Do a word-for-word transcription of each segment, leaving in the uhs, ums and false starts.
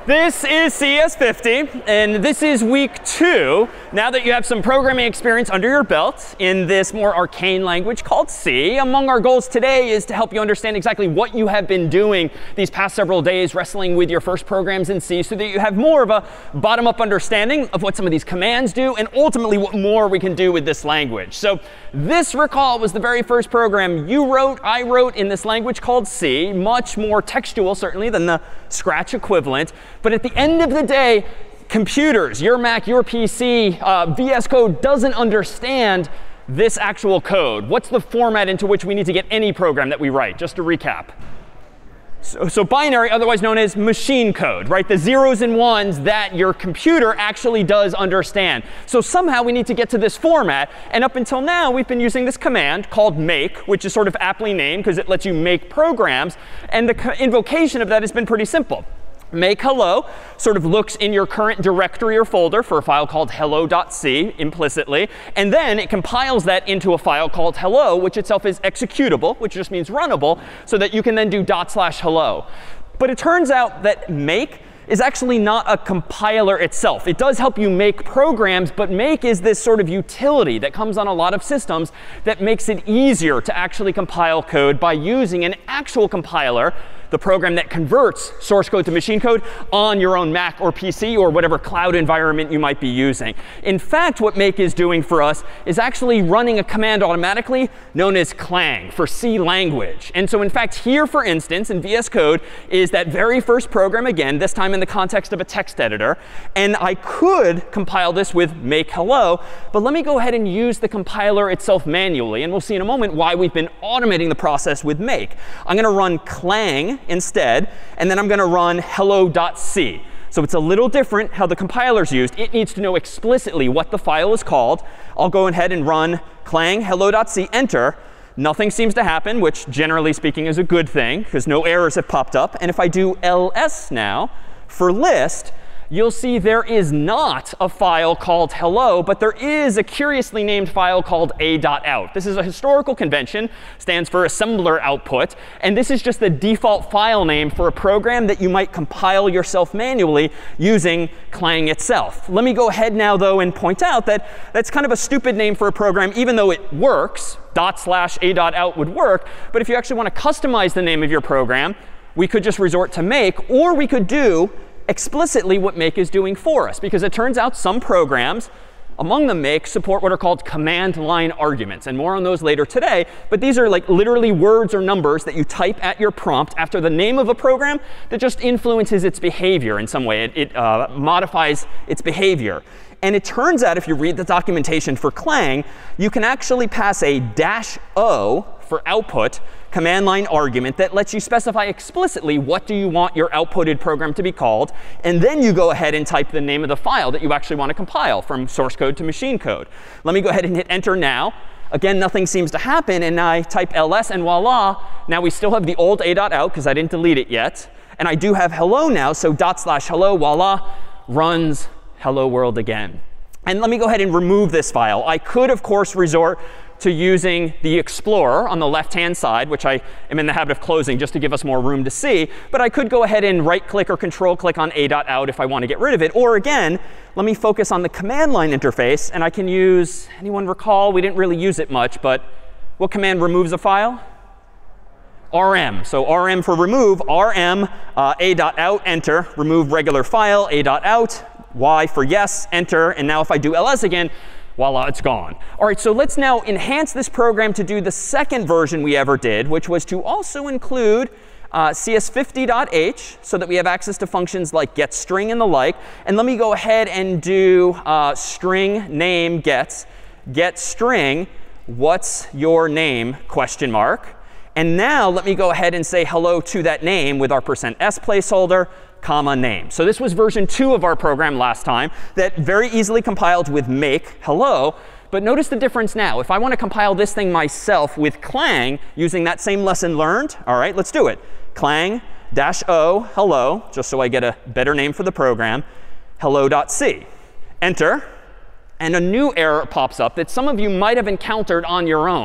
This is C S fifty, and this is week two. Now that you have some programming experience under your belt in this more arcane language called C, among our goals today is to help you understand exactly what you have been doing these past several days, wrestling with your first programs in C, so that you have more of a bottom-up understanding of what some of these commands do, and ultimately what more we can do with this language. So this, recall, was the very first program you wrote, I wrote in this language called C, much more textual, certainly, than the Scratch equivalent. But at the end of the day, computers, your Mac, your P C, uh, V S Code doesn't understand this actual code. What's the format into which we need to get any program that we write? Just to recap. So, so binary, otherwise known as machine code, right? The zeros and ones that your computer actually does understand. So somehow we need to get to this format. And up until now, we've been using this command called make, which is sort of aptly named because it lets you make programs. And the invocation of that has been pretty simple. Make hello sort of looks in your current directory or folder for a file called hello.c implicitly. And then it compiles that into a file called hello, which itself is executable, which just means runnable, so that you can then do dot slash hello. But it turns out that make is actually not a compiler itself. It does help you make programs, but make is this sort of utility that comes on a lot of systems that makes it easier to actually compile code by using an actual compiler, the program that converts source code to machine code on your own Mac or P C or whatever cloud environment you might be using. In fact, what make is doing for us is actually running a command automatically known as clang for C language. And so in fact, here, for instance, in V S Code is that very first program, again, this time in the context of a text editor. And I could compile this with make hello. But let me go ahead and use the compiler itself manually. And we'll see in a moment why we've been automating the process with make. I'm going to run clang instead, and then I'm going to run hello.c. So it's a little different how the compiler's used. It needs to know explicitly what the file is called. I'll go ahead and run clang hello.c, enter. Nothing seems to happen, which generally speaking is a good thing, because no errors have popped up. And if I do ls now for list, you'll see there is not a file called hello, but there is a curiously named file called a.out. This is a historical convention, stands for assembler output. And this is just the default file name for a program that you might compile yourself manually using Clang itself. Let me go ahead now, though, and point out that that's kind of a stupid name for a program, even though it works. Dot slash a.out would work. But if you actually want to customize the name of your program, we could just resort to make, or we could do explicitly what make is doing for us. Because it turns out some programs, among them make, support what are called command line arguments. And more on those later today. But these are like literally words or numbers that you type at your prompt after the name of a program that just influences its behavior in some way. It, it uh, modifies its behavior. And it turns out, if you read the documentation for Clang, you can actually pass a dash O for output command line argument that lets you specify explicitly what do you want your outputted program to be called. And then you go ahead and type the name of the file that you actually want to compile from source code to machine code. Let me go ahead and hit enter now. Again, nothing seems to happen. And I type ls, and voila. Now we still have the old a.out because I didn't delete it yet. And I do have hello now. So dot slash hello, voila, runs hello world again. And let me go ahead and remove this file. I could, of course, resort to using the Explorer on the left-hand side, which I am in the habit of closing just to give us more room to see. But I could go ahead and right-click or control-click on a.out if I want to get rid of it. Or again, let me focus on the command line interface. And I can use, anyone recall? We didn't really use it much. But what command removes a file? R M. So R M for remove. R M, uh, a.out, enter. Remove regular file, a.out. Y for yes, enter. And now if I do ls again, voila, it's gone. All right, so let's now enhance this program to do the second version we ever did, which was to also include uh, C S fifty.h so that we have access to functions like getString and the like. And let me go ahead and do uh, string name gets, getString, what's your name, question mark. And now let me go ahead and say hello to that name with our percent %s placeholder, comma name. So this was version two of our program last time that very easily compiled with make hello. But notice the difference now. If I want to compile this thing myself with Clang using that same lesson learned, all right, let's do it. Clang dash O hello, just so I get a better name for the program, hello.c. Enter. And a new error pops up that some of you might have encountered on your own.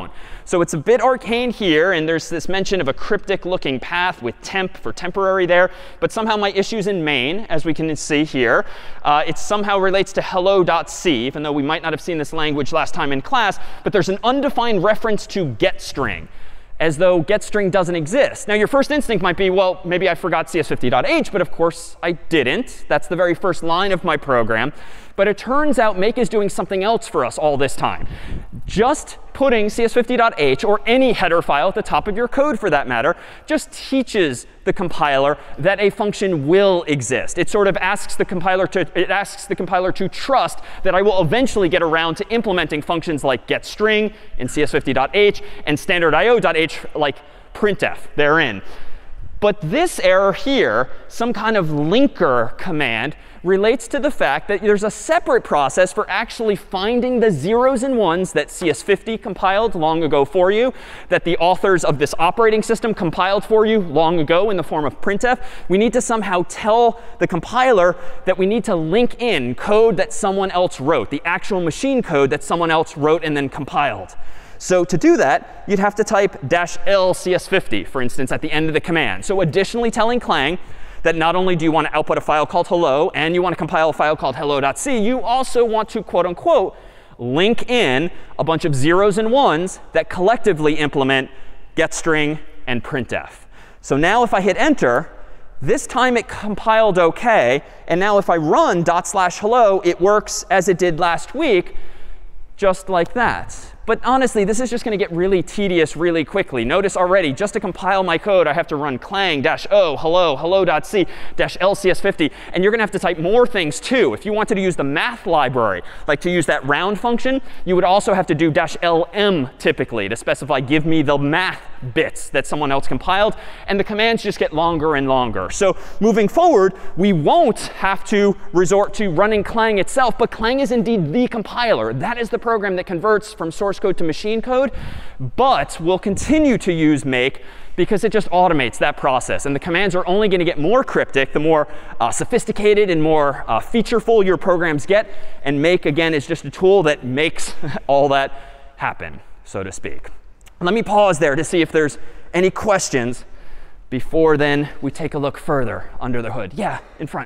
So it's a bit arcane here, and there's this mention of a cryptic looking path with temp for temporary there. But somehow my issue's in main, as we can see here. Uh, it somehow relates to hello.c, even though we might not have seen this language last time in class. But there's an undefined reference to getString, as though getString doesn't exist. Now, your first instinct might be, well, maybe I forgot C S fifty dot h, but of course I didn't. That's the very first line of my program. But it turns out make is doing something else for us all this time. Just putting C S fifty dot h, or any header file at the top of your code for that matter, just teaches the compiler that a function will exist. It sort of asks the compiler to, it asks the compiler to trust that I will eventually get around to implementing functions like getString in C S fifty dot h and standard I O dot h like printf therein. But this error here, some kind of linker command, relates to the fact that there's a separate process for actually finding the zeros and ones that C S fifty compiled long ago for you, that the authors of this operating system compiled for you long ago in the form of printf. We need to somehow tell the compiler that we need to link in code that someone else wrote, the actual machine code that someone else wrote and then compiled. So to do that, you'd have to type dash L C S fifty, for instance, at the end of the command. So additionally telling Clang that not only do you want to output a file called hello, and you want to compile a file called hello.c, you also want to, quote unquote, link in a bunch of zeros and ones that collectively implement getString and printf. So now if I hit enter, this time it compiled OK. And now if I run dot slash hello, it works as it did last week, just like that. But honestly, this is just going to get really tedious really quickly. Notice already, just to compile my code, I have to run clang dash o hello hello.c dash L C S fifty. And you're going to have to type more things too. If you wanted to use the math library, like to use that round function, you would also have to do dash lm typically to specify give me the math bits that someone else compiled. And the commands just get longer and longer. So moving forward, we won't have to resort to running Clang itself. But Clang is indeed the compiler. That is the program that converts from source code to machine code. But we'll continue to use make because it just automates that process. And the commands are only going to get more cryptic the more uh, sophisticated and more uh, featureful your programs get. And make, again, is just a tool that makes all that happen, so to speak. Let me pause there to see if there's any questions before then we take a look further under the hood. Yeah, in front.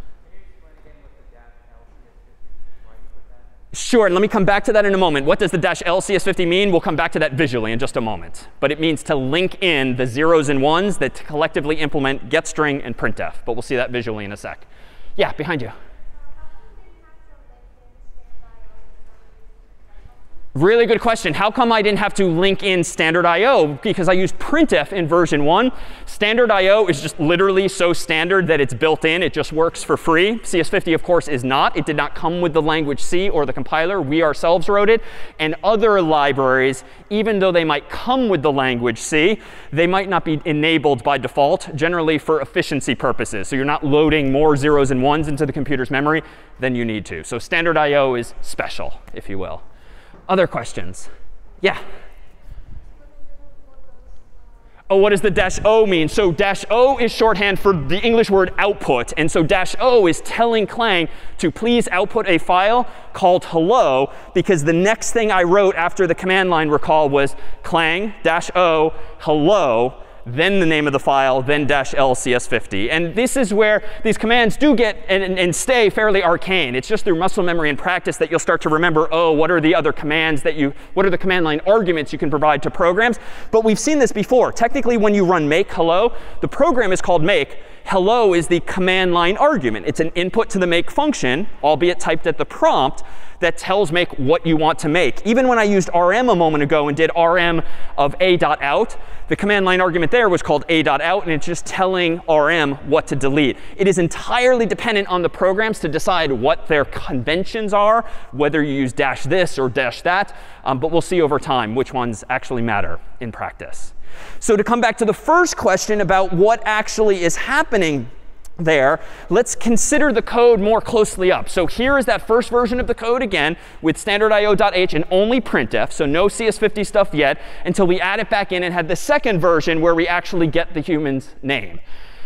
Sure, and let me come back to that in a moment. What does the dash L C S fifty mean? We'll come back to that visually in just a moment. But it means to link in the zeros and ones that collectively implement getString and printf. But we'll see that visually in a sec. Yeah, behind you. Really good question. How come I didn't have to link in standard I O? Because I used printf in version one. Standard I O is just literally so standard that it's built in. It just works for free. C S fifty, of course, is not. It did not come with the language C or the compiler. We ourselves wrote it. And other libraries, even though they might come with the language C, they might not be enabled by default, generally for efficiency purposes. So you're not loading more zeros and ones into the computer's memory than you need to. So standard I O is special, if you will. Other questions? Yeah? Oh, what does the dash O mean? So dash O is shorthand for the English word output. And so dash O is telling Clang to please output a file called hello, because the next thing I wrote after the command line, recall, was Clang dash O hello, then the name of the file, then dash L C S fifty. And this is where these commands do get and, and, and stay fairly arcane. It's just through muscle memory and practice that you'll start to remember, oh, what are the other commands that you, what are the command line arguments you can provide to programs? But we've seen this before. Technically, when you run make hello, the program is called make. Hello is the command line argument. It's an input to the make function, albeit typed at the prompt, that tells make what you want to make. Even when I used R M a moment ago and did R M of a.out, the command line argument there was called a.out, and it's just telling R M what to delete. It is entirely dependent on the programs to decide what their conventions are, whether you use dash this or dash that. Um, but we'll see over time which ones actually matter in practice. So to come back to the first question about what actually is happening there, let's consider the code more closely up. So here is that first version of the code again with standard I O dot h and only printf. So no C S fifty stuff yet until we add it back in and had the second version where we actually get the human's name.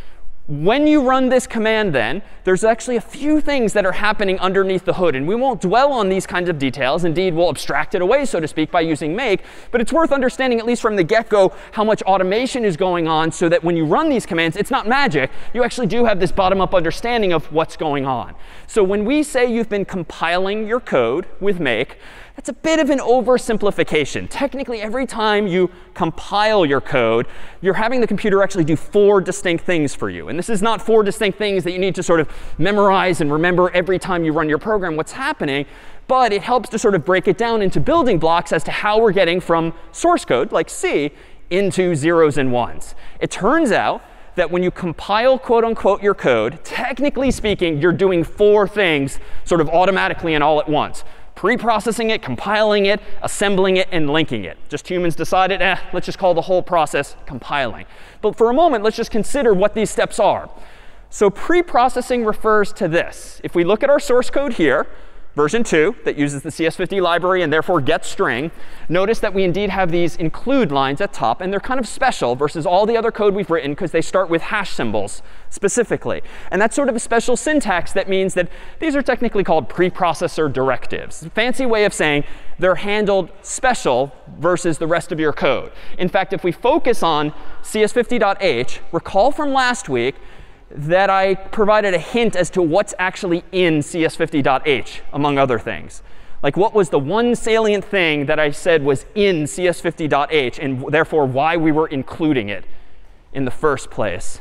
When you run this command then, there's actually a few things that are happening underneath the hood. And we won't dwell on these kinds of details. Indeed, we'll abstract it away, so to speak, by using make. But it's worth understanding, at least from the get-go, how much automation is going on so that when you run these commands, it's not magic. You actually do have this bottom-up understanding of what's going on. So when we say you've been compiling your code with make, that's a bit of an oversimplification. Technically, every time you compile your code, you're having the computer actually do four distinct things for you. And this is not four distinct things that you need to sort of memorize and remember every time you run your program what's happening. But it helps to sort of break it down into building blocks as to how we're getting from source code, like C, into zeros and ones. It turns out that when you compile, quote unquote, your code, technically speaking, you're doing four things sort of automatically and all at once. Pre-processing it, compiling it, assembling it, and linking it. Just humans decided, eh, let's just call the whole process compiling. But for a moment, let's just consider what these steps are. So pre-processing refers to this. If we look at our source code here, version two, that uses the C S fifty library and therefore getString, notice that we indeed have these include lines at top. And they're kind of special versus all the other code we've written because they start with hash symbols specifically. And that's sort of a special syntax that means that these are technically called preprocessor directives. A fancy way of saying they're handled special versus the rest of your code. In fact, if we focus on C S fifty dot H, recall from last week that I provided a hint as to what's actually in C S fifty dot H, among other things. Like, what was the one salient thing that I said was in C S fifty dot H, and therefore why we were including it in the first place?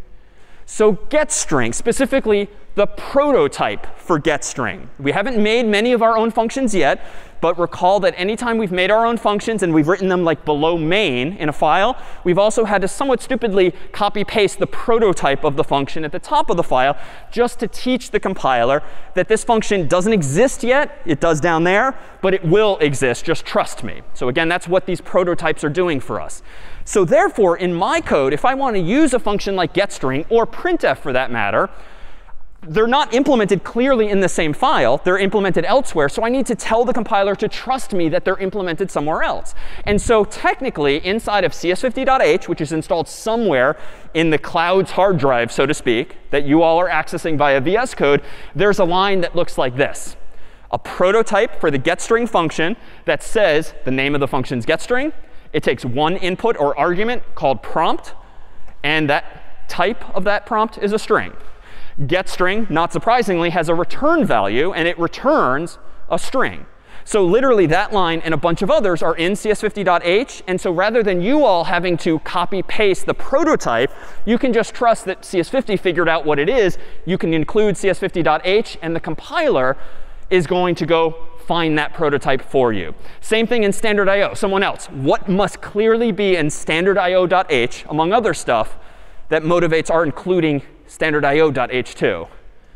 So getString, specifically the prototype for getString. We haven't made many of our own functions yet, but recall that anytime we've made our own functions and we've written them like below main in a file, we've also had to somewhat stupidly copy paste the prototype of the function at the top of the file just to teach the compiler that this function doesn't exist yet. It does down there, but it will exist. Just trust me. So again, that's what these prototypes are doing for us. So therefore, in my code, if I want to use a function like getString, or printf for that matter, they're not implemented clearly in the same file. They're implemented elsewhere. So I need to tell the compiler to trust me that they're implemented somewhere else. And so technically, inside of C S fifty dot H, which is installed somewhere in the cloud's hard drive, so to speak, that you all are accessing via V S Code, there's a line that looks like this. A prototype for the getString function that says the name of the function's getString. It takes one input or argument called prompt. And that type of that prompt is a string. GetString, not surprisingly, has a return value, and it returns a string. So literally, that line and a bunch of others are in C S fifty dot H. And so rather than you all having to copy paste the prototype, you can just trust that C S fifty figured out what it is. You can include C S fifty dot H, and the compiler is going to go find that prototype for you. Same thing in standard I O. Someone else, what must clearly be in standard I O dot H, among other stuff, that motivates our including standard I O dot H two?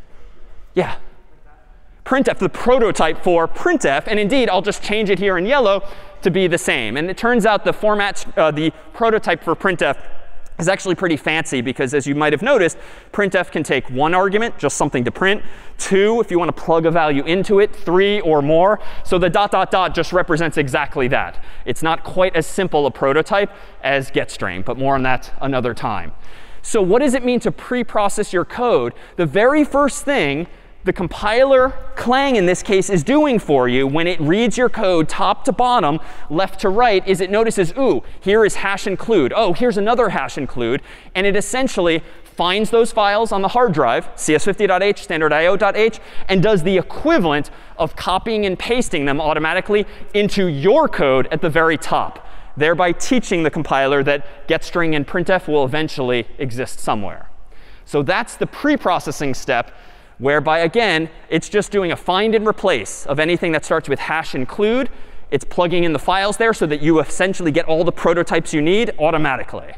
Yeah. Printf, the prototype for printf. And indeed, I'll just change it here in yellow to be the same. And it turns out the format, uh, the prototype for printf is actually pretty fancy because, as you might have noticed, printf can take one argument, just something to print. Two, if you want to plug a value into it. Three or more. So the dot, dot, dot just represents exactly that. It's not quite as simple a prototype as getString, but more on that another time. So what does it mean to pre-process your code? The very first thing the compiler, Clang in this case, is doing for you when it reads your code top to bottom, left to right, is it notices, ooh, here is hash include. Oh, here's another hash include. And it essentially finds those files on the hard drive, C S fifty dot H, standard I O dot H, and does the equivalent of copying and pasting them automatically into your code at the very top, thereby teaching the compiler that getString and printf will eventually exist somewhere. So that's the pre-processing step, whereby, again, it's just doing a find and replace of anything that starts with hash include. It's plugging in the files there so that you essentially get all the prototypes you need automatically.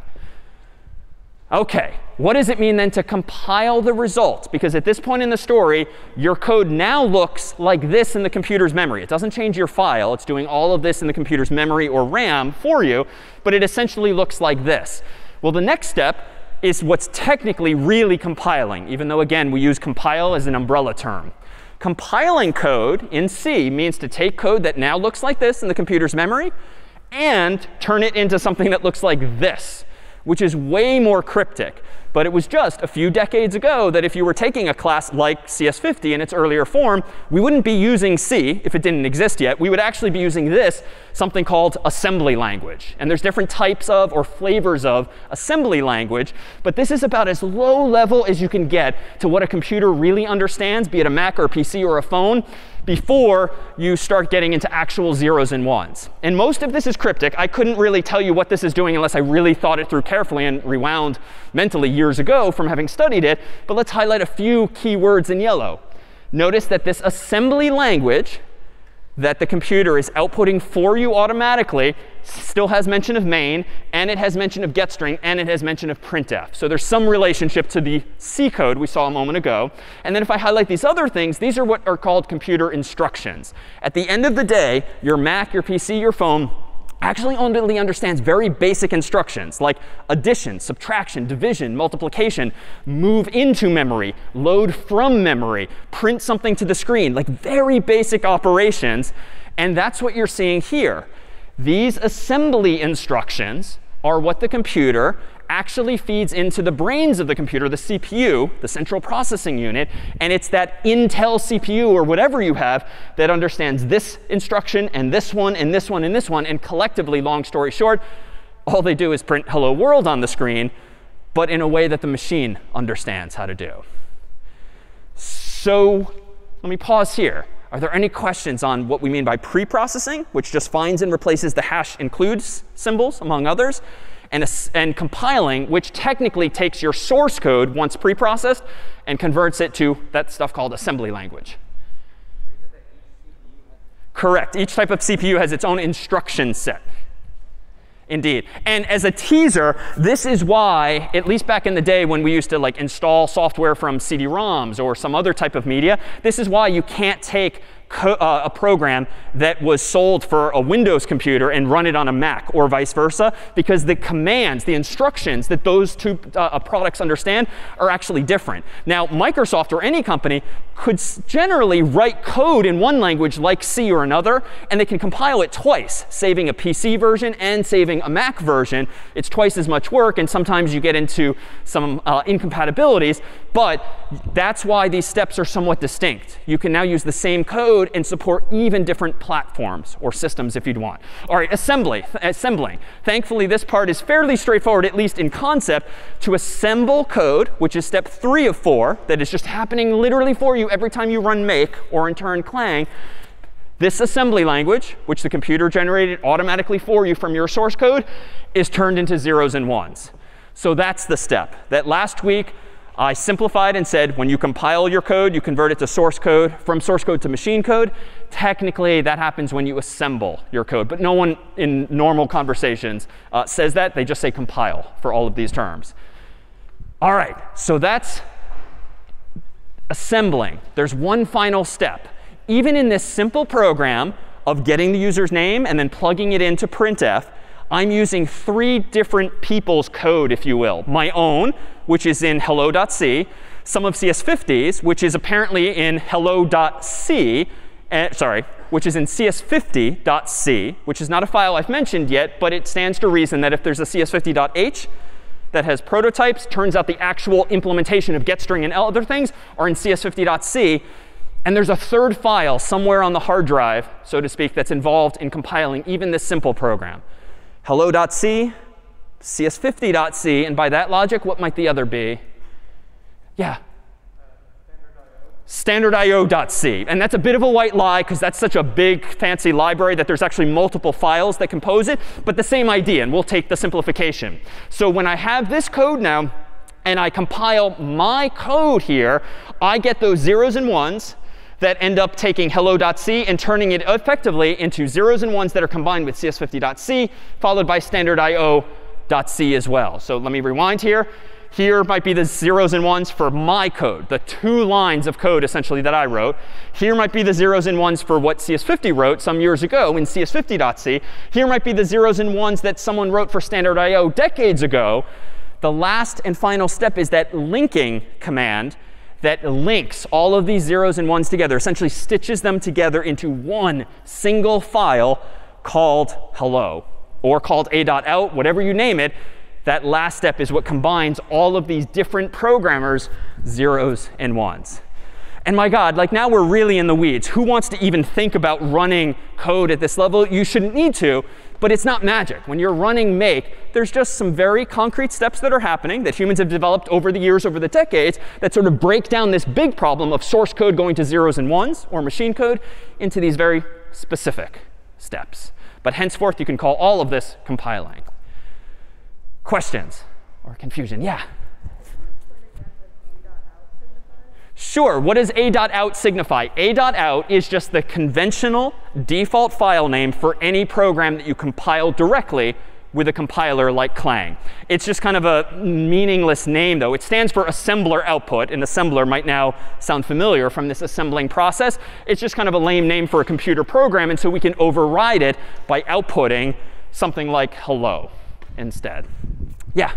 OK, what does it mean then to compile the result? Because at this point in the story, your code now looks like this in the computer's memory. It doesn't change your file. It's doing all of this in the computer's memory or RAM for you. But it essentially looks like this. Well, the next step is what's technically really compiling, even though, again, we use compile as an umbrella term. Compiling code in C means to take code that now looks like this in the computer's memory and turn it into something that looks like this, which is way more cryptic. But it was just a few decades ago that if you were taking a class like C S fifty in its earlier form, we wouldn't be using C if it didn't exist yet. We would actually be using this, something called assembly language. And there's different types of or flavors of assembly language. But this is about as low level as you can get to what a computer really understands, be it a Mac or a P C or a phone, before you start getting into actual zeros and ones. And most of this is cryptic. I couldn't really tell you what this is doing unless I really thought it through carefully and rewound mentally years ago from having studied it. But let's highlight a few key words in yellow. Notice that this assembly language that the computer is outputting for you automatically still has mention of main, and it has mention of getString, and it has mention of printf. So there's some relationship to the C code we saw a moment ago. And then if I highlight these other things, these are what are called computer instructions. At the end of the day, your Mac, your P C, your phone actually only understands very basic instructions like addition, subtraction, division, multiplication, move into memory, load from memory, print something to the screen, like very basic operations. And that's what you're seeing here. These assembly instructions are what the computer actually feeds into the brains of the computer, the C P U, the central processing unit. And it's that Intel C P U or whatever you have that understands this instruction and this one and this one and this one. And collectively, long story short, all they do is print hello world on the screen, but in a way that the machine understands how to do. So let me pause here. Are there any questions on what we mean by preprocessing, which just finds and replaces the hash includes symbols, among others, and, and compiling, which technically takes your source code once preprocessed and converts it to that stuff called assembly language? Correct. Each type of C P U has its own instruction set. Indeed. And as a teaser, this is why, at least back in the day when we used to like install software from C D ROMs or some other type of media, this is why you can't take co uh, a program that was sold for a Windows computer and run it on a Mac or vice versa, because the commands, the instructions that those two uh, products understand are actually different. Now, Microsoft or any company could generally write code in one language like C or another, and they can compile it twice, saving a P C version and saving a Mac version. It's twice as much work, and sometimes you get into some uh, incompatibilities. But that's why these steps are somewhat distinct. You can now use the same code and support even different platforms or systems if you'd want. All right, assembly, assembling. Thankfully, this part is fairly straightforward, at least in concept, to assemble code, which is step three of four, that is just happening literally for you every time you run make or in turn clang. This assembly language, which the computer generated automatically for you from your source code, is turned into zeros and ones. So that's the step that last week I simplified and said, when you compile your code, you convert it to source code, from source code to machine code. Technically, that happens when you assemble your code. But no one in normal conversations uh, says that. They just say compile for all of these terms. All right, so that's assembling. There's one final step. Even in this simple program of getting the user's name and then plugging it into printf, I'm using three different people's code, if you will. My own, which is in hello.c, some of C S fifty's, which is apparently in hello.c, uh, sorry, which is in C S fifty.c, which is not a file I've mentioned yet, but it stands to reason that if there's a C S fifty.h that has prototypes, turns out the actual implementation of getString and other things are in C S fifty.c. And there's a third file somewhere on the hard drive, so to speak, that's involved in compiling even this simple program. hello.c, C S fifty.c, and by that logic, what might the other be? Yeah. standard I O.c. And that's a bit of a white lie, because that's such a big, fancy library that there's actually multiple files that compose it. But the same idea, and we'll take the simplification. So when I have this code now, and I compile my code here, I get those zeros and ones that end up taking hello.c and turning it effectively into zeros and ones that are combined with C S fifty.c, followed by standard I O.c as well. So let me rewind here. Here might be the zeros and ones for my code, the two lines of code essentially that I wrote. Here might be the zeros and ones for what C S fifty wrote some years ago in C S fifty.c. Here might be the zeros and ones that someone wrote for standard I O decades ago. The last and final step is that linking command that links all of these zeros and ones together, essentially stitches them together into one single file called hello, or called a.out, whatever you name it. That last step is what combines all of these different programmers' zeros and ones. And my God, like now we're really in the weeds. Who wants to even think about running code at this level? You shouldn't need to, but it's not magic. When you're running make, there's just some very concrete steps that are happening that humans have developed over the years, over the decades, that sort of break down this big problem of source code going to zeros and ones, or machine code, into these very specific steps. But henceforth, you can call all of this compiling. Questions or confusion? Yeah? Sure. What does a.out signify? A.out is just the conventional default file name for any program that you compile directly with a compiler like Clang. It's just kind of a meaningless name, though. It stands for assembler output. And assembler might now sound familiar from this assembling process. It's just kind of a lame name for a computer program. And so we can override it by outputting something like hello instead. Yeah?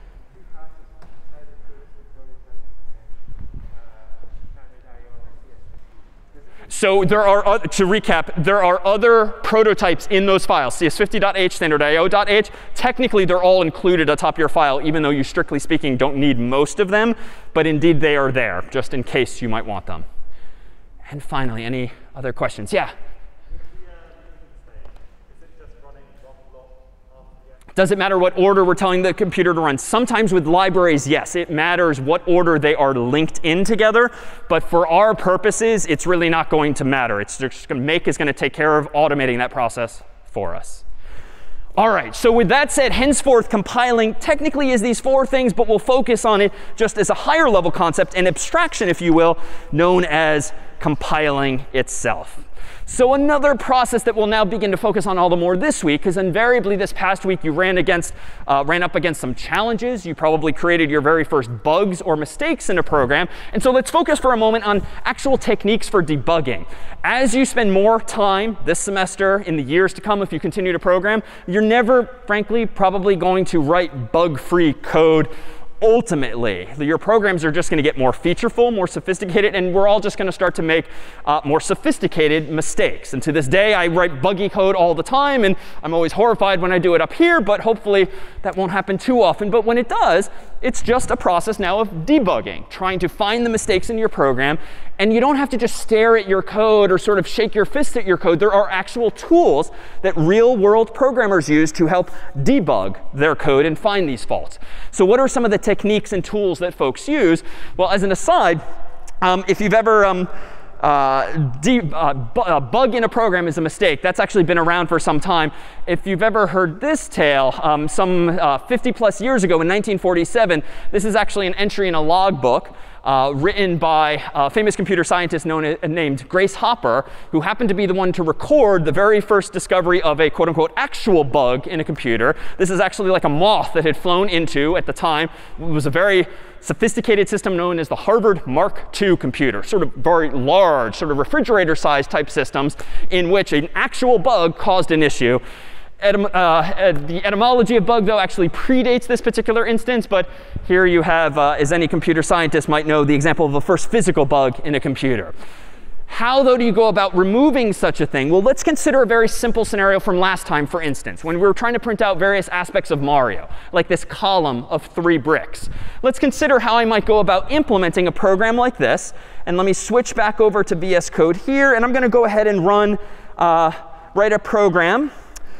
So there are, to recap, there are other prototypes in those files. C S fifty dot h, standard I O dot h. Technically, they're all included atop your file, even though you, strictly speaking, don't need most of them. But indeed, they are there, just in case you might want them. And finally, any other questions? Yeah? Does it matter what order we're telling the computer to run? Sometimes with libraries, yes, it matters what order they are linked in together. But for our purposes, it's really not going to matter. It's just going to make is going to take care of automating that process for us. All right, so with that said, henceforth, compiling technically is these four things, but we'll focus on it just as a higher level concept, an abstraction, if you will, known as compiling itself. So another process that we'll now begin to focus on all the more this week, because invariably this past week you ran against, uh, ran up against some challenges. You probably created your very first bugs or mistakes in a program. And so let's focus for a moment on actual techniques for debugging. As you spend more time this semester, in the years to come, if you continue to program, you're never, frankly, probably going to write bug-free code. Ultimately, your programs are just going to get more featureful, more sophisticated, and we're all just going to start to make uh, more sophisticated mistakes. And to this day, I write buggy code all the time, and I'm always horrified when I do it up here, but hopefully that won't happen too often. But when it does, it's just a process now of debugging, trying to find the mistakes in your program. And you don't have to just stare at your code or sort of shake your fist at your code. There are actual tools that real world programmers use to help debug their code and find these faults. So what are some of the techniques and tools that folks use? Well, as an aside, um, if you've ever um, uh, de uh, bu uh, bug in a program is a mistake, that's actually been around for some time. If you've ever heard this tale, um, some uh, fifty plus years ago in nineteen forty-seven, this is actually an entry in a logbook. Uh, written by a famous computer scientist known as, named Grace Hopper, who happened to be the one to record the very first discovery of a quote unquote actual bug in a computer. This is actually like a moth that had flown into, at the time, it was a very sophisticated system known as the Harvard Mark two computer, sort of very large, sort of refrigerator-sized type systems in which an actual bug caused an issue. Etym uh, the etymology of bug, though, actually predates this particular instance. But here you have, uh, as any computer scientist might know, the example of the first physical bug in a computer. How, though, do you go about removing such a thing? Well, let's consider a very simple scenario from last time, for instance, when we were trying to print out various aspects of Mario, like this column of three bricks. Let's consider how I might go about implementing a program like this. And let me switch back over to V S Code here. And I'm going to go ahead and run, uh, write a program.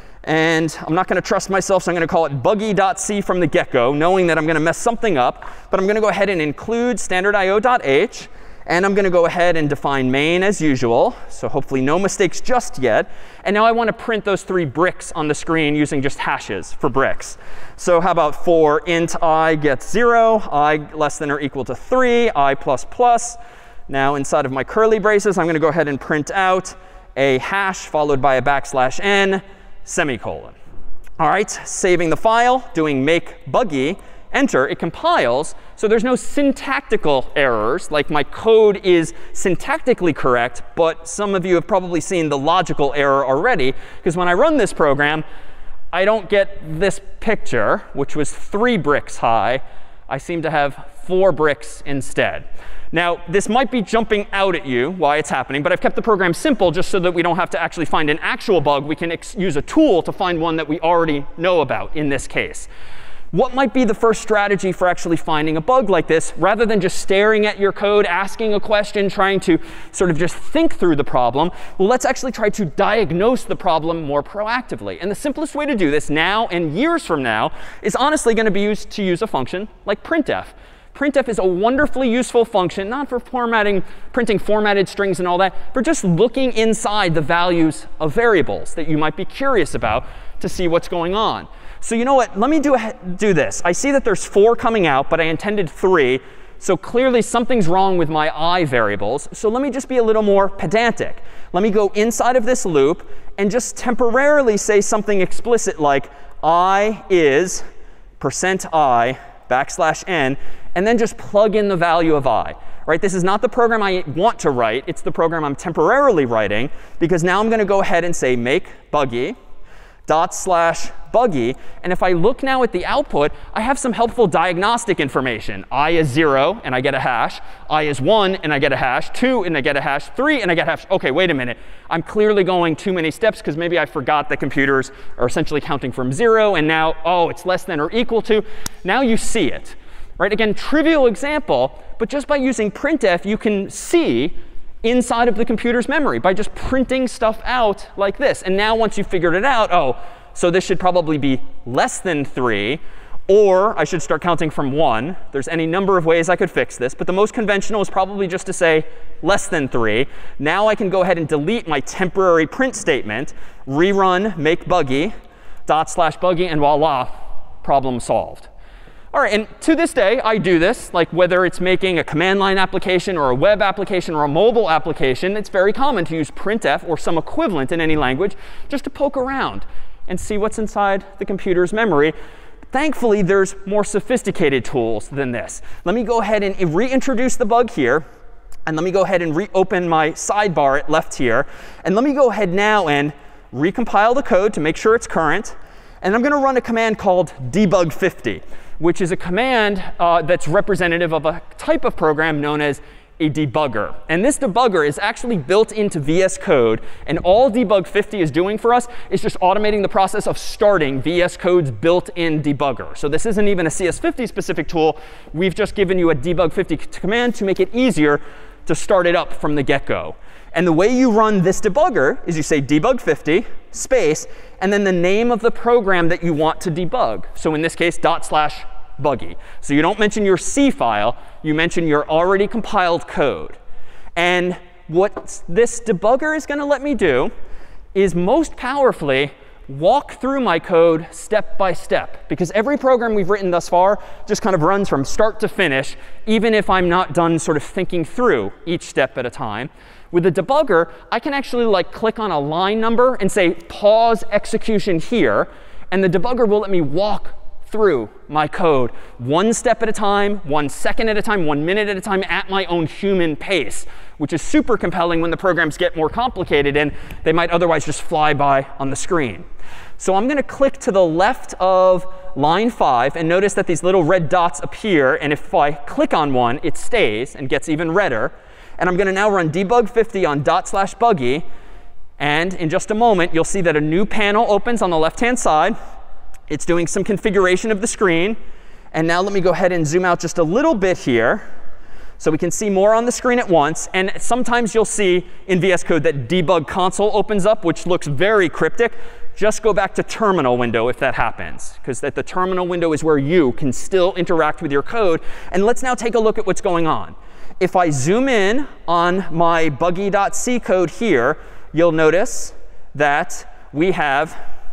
And I'm not going to trust myself, so I'm going to call it buggy.c from the get-go, knowing that I'm going to mess something up. But I'm going to go ahead and include standard I O dot h. And I'm going to go ahead and define main as usual. So hopefully no mistakes just yet. And now I want to print those three bricks on the screen using just hashes for bricks. So how about for int I gets zero, I less than or equal to three, I plus plus. Now inside of my curly braces, I'm going to go ahead and print out a hash followed by a backslash n, semicolon. All right, saving the file, doing make buggy, enter, it compiles. So there's no syntactical errors, like my code is syntactically correct, but some of you have probably seen the logical error already, because when I run this program, I don't get this picture, which was three bricks high. I seem to have four bricks instead. Now, this might be jumping out at you why it's happening, but I've kept the program simple just so that we don't have to actually find an actual bug. We can ex use a tool to find one that we already know about in this case. What might be the first strategy for actually finding a bug like this, rather than just staring at your code, asking a question, trying to sort of just think through the problem? Well, let's actually try to diagnose the problem more proactively. And the simplest way to do this now and years from now is honestly going to be used to use a function like printf. Printf is a wonderfully useful function, not for formatting, printing formatted strings and all that, for just looking inside the values of variables that you might be curious about to see what's going on. So you know what? Let me do, a, do this. I see that there's four coming out, but I intended three. So clearly something's wrong with my I variables. So let me just be a little more pedantic. Let me go inside of this loop and just temporarily say something explicit like I is percent I backslash n, and then just plug in the value of I. Right? This is not the program I want to write. It's the program I'm temporarily writing, because now I'm going to go ahead and say make buggy dot slash buggy. And if I look now at the output, I have some helpful diagnostic information. I is zero, and I get a hash. I is one, and I get a hash. two, and I get a hash. three, and I get a hash. OK, wait a minute. I'm clearly going too many steps, because maybe I forgot that computers are essentially counting from zero. And now, oh, it's less than or equal to. Now you see it. Right? Again, trivial example. But just by using printf, you can see inside of the computer's memory by just printing stuff out like this. And now once you've figured it out, oh, so this should probably be less than three, or I should start counting from one. There's any number of ways I could fix this. But the most conventional is probably just to say less than three. Now I can go ahead and delete my temporary print statement, rerun make buggy, dot slash buggy, and voila, problem solved. All right, and to this day, I do this. Like whether it's making a command line application or a web application or a mobile application, it's very common to use printf or some equivalent in any language just to poke around and see what's inside the computer's memory. Thankfully, there's more sophisticated tools than this. Let me go ahead and reintroduce the bug here. And let me go ahead and reopen my sidebar at left here. And let me go ahead now and recompile the code to make sure it's current. And I'm going to run a command called debug fifty, which is a command uh, that's representative of a type of program known as a debugger. And this debugger is actually built into V S Code. And all debug fifty is doing for us is just automating the process of starting V S Code's built-in debugger. So this isn't even a C S fifty specific tool. We've just given you a debug fifty command to make it easier to start it up from the get-go. And the way you run this debugger is you say debug fifty space, and then the name of the program that you want to debug. So in this case, dot slash buggy. So you don't mention your C file. You mention your already compiled code. And what this debugger is going to let me do is most powerfully walk through my code step by step. Because every program we've written thus far just kind of runs from start to finish, even if I'm not done sort of thinking through each step at a time. With the debugger, I can actually like click on a line number and say pause execution here. And the debugger will let me walk through my code one step at a time, one second at a time, one minute at a time at my own human pace, which is super compelling when the programs get more complicated and they might otherwise just fly by on the screen. So I'm going to click to the left of line five. And notice that these little red dots appear. And if I click on one, it stays and gets even redder. And I'm going to now run debug fifty on dot slash buggy. And in just a moment, you'll see that a new panel opens on the left-hand side. It's doing some configuration of the screen. And now let me go ahead and zoom out just a little bit here so we can see more on the screen at once. And sometimes you'll see in V S Code that debug console opens up, which looks very cryptic. Just go back to terminal window if that happens, because at the terminal window is where you can still interact with your code. And let's now take a look at what's going on. If I zoom in on my buggy.c code here, you'll notice that we have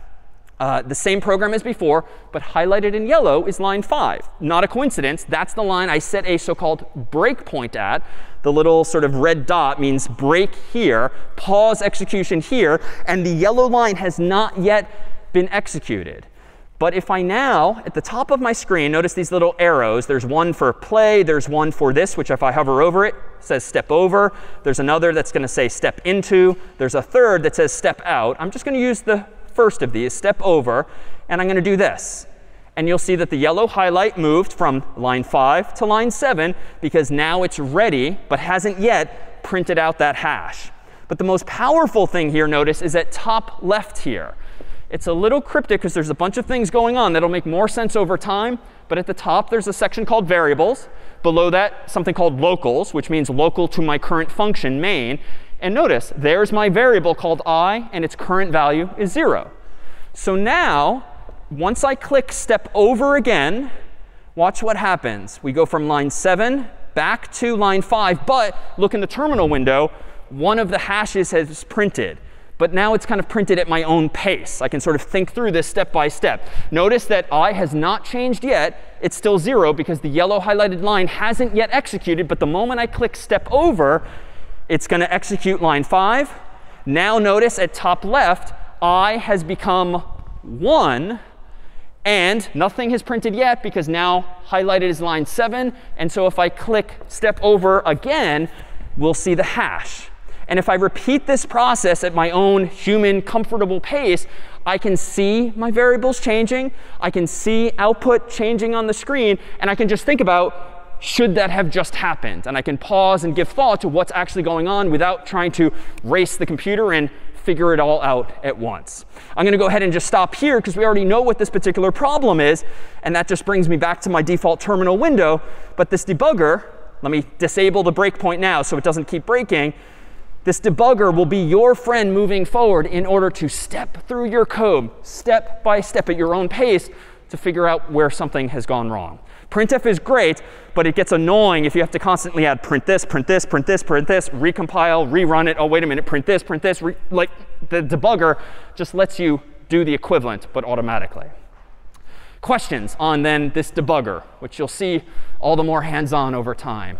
Uh, the same program as before, but highlighted in yellow is line five. Not a coincidence. That's the line I set a so-called breakpoint at. The little sort of red dot means break here, pause execution here, and the yellow line has not yet been executed. But if I now, at the top of my screen, notice these little arrows. There's one for play. There's one for this, which if I hover over it, says step over. There's another that's going to say step into. There's a third that says step out. I'm just going to use the first of these, step over, and I'm going to do this. And you'll see that the yellow highlight moved from line five to line seven because now it's ready but hasn't yet printed out that hash. But the most powerful thing here, notice, is at top left here. It's a little cryptic because there's a bunch of things going on that'll make more sense over time. But at the top, there's a section called variables. Below that, something called locals, which means local to my current function, main. And notice, there's my variable called I, and its current value is zero. So now, once I click step over again, watch what happens. We go from line seven back to line five. But look in the terminal window, one of the hashes has printed. But now it's kind of printed at my own pace. I can sort of think through this step by step. Notice that I has not changed yet. It's still zero because the yellow highlighted line hasn't yet executed. But the moment I click step over, it's going to execute line five. Now notice at top left, I has become one. And nothing has printed yet because now highlighted is line seven. And so if I click step over again, we'll see the hash. And if I repeat this process at my own human comfortable pace, I can see my variables changing. I can see output changing on the screen. And I can just think about, should that have just happened? And I can pause and give thought to what's actually going on without trying to race the computer and figure it all out at once. I'm going to go ahead and just stop here because we already know what this particular problem is. And that just brings me back to my default terminal window. But this debugger, let me disable the breakpoint now so it doesn't keep breaking. This debugger will be your friend moving forward in order to step through your code, step by step at your own pace, to figure out where something has gone wrong. Printf is great, but it gets annoying if you have to constantly add print this, print this, print this, print this, recompile, rerun it. Oh, wait a minute, print this, print this. Re like the debugger just lets you do the equivalent, but automatically. Questions on then this debugger, which you'll see all the more hands-on over time.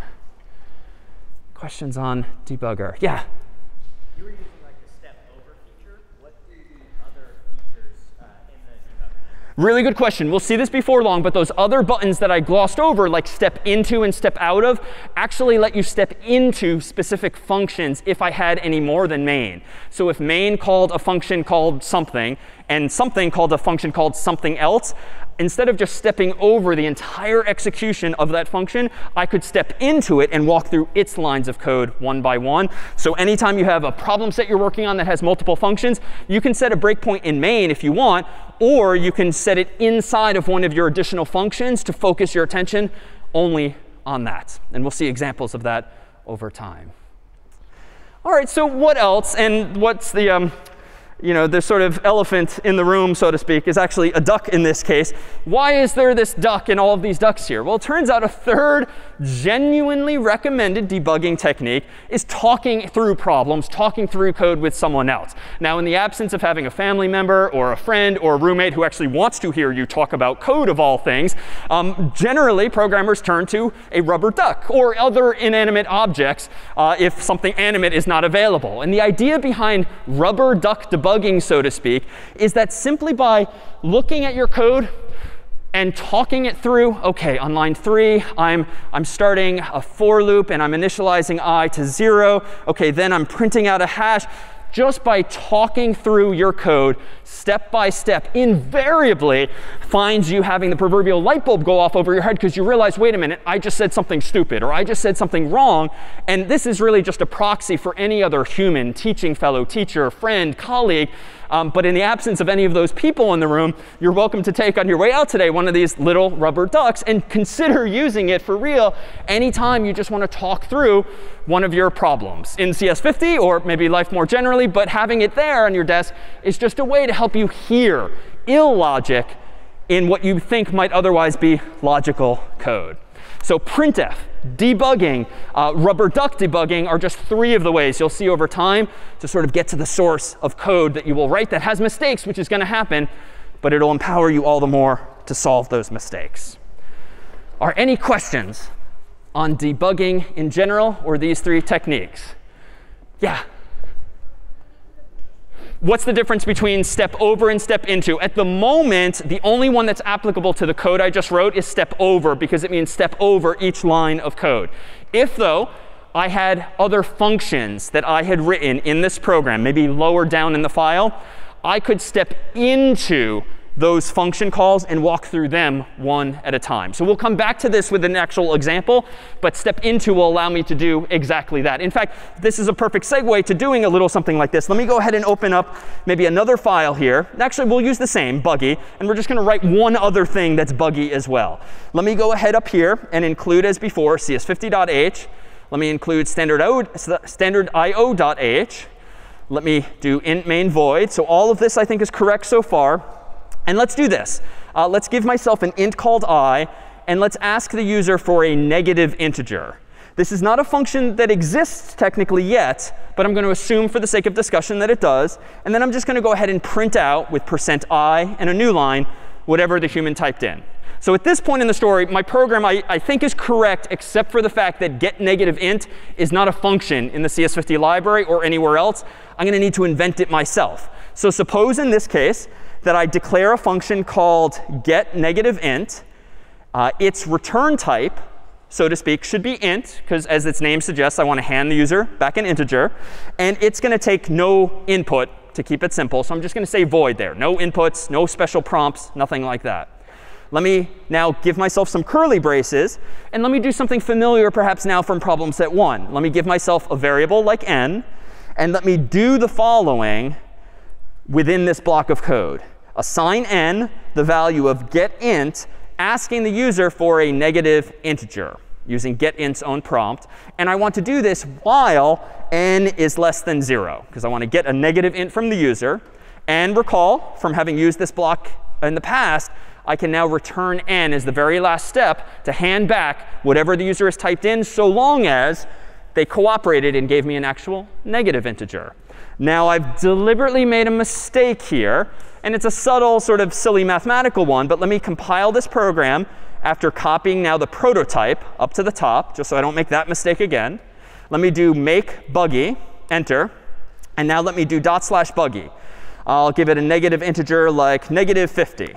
Questions on debugger? Yeah? You were using like the step over feature. What do the other features uh, in the debugger? Really good question. We'll see this before long. But those other buttons that I glossed over, like step into and step out of, actually let you step into specific functions if I had any more than main. So if main called a function called something, and something called a function called something else, instead of just stepping over the entire execution of that function, I could step into it and walk through its lines of code one by one. So anytime you have a problem set you're working on that has multiple functions, you can set a breakpoint in main if you want, or you can set it inside of one of your additional functions to focus your attention only on that. And we'll see examples of that over time. All right, so what else? And what's the um, you know, the sort of elephant in the room, so to speak, is actually a duck in this case. Why is there this duck and all of these ducks here? Well, it turns out a third genuinely recommended debugging technique is talking through problems, talking through code with someone else. Now, in the absence of having a family member or a friend or a roommate who actually wants to hear you talk about code of all things, um, generally programmers turn to a rubber duck or other inanimate objects uh, if something animate is not available. And the idea behind rubber duck debugging, so to speak, is that simply by looking at your code and talking it through, OK, on line three, I'm, I'm starting a for loop, and I'm initializing I to zero. OK, then I'm printing out a hash. Just by talking through your code step by step, invariably finds you having the proverbial light bulb go off over your head because you realize, wait a minute, I just said something stupid, or I just said something wrong. And this is really just a proxy for any other human, teaching fellow, teacher, friend, colleague. Um, but in the absence of any of those people in the room, you're welcome to take on your way out today one of these little rubber ducks and consider using it for real anytime you just want to talk through one of your problems in C S fifty or maybe life more generally. But having it there on your desk is just a way to help you hear illogic in what you think might otherwise be logical code. So printf, debugging, uh, rubber duck debugging are just three of the ways you'll see over time to sort of get to the source of code that you will write that has mistakes, which is going to happen, but it'll empower you all the more to solve those mistakes. Are any questions on debugging in general or these three techniques? Yeah? What's the difference between step over and step into? At the moment, the only one that's applicable to the code I just wrote is step over, because it means step over each line of code. If, though, I had other functions that I had written in this program, maybe lower down in the file, I could step into those function calls and walk through them one at a time. So we'll come back to this with an actual example, but step into will allow me to do exactly that. In fact, this is a perfect segue to doing a little something like this. Let me go ahead and open up maybe another file here. Actually, we'll use the same, buggy, and we're just going to write one other thing that's buggy as well. Let me go ahead up here and include, as before, C S fifty dot H. Let me include standard I O dot H. Let me do int main void. So all of this, I think, is correct so far. And let's do this. Uh, let's give myself an int called I, and let's ask the user for a negative integer. This is not a function that exists technically yet, but I'm going to assume for the sake of discussion that it does. And then I'm just going to go ahead and print out with percent %i and a new line whatever the human typed in. So at this point in the story, my program, I, I think, is correct, except for the fact that getNegativeInt is not a function in the C S fifty library or anywhere else. I'm going to need to invent it myself. So suppose in this case that I declare a function called getNegativeInt. Uh, its return type, so to speak, should be int, because as its name suggests, I want to hand the user back an integer. And it's going to take no input to keep it simple. So I'm just going to say void there. No inputs, no special prompts, nothing like that. Let me now give myself some curly braces. And let me do something familiar perhaps now from problem set one. Let me give myself a variable like n. And let me do the following within this block of code. Assign n the value of getInt, asking the user for a negative integer using getInt's own prompt. And I want to do this while n is less than zero, because I want to get a negative int from the user. And recall, from having used this block in the past, I can now return n as the very last step to hand back whatever the user has typed in, so long as they cooperated and gave me an actual negative integer. Now, I've deliberately made a mistake here. And it's a subtle, sort of silly mathematical one. But let me compile this program after copying now the prototype up to the top, just so I don't make that mistake again. Let me do make buggy, enter. And now let me do dot slash buggy. I'll give it a negative integer like negative fifty.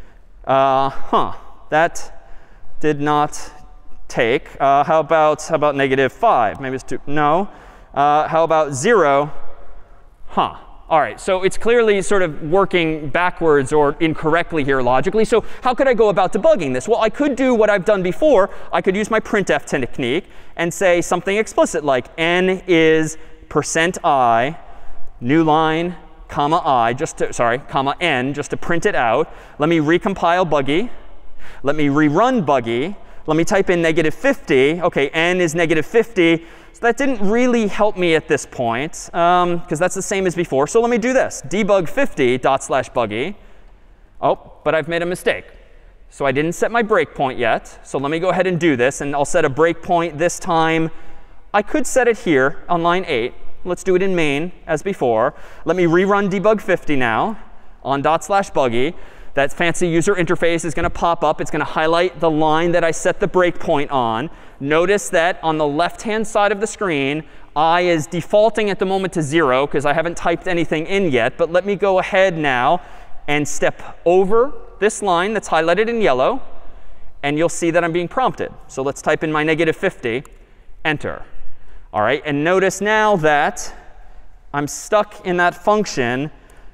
Uh, huh. That did not take. Uh, how about how about negative five? Maybe it's two. No. Uh, how about zero? Huh. All right, so it's clearly sort of working backwards or incorrectly here logically. So how could I go about debugging this? Well, I could do what I've done before. I could use my printf technique and say something explicit like n is percent %i, new line, comma I, just to, sorry, comma n, just to print it out. Let me recompile buggy. Let me rerun buggy. Let me type in negative fifty. OK, n is negative fifty. So that didn't really help me at this point, because um, that's the same as before. So let me do this. Debug fifty dot slash buggy. Oh, but I've made a mistake. So I didn't set my breakpoint yet. So let me go ahead and do this. And I'll set a breakpoint this time. I could set it here on line eight. Let's do it in main as before. Let me rerun debug fifty now on dot slash buggy. That fancy user interface is going to pop up. It's going to highlight the line that I set the breakpoint on. Notice that on the left-hand side of the screen, I is defaulting at the moment to zero, because I haven't typed anything in yet. But let me go ahead now and step over this line that's highlighted in yellow. And you'll see that I'm being prompted. So let's type in my negative fifty, enter. All right, and notice now that I'm stuck in that function.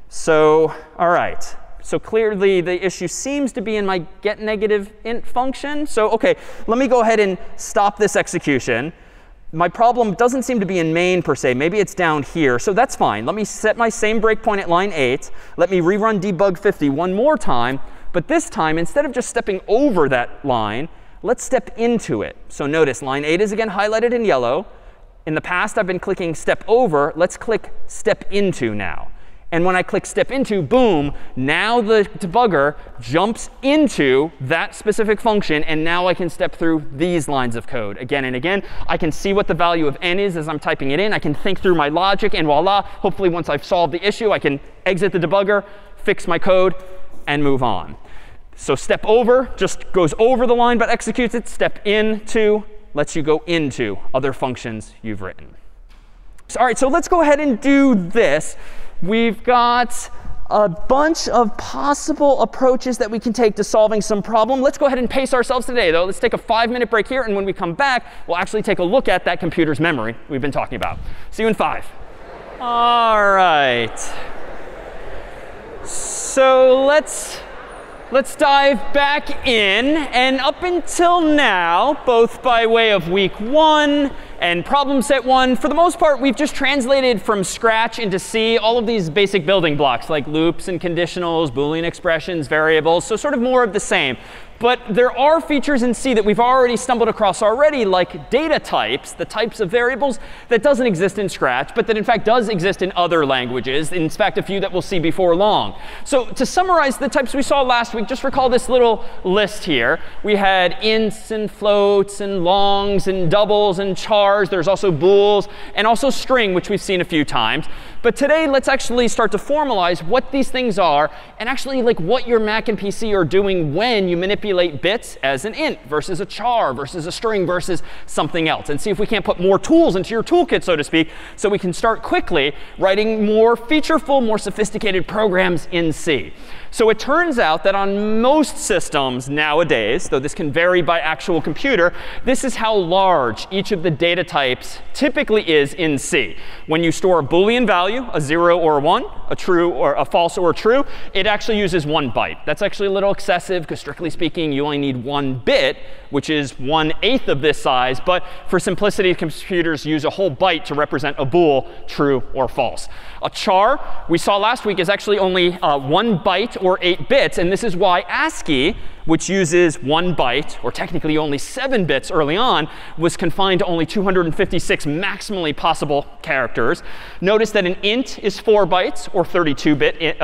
So all right. So clearly, the issue seems to be in my getNegativeInt function. So OK, let me go ahead and stop this execution. My problem doesn't seem to be in main, per se. Maybe it's down here. So that's fine. Let me set my same breakpoint at line eight. Let me rerun debug fifty one more time. But this time, instead of just stepping over that line, let's step into it. So notice, line eight is again highlighted in yellow. In the past, I've been clicking step over. Let's click step into now. And when I click step into, boom, now the debugger jumps into that specific function. And now I can step through these lines of code again and again. I can see what the value of n is as I'm typing it in. I can think through my logic. And voila, hopefully once I've solved the issue, I can exit the debugger, fix my code, and move on. So step over just goes over the line but executes it. Step into lets you go into other functions you've written. So, all right, so let's go ahead and do this. We've got a bunch of possible approaches that we can take to solving some problem. Let's go ahead and pace ourselves today, though. Let's take a five-minute break here. And when we come back, we'll actually take a look at that computer's memory we've been talking about. See you in five. All right. So let's let's dive back in. And up until now, both by way of week one and problem set one, for the most part, we've just translated from scratch into C all of these basic building blocks like loops and conditionals, Boolean expressions, variables, so sort of more of the same. But there are features in C that we've already stumbled across already, like data types, the types of variables that doesn't exist in Scratch, but that in fact does exist in other languages. In fact, a few that we'll see before long. So to summarize the types we saw last week, just recall this little list here. We had ints and floats and longs and doubles and chars. There's also bools and also string, which we've seen a few times. But today, let's actually start to formalize what these things are and actually like what your Mac and P C are doing when you manipulate bits as an int versus a char versus a string versus something else. And see if we can't put more tools into your toolkit, so to speak, so we can start quickly writing more featureful, more sophisticated programs in C. So it turns out that on most systems nowadays, though this can vary by actual computer, this is how large each of the data types typically is in C. When you store a Boolean value, a zero or a one, a true or a false or a true, it actually uses one byte. That's actually a little excessive because strictly speaking, you only need one bit, which is one eighth of this size. But for simplicity, computers use a whole byte to represent a bool, true or false. A char, we saw last week, is actually only uh, one byte or eight bits. And this is why ASCII, which uses one byte, or technically only seven bits early on, was confined to only two hundred fifty-six maximally possible characters. Notice that an int is four bytes, or thirty-two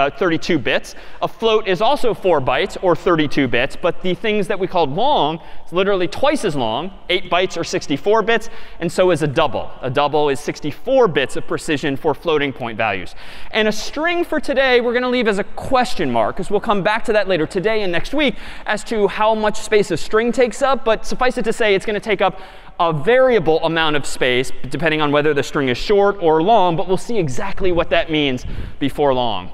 bits. A float is also four bytes, or thirty-two bits. But the things that we called long is literally twice as long. eight bytes or sixty-four bits. And so is a double. A double is sixty-four bits of precision for floating point values. And a string for today, we're going to leave as a question mark, because we'll come back to that later today and next week as to how much space a string takes up. But suffice it to say, it's going to take up a variable amount of space, depending on whether the string is short or long. But we'll see exactly what that means before long.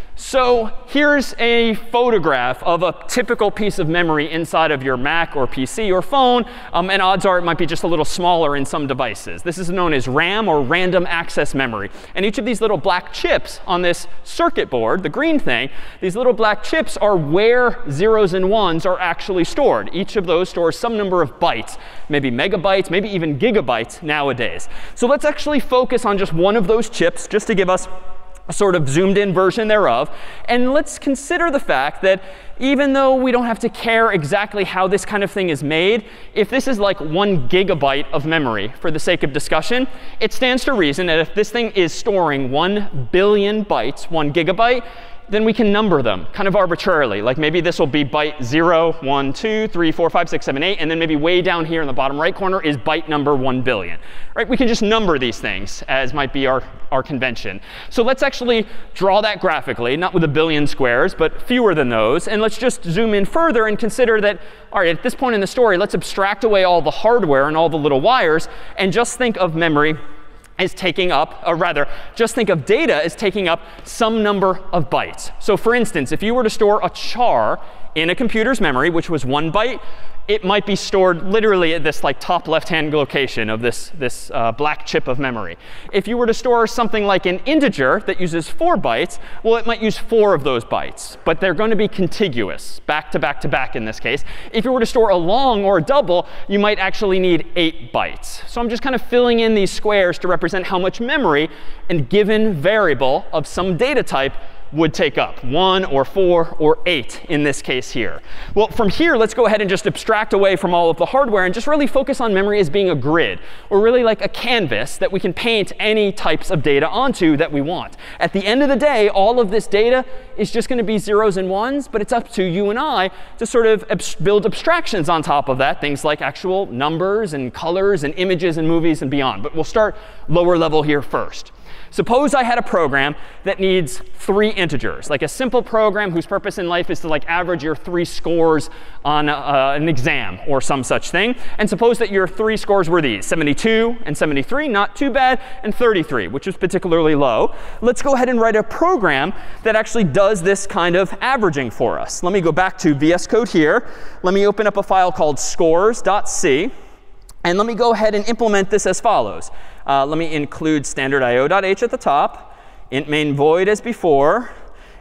So here's a photograph of a typical piece of memory inside of your Mac or P C or phone. Um, and odds are it might be just a little smaller in some devices. This is known as RAM, or random access memory. And each of these little black chips on this circuit board, the green thing, these little black chips are where zeros and ones are actually stored. Each of those stores some number of bytes, maybe megabytes, maybe even gigabytes nowadays. So let's actually focus on just one of those chips, just to give us a sort of zoomed in version thereof. And let's consider the fact that even though we don't have to care exactly how this kind of thing is made, if this is like one gigabyte of memory for the sake of discussion, it stands to reason that if this thing is storing one billion bytes, one gigabyte, then we can number them kind of arbitrarily. Like maybe this will be byte zero, one, two, three, four, five, six, seven, eight. And then maybe way down here in the bottom right corner is byte number one billion. Right? We can just number these things, as might be our, our convention. So let's actually draw that graphically, not with a billion squares, but fewer than those. And let's just zoom in further and consider that, all right, at this point in the story, let's abstract away all the hardware and all the little wires and just think of memory is taking up, or rather, just think of data as taking up some number of bytes. So for instance, if you were to store a char in a computer's memory, which was one byte, it might be stored literally at this like top left-hand location of this, this uh, black chip of memory. If you were to store something like an integer that uses four bytes, well, it might use four of those bytes. But they're going to be contiguous, back to back to back in this case. If you were to store a long or a double, you might actually need eight bytes. So I'm just kind of filling in these squares to represent how much memory a given variable of some data type would take up, one or four or eight in this case here. Well, from here, let's go ahead and just abstract away from all of the hardware and just really focus on memory as being a grid, or really like a canvas that we can paint any types of data onto that we want. At the end of the day, all of this data is just going to be zeros and ones, but it's up to you and I to sort of abs- build abstractions on top of that, things like actual numbers and colors and images and movies and beyond. But we'll start lower level here first. Suppose I had a program that needs three integers, like a simple program whose purpose in life is to like average your three scores on uh, an exam or some such thing. And suppose that your three scores were these, seventy-two and seventy-three, not too bad, and thirty-three, which is particularly low. Let's go ahead and write a program that actually does this kind of averaging for us. Let me go back to V S Code here. Let me open up a file called scores.c. And let me go ahead and implement this as follows. Uh, let me include standard I O dot h at the top, int main void as before.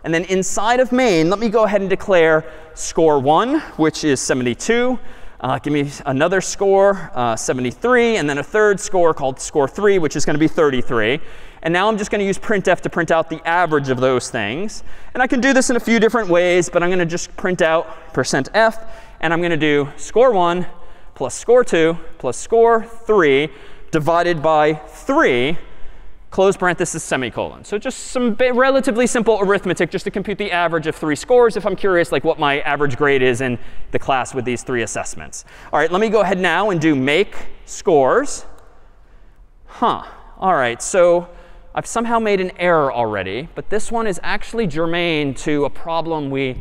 And then inside of main, let me go ahead and declare score one, which is seventy-two. Uh, give me another score, uh, seventy-three, and then a third score called score three, which is going to be thirty-three. And now I'm just going to use printf to print out the average of those things. And I can do this in a few different ways, but I'm going to just print out percent %f. And I'm going to do score one plus score two plus score three divided by three, close parenthesis, semicolon. So just some relatively simple arithmetic just to compute the average of three scores if I'm curious like what my average grade is in the class with these three assessments. All right, let me go ahead now and do make scores. Huh. All right, so I've somehow made an error already. But this one is actually germane to a problem we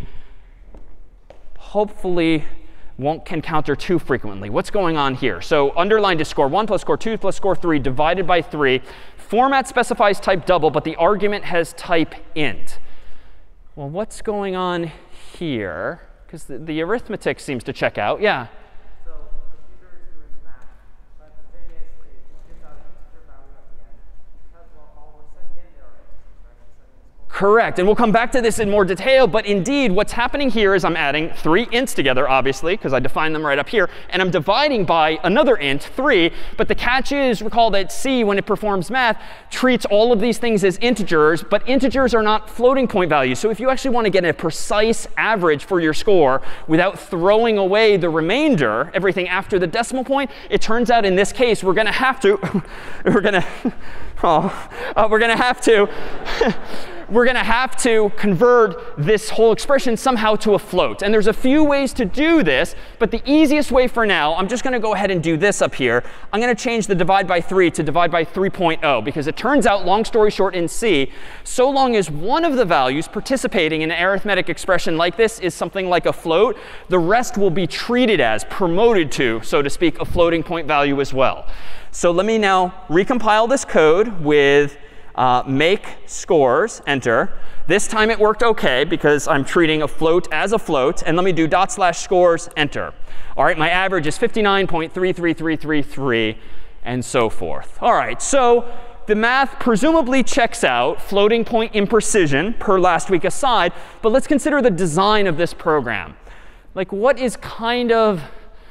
hopefully won't encounter too frequently. What's going on here? So underlined is score one plus score two plus score three divided by three. Format specifies type double, but the argument has type int. Well, what's going on here? Because the, the arithmetic seems to check out. Yeah? So the computer is doing the math, but the thing is, it just gives out an integer value at the end. Because well, all we're setting in there are integers, right? We're setting this Correct. And we'll come back to this in more detail. But indeed, what's happening here is I'm adding three ints together, obviously, because I defined them right up here. And I'm dividing by another int, three. But the catch is, recall that C, when it performs math, treats all of these things as integers. But integers are not floating point values. So if you actually want to get a precise average for your score without throwing away the remainder, everything after the decimal point, it turns out in this case, we're going to have to, we're going to, oh, uh, we're going to have to, we're going to have to convert this whole expression somehow to a float. And there's a few ways to do this. But the easiest way for now, I'm just going to go ahead and do this up here. I'm going to change the divide by three to divide by three point zero. Because it turns out, long story short, in C, so long as one of the values participating in an arithmetic expression like this is something like a float, the rest will be treated as, promoted to, so to speak, a floating point value as well. So let me now recompile this code with Uh, make scores, enter. This time it worked OK because I'm treating a float as a float. And let me do dot slash scores, enter. All right, my average is fifty-nine point three three three three three, and so forth. All right, so the math presumably checks out, floating point imprecision per last week aside. But let's consider the design of this program. Like, what is kind of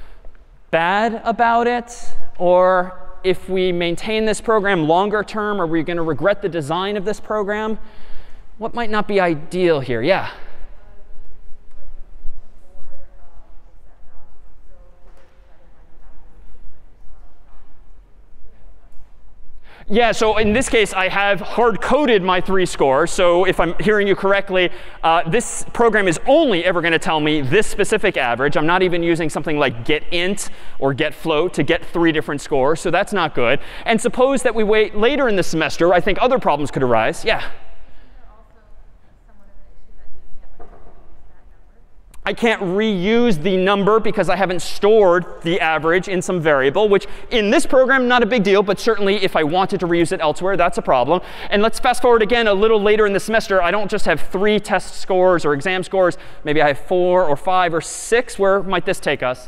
bad about it? Or if we maintain this program longer term, are we going to regret the design of this program? What might not be ideal here? Yeah? Yeah, so in this case, I have hard-coded my three scores. So if I'm hearing you correctly, uh, this program is only ever going to tell me this specific average. I'm not even using something like getInt or getFloat to get three different scores. So that's not good. And suppose that we wait later in the semester, I think other problems could arise. Yeah? I can't reuse the number because I haven't stored the average in some variable, which in this program, not a big deal. But certainly, if I wanted to reuse it elsewhere, that's a problem. And let's fast forward again a little later in the semester. I don't just have three test scores or exam scores. Maybe I have four or five or six. Where might this take us?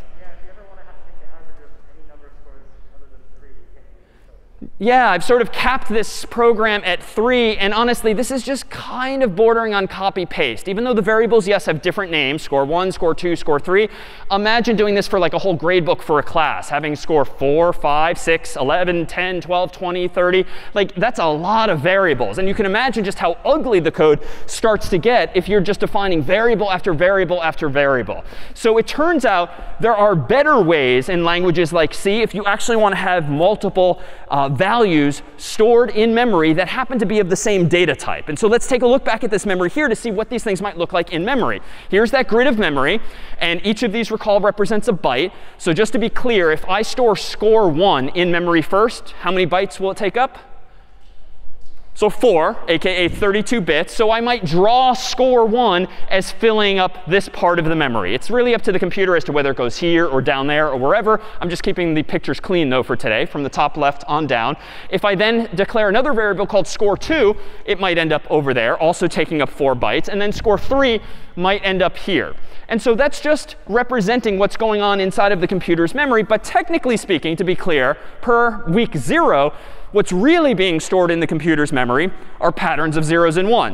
Yeah, I've sort of capped this program at three. And honestly, this is just kind of bordering on copy paste. Even though the variables, yes, have different names, score one, score two, score three. Imagine doing this for like a whole grade book for a class, having score four, five, six, eleven, ten, twelve, twenty, thirty. Like, that's a lot of variables. And you can imagine just how ugly the code starts to get if you're just defining variable after variable after variable. So it turns out there are better ways in languages like C if you actually want to have multiple uh, values stored in memory that happen to be of the same data type. And so let's take a look back at this memory here to see what these things might look like in memory. Here's that grid of memory. And each of these, recall, represents a byte. So just to be clear, if I store score one in memory first, how many bytes will it take up? So four, aka thirty-two bits. So I might draw score one as filling up this part of the memory. It's really up to the computer as to whether it goes here or down there or wherever. I'm just keeping the pictures clean, though, for today, from the top left on down. If I then declare another variable called score two, it might end up over there, also taking up four bytes. And then score three might end up here. And so that's just representing what's going on inside of the computer's memory. But technically speaking, to be clear, per week zero, what's really being stored in the computer's memory are patterns of zeros and ones.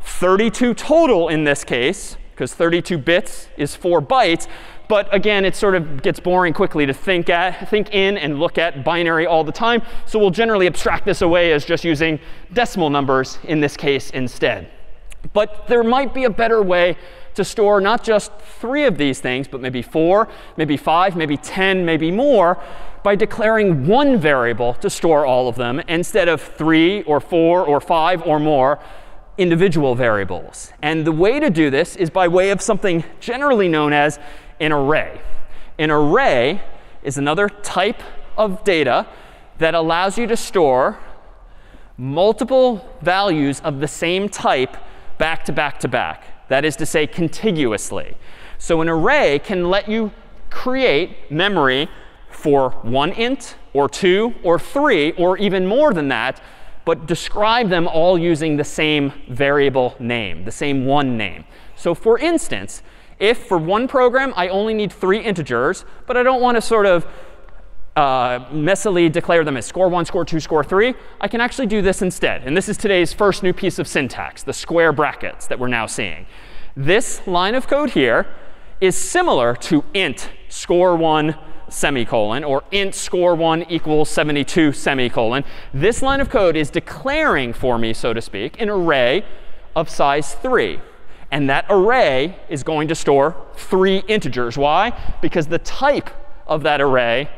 thirty-two total in this case, because thirty-two bits is four bytes. But again, it sort of gets boring quickly to think at, think in and look at binary all the time. So we'll generally abstract this away as just using decimal numbers in this case instead. But there might be a better way to store not just three of these things, but maybe four, maybe five, maybe ten, maybe more, by declaring one variable to store all of them instead of three or four or five or more individual variables. And the way to do this is by way of something generally known as an array. An array is another type of data that allows you to store multiple values of the same type back to back to back. That is to say, contiguously. So an array can let you create memory for one int, or two, or three, or even more than that, but describe them all using the same variable name, the same one name. So for instance, if for one program I only need three integers, but I don't want to sort of uh, messily declare them as score one, score two, score three, I can actually do this instead. And this is today's first new piece of syntax, the square brackets that we're now seeing. This line of code here is similar to int score one semicolon, or int score one equals seventy-two semicolon. This line of code is declaring for me, so to speak, an array of size three. And that array is going to store three integers. Why? Because the type of that array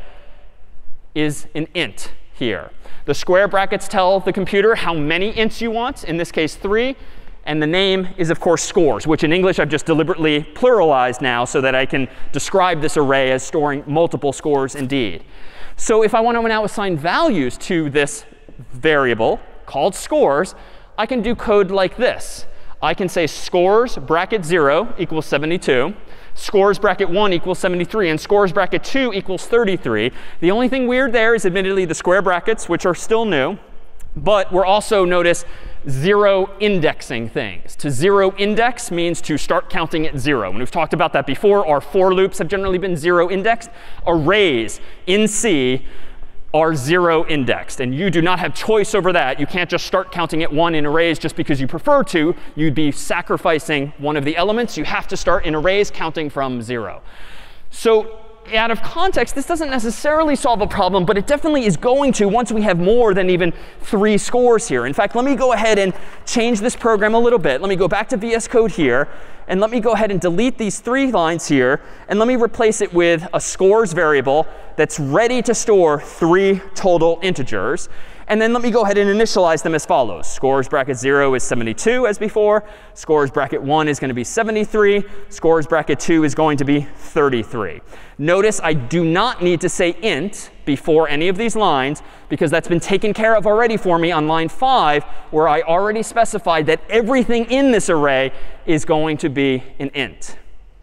is an int here. The square brackets tell the computer how many ints you want, in this case three. And the name is, of course, scores, which in English I've just deliberately pluralized now so that I can describe this array as storing multiple scores indeed. So if I want to now assign values to this variable called scores, I can do code like this. I can say scores bracket zero equals seventy-two, scores bracket one equals seventy-three, and scores bracket two equals thirty-three. The only thing weird there is admittedly the square brackets, which are still new. But we're also, notice, zero indexing things. To zero index means to start counting at zero. And we've talked about that before. Our for loops have generally been zero indexed. Arrays in C are zero indexed. And you do not have choice over that. You can't just start counting at one in arrays just because you prefer to. You'd be sacrificing one of the elements. You have to start in arrays counting from zero. So out of context, this doesn't necessarily solve a problem, but it definitely is going to once we have more than even three scores here. In fact, let me go ahead and change this program a little bit. Let me go back to V S Code here. And let me go ahead and delete these three lines here. And let me replace it with a scores variable that's ready to store three total integers. And then let me go ahead and initialize them as follows. Scores bracket zero is seventy-two as before. Scores bracket one is going to be seventy-three. Scores bracket two is going to be thirty-three. Notice I do not need to say int before any of these lines, because that's been taken care of already for me on line five, where I already specified that everything in this array is going to be an int.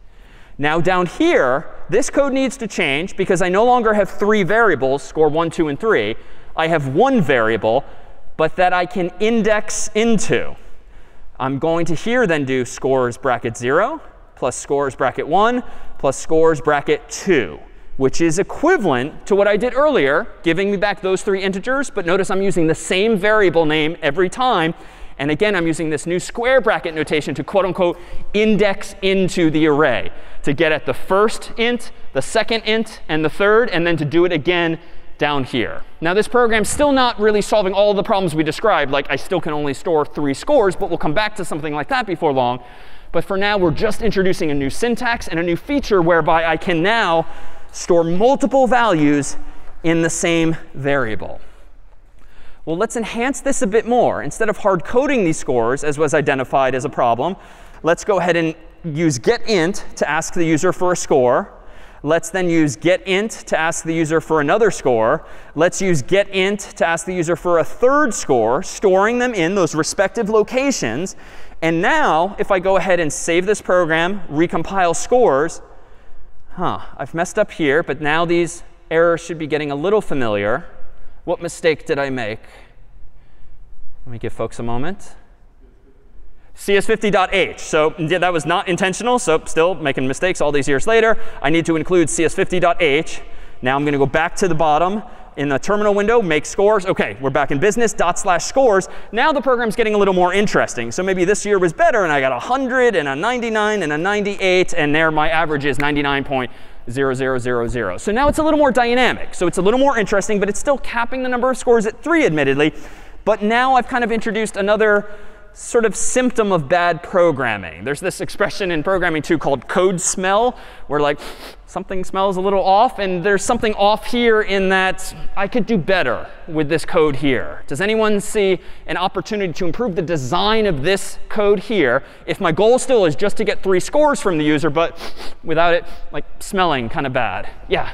Now down here, this code needs to change because I no longer have three variables, score one, two, and three. I have one variable, but that I can index into. I'm going to here then do scores bracket zero plus scores bracket one plus scores bracket two, which is equivalent to what I did earlier, giving me back those three integers. But notice I'm using the same variable name every time. And again, I'm using this new square bracket notation to quote unquote index into the array, to get at the first int, the second int, and the third, and then to do it again down here. Now this program's still not really solving all the problems we described. Like I still can only store three scores, but we'll come back to something like that before long. But for now, we're just introducing a new syntax and a new feature whereby I can now store multiple values in the same variable. Well, let's enhance this a bit more. Instead of hard coding these scores, as was identified as a problem, let's go ahead and use getInt to ask the user for a score. Let's then use getInt to ask the user for another score. Let's use getInt to ask the user for a third score, storing them in those respective locations. And now, if I go ahead and save this program, recompile scores, huh, I've messed up here, but now these errors should be getting a little familiar. What mistake did I make? Let me give folks a moment. C S fifty dot H. So yeah, that was not intentional. So still making mistakes all these years later. I need to include C S fifty dot H. Now I'm going to go back to the bottom, in the terminal window, make scores. OK, we're back in business, dot slash scores. Now the program's getting a little more interesting. So maybe this year was better, and I got one hundred and a ninety-nine and a ninety-eight. And there my average is ninety-nine point zero zero zero zero. So now it's a little more dynamic. So it's a little more interesting, but it's still capping the number of scores at three, admittedly. But now I've kind of introduced another sort of symptom of bad programming. There's this expression in programming, too, called code smell, where like something smells a little off. And there's something off here in that I could do better with this code here. Does anyone see an opportunity to improve the design of this code here if my goal still is just to get three scores from the user, but without it like smelling kind of bad? Yeah?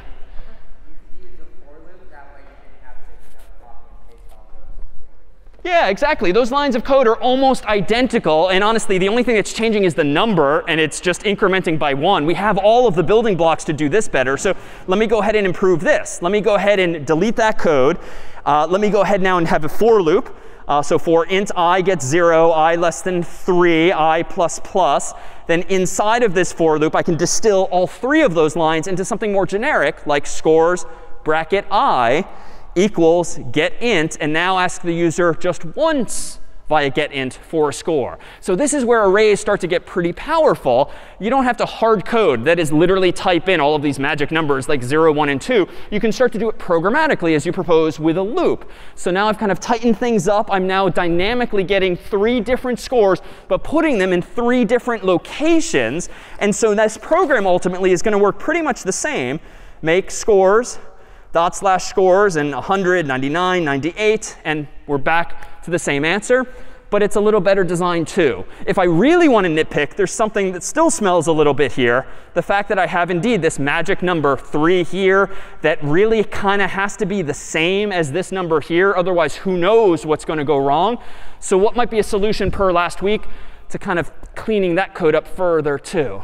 Yeah, exactly. Those lines of code are almost identical. And honestly, the only thing that's changing is the number, and it's just incrementing by one. We have all of the building blocks to do this better. So let me go ahead and improve this. Let me go ahead and delete that code. Uh, let me go ahead now and have a for loop. Uh, so for int I gets zero, I less than three, I plus plus. Then inside of this for loop, I can distill all three of those lines into something more generic, like scores bracket I equals getInt, and now ask the user just once via getInt for a score. So this is where arrays start to get pretty powerful. You don't have to hard code, that is literally type in all of these magic numbers like zero, one, and two. You can start to do it programmatically as you propose with a loop. So now I've kind of tightened things up. I'm now dynamically getting three different scores, but putting them in three different locations. And so this program ultimately is going to work pretty much the same. Make scores, dot slash scores, and one hundred, ninety-nine, ninety-eight. And we're back to the same answer. But it's a little better designed, too. If I really want to nitpick, there's something that still smells a little bit here. The fact that I have, indeed, this magic number three here that really kind of has to be the same as this number here. Otherwise, who knows what's going to go wrong? So what might be a solution per last week to kind of cleaning that code up further, too?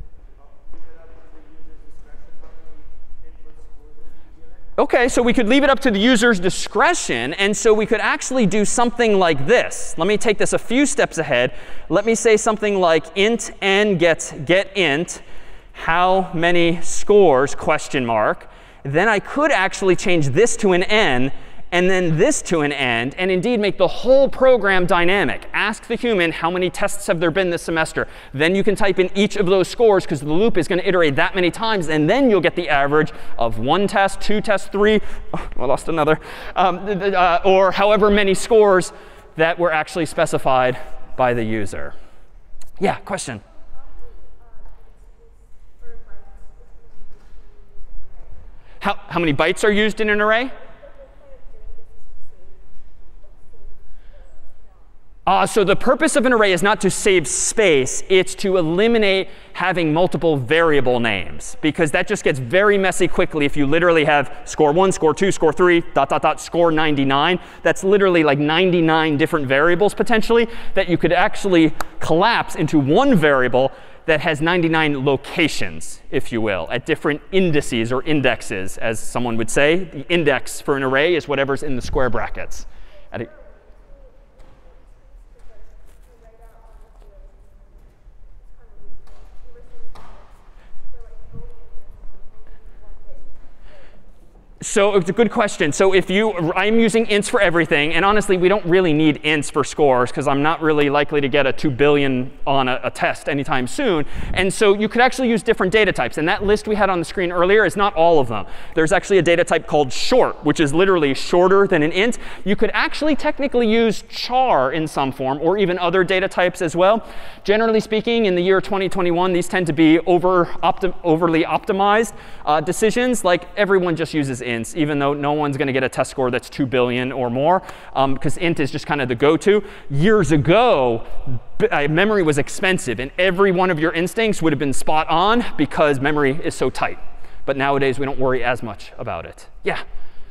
OK, so we could leave it up to the user's discretion. And so we could actually do something like this. Let me take this a few steps ahead. Let me say something like int n gets getInt, how many scores, question mark. Then I could actually change this to an n, and then this to an end, and indeed make the whole program dynamic. Ask the human how many tests have there been this semester. Then you can type in each of those scores, because the loop is going to iterate that many times. And then you'll get the average of one test, two tests, three. Oh, I lost another. Um, uh, or however many scores that were actually specified by the user. Yeah, question? How, how many bytes are used in an array? Uh, so the purpose of an array is not to save space. It's to eliminate having multiple variable names, because that just gets very messy quickly if you literally have score one, score two, score three, dot, dot, dot, score ninety-nine. That's literally like ninety-nine different variables, potentially, that you could actually collapse into one variable that has ninety-nine locations, if you will, at different indices or indexes, as someone would say. The index for an array is whatever's in the square brackets. At a, So it's a good question. So if you, I'm using ints for everything. And honestly, we don't really need ints for scores, because I'm not really likely to get a two billion on a, a test anytime soon. And so you could actually use different data types. And that list we had on the screen earlier is not all of them. There's actually a data type called short, which is literally shorter than an int. You could actually technically use char in some form, or even other data types as well. Generally speaking, in the year twenty twenty-one, these tend to be over optim overly optimized uh, decisions. Like everyone just uses int. Ints, even though no one's going to get a test score that's two billion or more, because um, int is just kind of the go-to. Years ago, uh, memory was expensive, and every one of your instincts would have been spot on because memory is so tight. But nowadays, we don't worry as much about it. Yeah?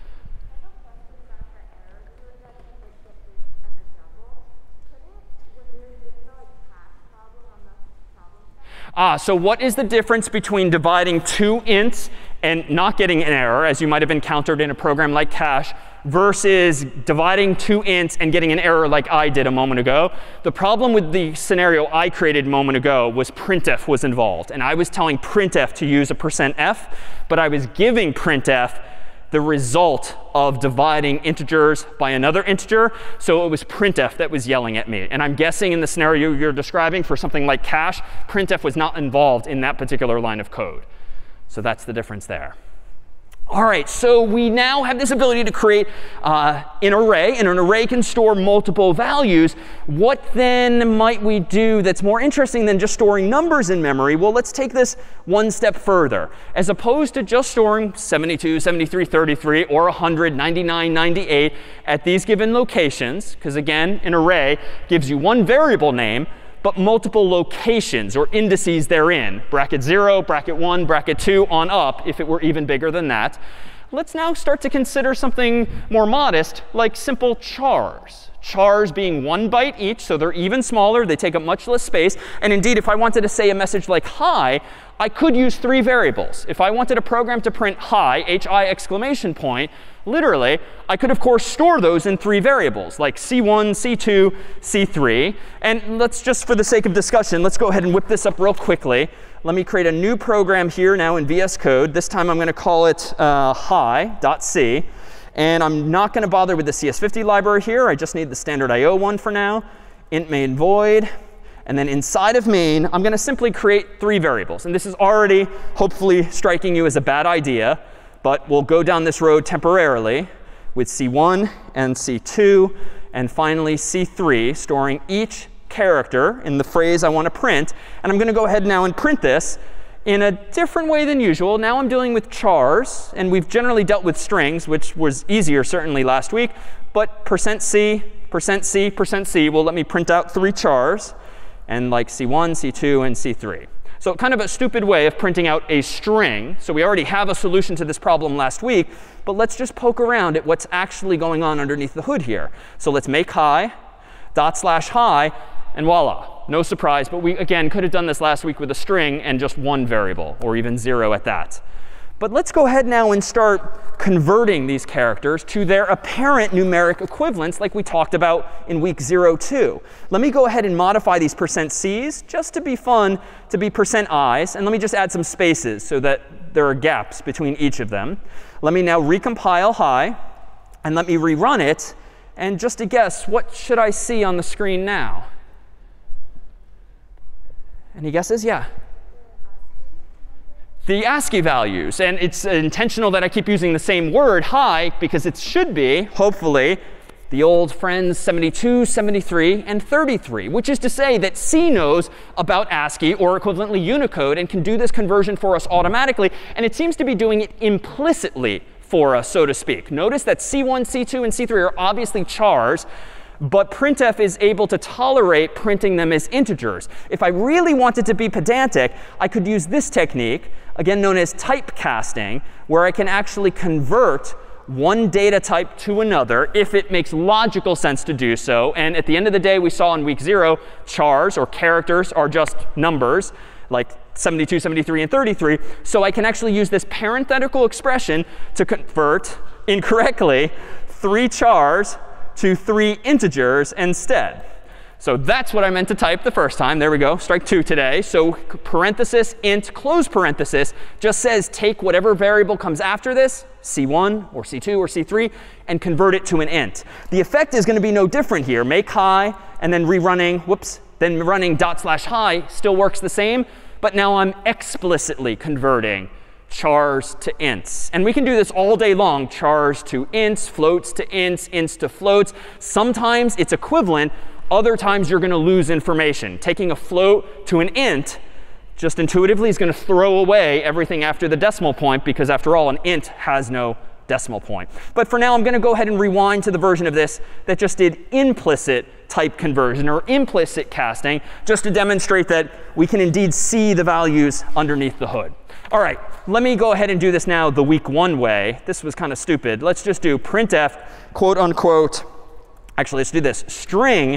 Ah, so what is the difference between dividing two ints and not getting an error, as you might have encountered in a program like cache, versus dividing two ints and getting an error like I did a moment ago? The problem with the scenario I created a moment ago was printf was involved. And I was telling printf to use a percent %f, but I was giving printf the result of dividing integers by another integer. So it was printf that was yelling at me. And I'm guessing in the scenario you're describing for something like cache, printf was not involved in that particular line of code. So that's the difference there. All right, so we now have this ability to create uh, an array, and an array can store multiple values. What then might we do that's more interesting than just storing numbers in memory? Well, let's take this one step further. As opposed to just storing seventy-two, seventy-three, thirty-three, or one hundred, ninety-nine, ninety-eight at these given locations, because again, an array gives you one variable name, but multiple locations or indices therein, bracket zero, bracket one, bracket two, on up, if it were even bigger than that. Let's now start to consider something more modest, like simple chars. Chars being one byte each, so they're even smaller. They take up much less space. And indeed, if I wanted to say a message like hi, I could use three variables. If I wanted a program to print hi, H I exclamation point, literally, I could, of course, store those in three variables, like C one, C two, C three. And let's just, for the sake of discussion, let's go ahead and whip this up real quickly. Let me create a new program here now in V S Code. This time I'm going to call it uh, hi.c. And I'm not going to bother with the C S fifty library here. I just need the standard I O one for now. Int main void. And then inside of main, I'm going to simply create three variables. And this is already hopefully striking you as a bad idea. But we'll go down this road temporarily with C one and C two, and finally C three, storing each character in the phrase I want to print. And I'm going to go ahead now and print this in a different way than usual. Now I'm dealing with chars. And we've generally dealt with strings, which was easier certainly last week. But percent %c, percent %c, percent %c will let me print out three chars, and like C one, C two, and C three. So kind of a stupid way of printing out a string. So we already have a solution to this problem last week. But let's just poke around at what's actually going on underneath the hood here. So let's make hi, dot slash hi, and voila. No surprise. But we, again, could have done this last week with a string and just one variable, or even zero at that. But let's go ahead now and start converting these characters to their apparent numeric equivalents like we talked about in week zero two. Let me go ahead and modify these percent %c's just to be fun to be percent %i's. And let me just add some spaces so that there are gaps between each of them. Let me now recompile hi, and let me rerun it. And just to guess, what should I see on the screen now? Any guesses? Yeah. The ASCII values. And it's intentional that I keep using the same word, hi, because it should be, hopefully, the old friends seventy-two, seventy-three, and thirty-three, which is to say that C knows about ASCII, or equivalently Unicode, and can do this conversion for us automatically. And it seems to be doing it implicitly for us, so to speak. Notice that C one, C two, and C three are obviously chars. But printf is able to tolerate printing them as integers. If I really wanted to be pedantic, I could use this technique, again known as typecasting, where I can actually convert one data type to another if it makes logical sense to do so. And at the end of the day, we saw in week zero, chars or characters are just numbers, like seventy-two, seventy-three, and thirty-three. So I can actually use this parenthetical expression to convert incorrectly three chars to three integers instead. So that's what I meant to type the first time. There we go. Strike two today. So parenthesis int close parenthesis just says take whatever variable comes after this, C one or C two or C three, and convert it to an int. The effect is going to be no different here. Make hi, and then rerunning, whoops, then running dot slash hi still works the same. But now I'm explicitly converting chars to ints. And we can do this all day long, chars to ints, floats to ints, ints to floats. Sometimes it's equivalent. Other times you're going to lose information. Taking a float to an int just intuitively is going to throw away everything after the decimal point, because after all, an int has no decimal point. But for now, I'm going to go ahead and rewind to the version of this that just did implicit type conversion or implicit casting, just to demonstrate that we can indeed see the values underneath the hood. All right, let me go ahead and do this now the week one way. This was kind of stupid. Let's just do printf, quote unquote, actually, let's do this, string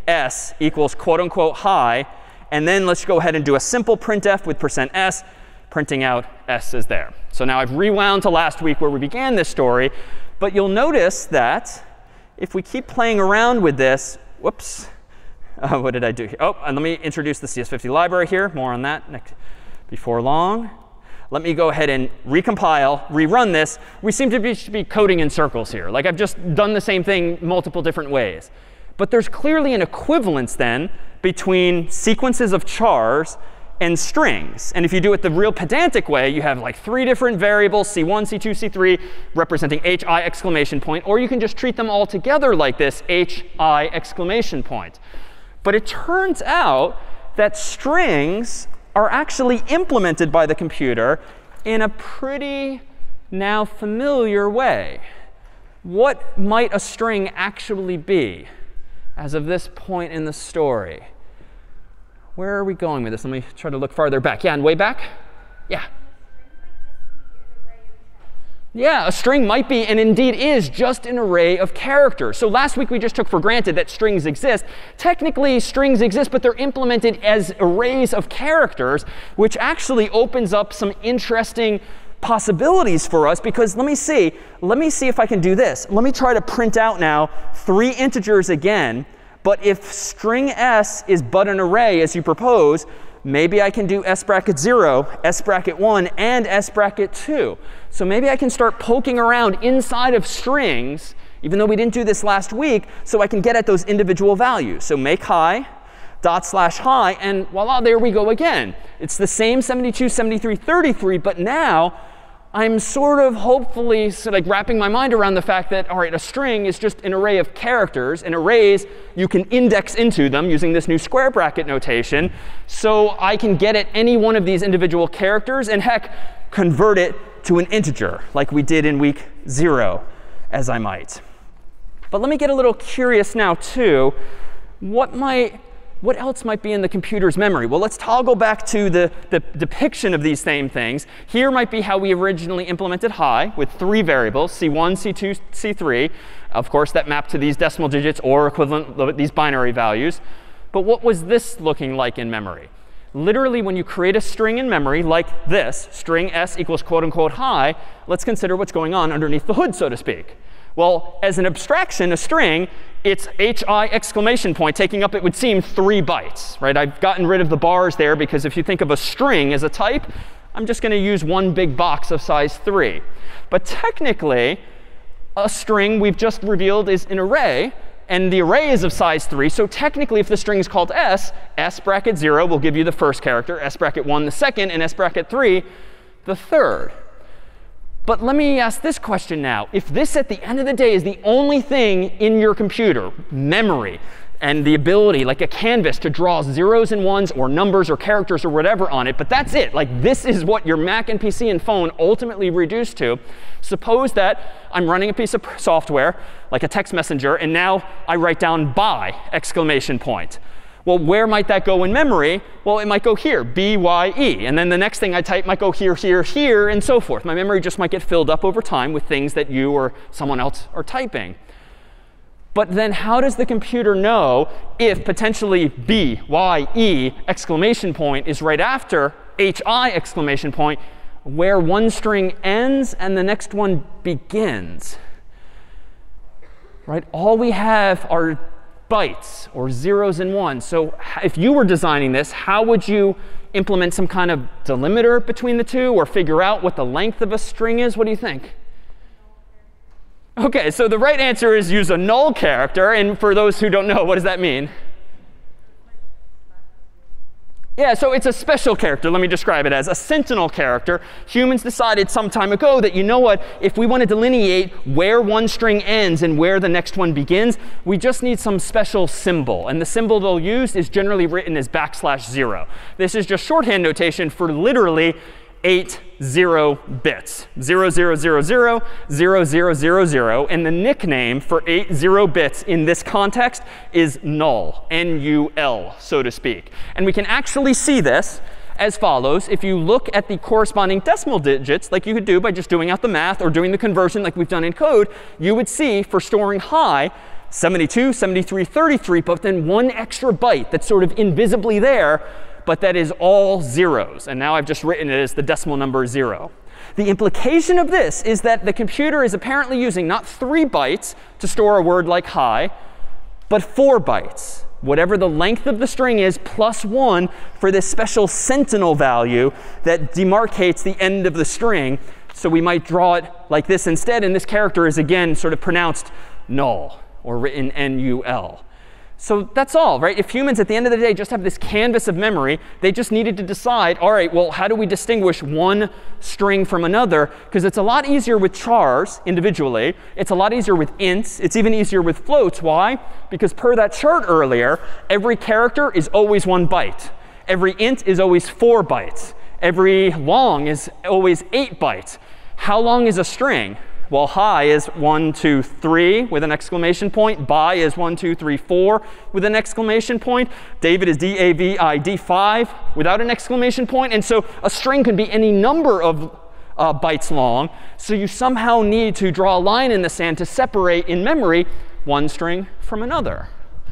s equals quote unquote hi. And then let's go ahead and do a simple printf with percent %s, printing out s is there. So now I've rewound to last week where we began this story. But you'll notice that if we keep playing around with this, whoops, uh, what did I do here? Oh, and let me introduce the C S fifty library here. More on that next, before long. Let me go ahead and recompile, rerun this. We seem to be, be coding in circles here. Like I've just done the same thing multiple different ways. But there's clearly an equivalence then between sequences of chars and strings. And if you do it the real pedantic way, you have like three different variables, C one, C two, C three, representing hi exclamation point. Or you can just treat them all together like this, hi exclamation point. But it turns out that strings are actually implemented by the computer in a pretty now familiar way. What might a string actually be as of this point in the story? Where are we going with this? Let me try to look farther back. Yeah, and way back? Yeah. Yeah, a string might be, and indeed is, just an array of characters. So last week we just took for granted that strings exist. Technically, strings exist, but they're implemented as arrays of characters, which actually opens up some interesting possibilities for us. Because let me see. Let me see if I can do this. Let me try to print out now three integers again. But if string s is but an array, as you propose, maybe I can do s bracket zero, s bracket one, and s bracket two. So maybe I can start poking around inside of strings, even though we didn't do this last week, so I can get at those individual values. So make hi, dot slash hi, and voila, there we go again. It's the same seventy-two, seventy-three, thirty-three, but now I'm sort of hopefully sort of like wrapping my mind around the fact that, all right, a string is just an array of characters. And arrays, you can index into them using this new square bracket notation. So I can get at any one of these individual characters and, heck, convert it to an integer, like we did in week zero, as I might. But let me get a little curious now, too. What might... What else might be in the computer's memory? Well, let's toggle back to the, the depiction of these same things. Here might be how we originally implemented hi with three variables, C one, C two, C three. Of course, that mapped to these decimal digits or equivalent these binary values. But what was this looking like in memory? Literally, when you create a string in memory like this, string s equals quote unquote hi, let's consider what's going on underneath the hood, so to speak. Well, as an abstraction, a string, it's hi exclamation point taking up, it would seem, three bytes. Right? I've gotten rid of the bars there because if you think of a string as a type, I'm just going to use one big box of size three. But technically, a string we've just revealed is an array. And the array is of size three. So technically, if the string is called s, s bracket zero will give you the first character, s bracket one the second, and s bracket three the third. But let me ask this question now. If this, at the end of the day, is the only thing in your computer, memory, and the ability, like a canvas, to draw zeros and ones or numbers or characters or whatever on it, but that's it. Like this is what your Mac and P C and phone ultimately reduce to. Suppose that I'm running a piece of software, like a text messenger, and now I write down by exclamation point. Well, where might that go in memory? Well, it might go here, B Y E. And then the next thing I type might go here, here, here, and so forth. My memory just might get filled up over time with things that you or someone else are typing. But then how does the computer know if potentially B Y E exclamation point is right after hi exclamation point, where one string ends and the next one begins? Right? All we have are bytes or zeros and ones. So if you were designing this, how would you implement some kind of delimiter between the two or figure out what the length of a string is? What do you think? OK, so the right answer is use a null character. And for those who don't know, what does that mean? Yeah, so it's a special character. Let me describe it as a sentinel character. Humans decided some time ago that, you know what, if we want to delineate where one string ends and where the next one begins, we just need some special symbol. And the symbol they'll use is generally written as backslash zero. This is just shorthand notation for literally eight zero bits. Zero, zero, zero, zero, zero, zero, zero, zero. And the nickname for eight zero bits in this context is null, N U L, so to speak. And we can actually see this as follows. If you look at the corresponding decimal digits, like you could do by just doing out the math or doing the conversion like we've done in code, you would see for storing hi, seventy-two, seventy-three, thirty-three, but then one extra byte that's sort of invisibly there, but that is all zeros. And now I've just written it as the decimal number zero. The implication of this is that the computer is apparently using not three bytes to store a word like hi, but four bytes. whatever the length of the string is, plus one for this special sentinel value that demarcates the end of the string. So we might draw it like this instead. And this character is, again, sort of pronounced null, or written N U L. So that's all, right? If humans, at the end of the day, just have this canvas of memory, they just needed to decide, all right, well, how do we distinguish one string from another? Because it's a lot easier with chars individually. It's a lot easier with ints. It's even easier with floats. Why? Because per that chart earlier, every character is always one byte. Every int is always four bytes. Every long is always eight bytes. How long is a string? Well, hi is one, two, three with an exclamation point. Bi is one, two, three, four with an exclamation point. David is D A V I D five without an exclamation point. And so a string can be any number of uh, bytes long. So you somehow need to draw a line in the sand to separate in memory one string from another.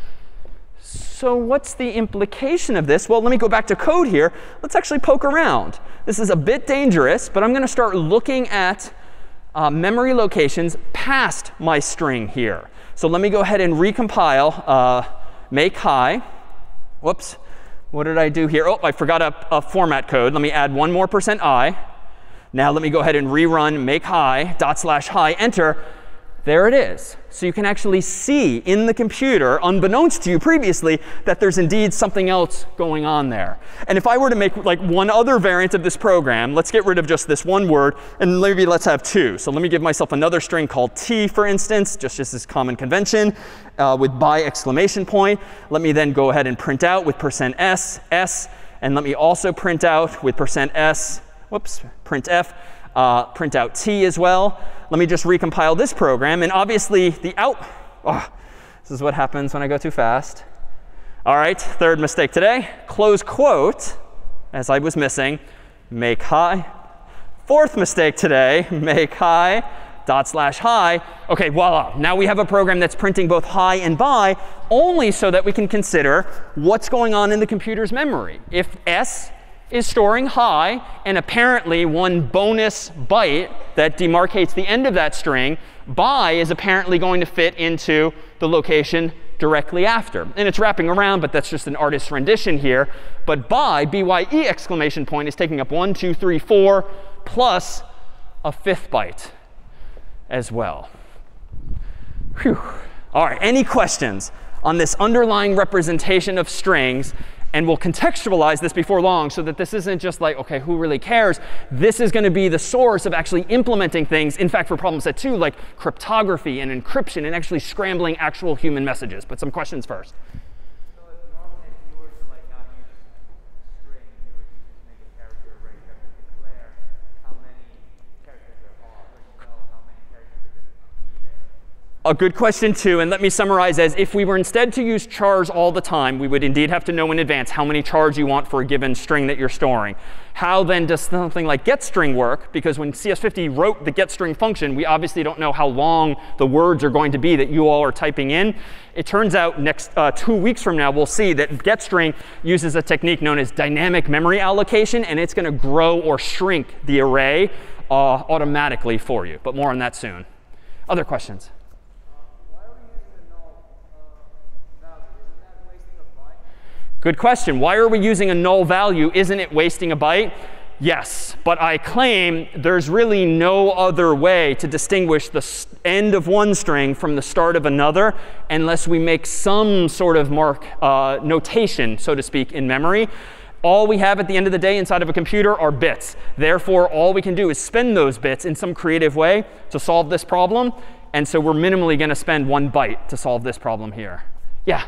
So what's the implication of this? Well, let me go back to code here. Let's actually poke around. This is a bit dangerous, but I'm going to start looking at Uh, memory locations past my string here. So let me go ahead and recompile uh, make hi. Whoops. What did I do here? Oh, I forgot a, a format code. Let me add one more percent I. Now let me go ahead and rerun make hi dot slash hi, enter. There it is. So you can actually see in the computer, unbeknownst to you previously, that there's indeed something else going on there. And if I were to make like one other variant of this program, let's get rid of just this one word, and maybe let's have two. So let me give myself another string called t, for instance, just as is common convention, uh, with by exclamation point. Let me then go ahead and print out with percent s, s, and let me also print out with percent s, whoops, printf, uh, print out t as well. Let me just recompile this program. And obviously, the out, oh, this is what happens when I go too fast. All right, third mistake today. Close quote, as I was missing, make hi. Fourth mistake today, make hi dot slash hi. OK, voila. Now we have a program that's printing both hi and bi, only so that we can consider what's going on in the computer's memory. If s is storing hi, and apparently one bonus byte that demarcates the end of that string, bi is apparently going to fit into the location directly after. And it's wrapping around, but that's just an artist's rendition here. But bi, B Y E exclamation point, is taking up one, two, three, four, plus a fifth byte as well. Whew. All right, any questions on this underlying representation of strings? And we'll contextualize this before long so that this isn't just like, OK, who really cares? This is going to be the source of actually implementing things, in fact, for problem set two, like cryptography and encryption and actually scrambling actual human messages. But some questions first. So if normally if you were to like not use string, you would just make a character array. You have to declare how many characters there are, or you know how many characters are going to be there. A good question, too. And let me summarize as if we were instead to use chars all the time, we would indeed have to know in advance how many chars you want for a given string that you're storing. How then does something like getString work? Because when C S fifty wrote the getString function, we obviously don't know how long the words are going to be that you all are typing in. It turns out next uh, two weeks from now, we'll see that getString uses a technique known as dynamic memory allocation. And it's going to grow or shrink the array uh, automatically for you. But more on that soon. Other questions? Good question. Why are we using a null value? Isn't it wasting a byte? Yes. But I claim there's really no other way to distinguish the end of one string from the start of another unless we make some sort of mark uh, notation, so to speak, in memory. All we have at the end of the day inside of a computer are bits. Therefore, all we can do is spend those bits in some creative way to solve this problem. And so we're minimally going to spend one byte to solve this problem here. Yeah?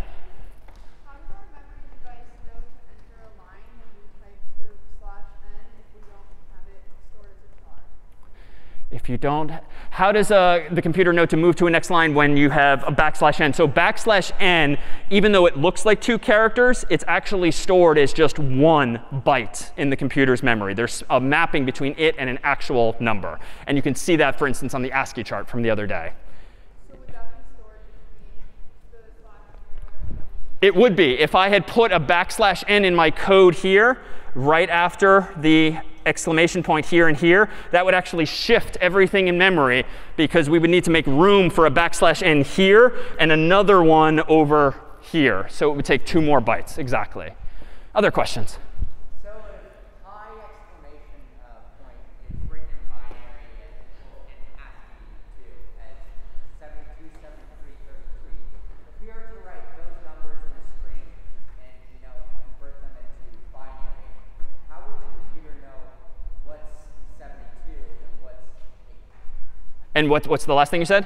If you don't, how does uh, the computer know to move to a next line when you have a backslash n? So backslash n, even though it looks like two characters, it's actually stored as just one byte in the computer's memory. There's a mapping between it and an actual number. And you can see that, for instance, on the ASCII chart from the other day. So would that be stored between the slash and It would be. If I had put a backslash n in my code here, right after the exclamation point here and here, that would actually shift everything in memory because we would need to make room for a backslash n here and another one over here. So it would take two more bytes, exactly. Other questions? So if I exclamation uh, point is written in binary and, and ASCII too, as seventy-two, seventy-three, thirty-three, if we are to write those numbers in a string and, you know, convert them into binary, how would the computer know what's seventy-two and what's eight? And what, what's the last thing you said?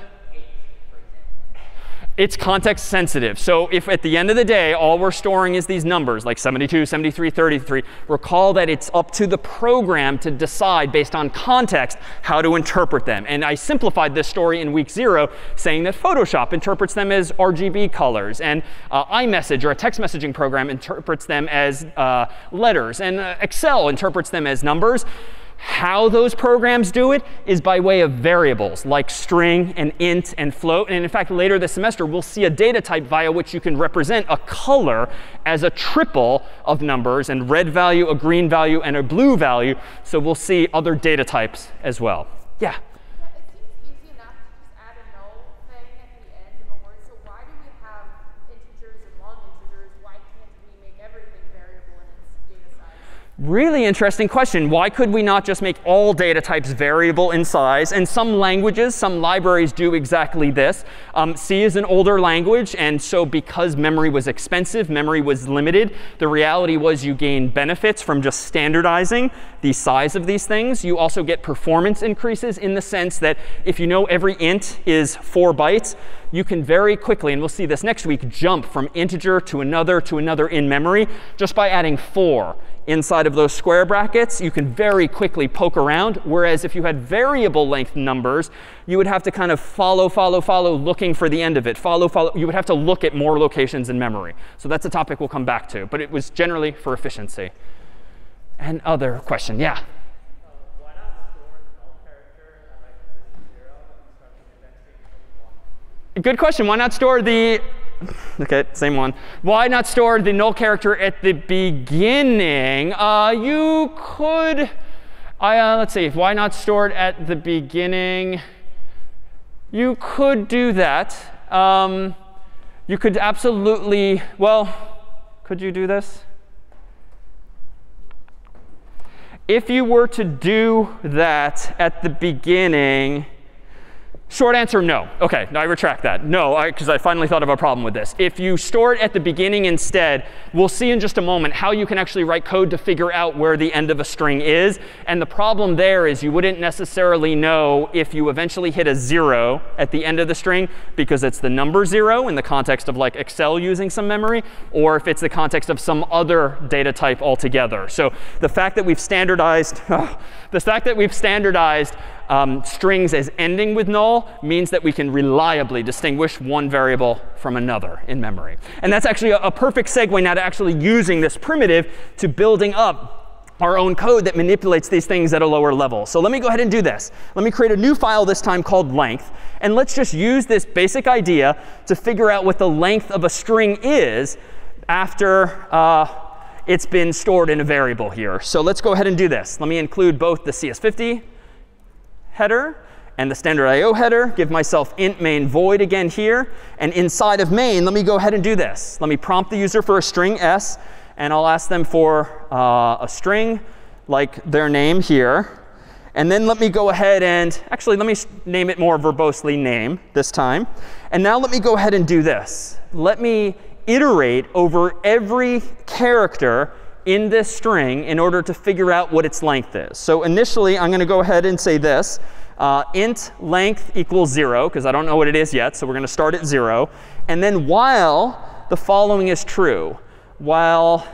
It's context sensitive. So if at the end of the day, all we're storing is these numbers like seventy-two, seventy-three, thirty-three, recall that it's up to the program to decide based on context how to interpret them. And I simplified this story in week zero, saying that Photoshop interprets them as R G B colors. And uh, iMessage, or a text messaging program, interprets them as uh, letters. And uh, Excel interprets them as numbers. How those programs do it is by way of variables like string and int and float. And in fact, later this semester, we'll see a data type via which you can represent a color as a triple of numbers, and red value, a green value, and a blue value. So we'll see other data types as well. Yeah? Yeah, it seems easy enough to just add a null thing at the end of a word. So why do we have integers and long integers? Why can't we make everything variable in its data size? Really interesting question. Why could we not just make all data types variable in size? And some languages, some libraries do exactly this. Um, C is an older language. And so because memory was expensive, memory was limited, the reality was you gain benefits from just standardizing the size of these things. You also get performance increases in the sense that if you know every int is four bytes, you can very quickly, and we'll see this next week, jump from integer to another to another in memory just by adding four inside of those square brackets. You can very quickly poke around. Whereas if you had variable length numbers, you would have to kind of follow, follow, follow, looking for the end of it. Follow, follow. You would have to look at more locations in memory. So that's a topic we'll come back to. But it was generally for efficiency. And other question? Yeah? Why not store the null character at like position zero and start indexing one? Good question. Why not store the OK, same one. Why not store the null character at the beginning? Uh, you could, I, uh, let's see, why not store it at the beginning? You could do that. Um, you could absolutely, well, could you do this? If you were to do that at the beginning, short answer, no. OK, now I retract that. No, because I, I finally thought of a problem with this. If you store it at the beginning instead, we'll see in just a moment how you can actually write code to figure out where the end of a string is. And the problem there is you wouldn't necessarily know if you eventually hit a zero at the end of the string because it's the number zero in the context of like Excel using some memory, or if it's the context of some other data type altogether. So the fact that we've standardized, oh, the fact that we've standardized Um, strings as ending with null means that we can reliably distinguish one variable from another in memory. And that's actually a, a perfect segue now to actually using this primitive to building up our own code that manipulates these things at a lower level. So let me go ahead and do this. Let me create a new file this time called length. And let's just use this basic idea to figure out what the length of a string is after uh, it's been stored in a variable here. So let's go ahead and do this. Let me include both the C S fifty header and the standard I O header. Give myself int main void again here. And inside of main, let me go ahead and do this. Let me prompt the user for a string s. And I'll ask them for uh, a string like their name here. And then let me go ahead and actually, let me name it more verbosely name this time. And now let me go ahead and do this. Let me iterate over every character in this string in order to figure out what its length is. So initially, I'm going to go ahead and say this. Uh, int length equals zero, because I don't know what it is yet. So we're going to start at zero. And then while the following is true, while,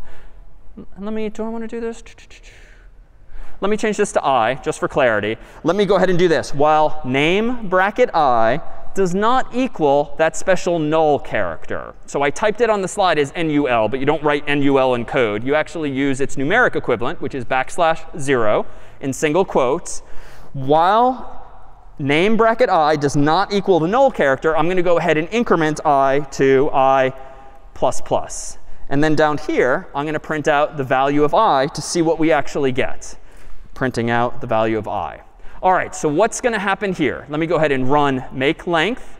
let me, do I want to do this? Let me change this to I, just for clarity. Let me go ahead and do this. While name bracket I does not equal that special null character. So I typed it on the slide as N U L, but you don't write N U L in code. You actually use its numeric equivalent, which is backslash zero in single quotes. While name bracket I does not equal the null character, I'm going to go ahead and increment I to I plus plus. And then down here, I'm going to print out the value of I to see what we actually get. Printing out the value of I. All right, so what's going to happen here? Let me go ahead and run make length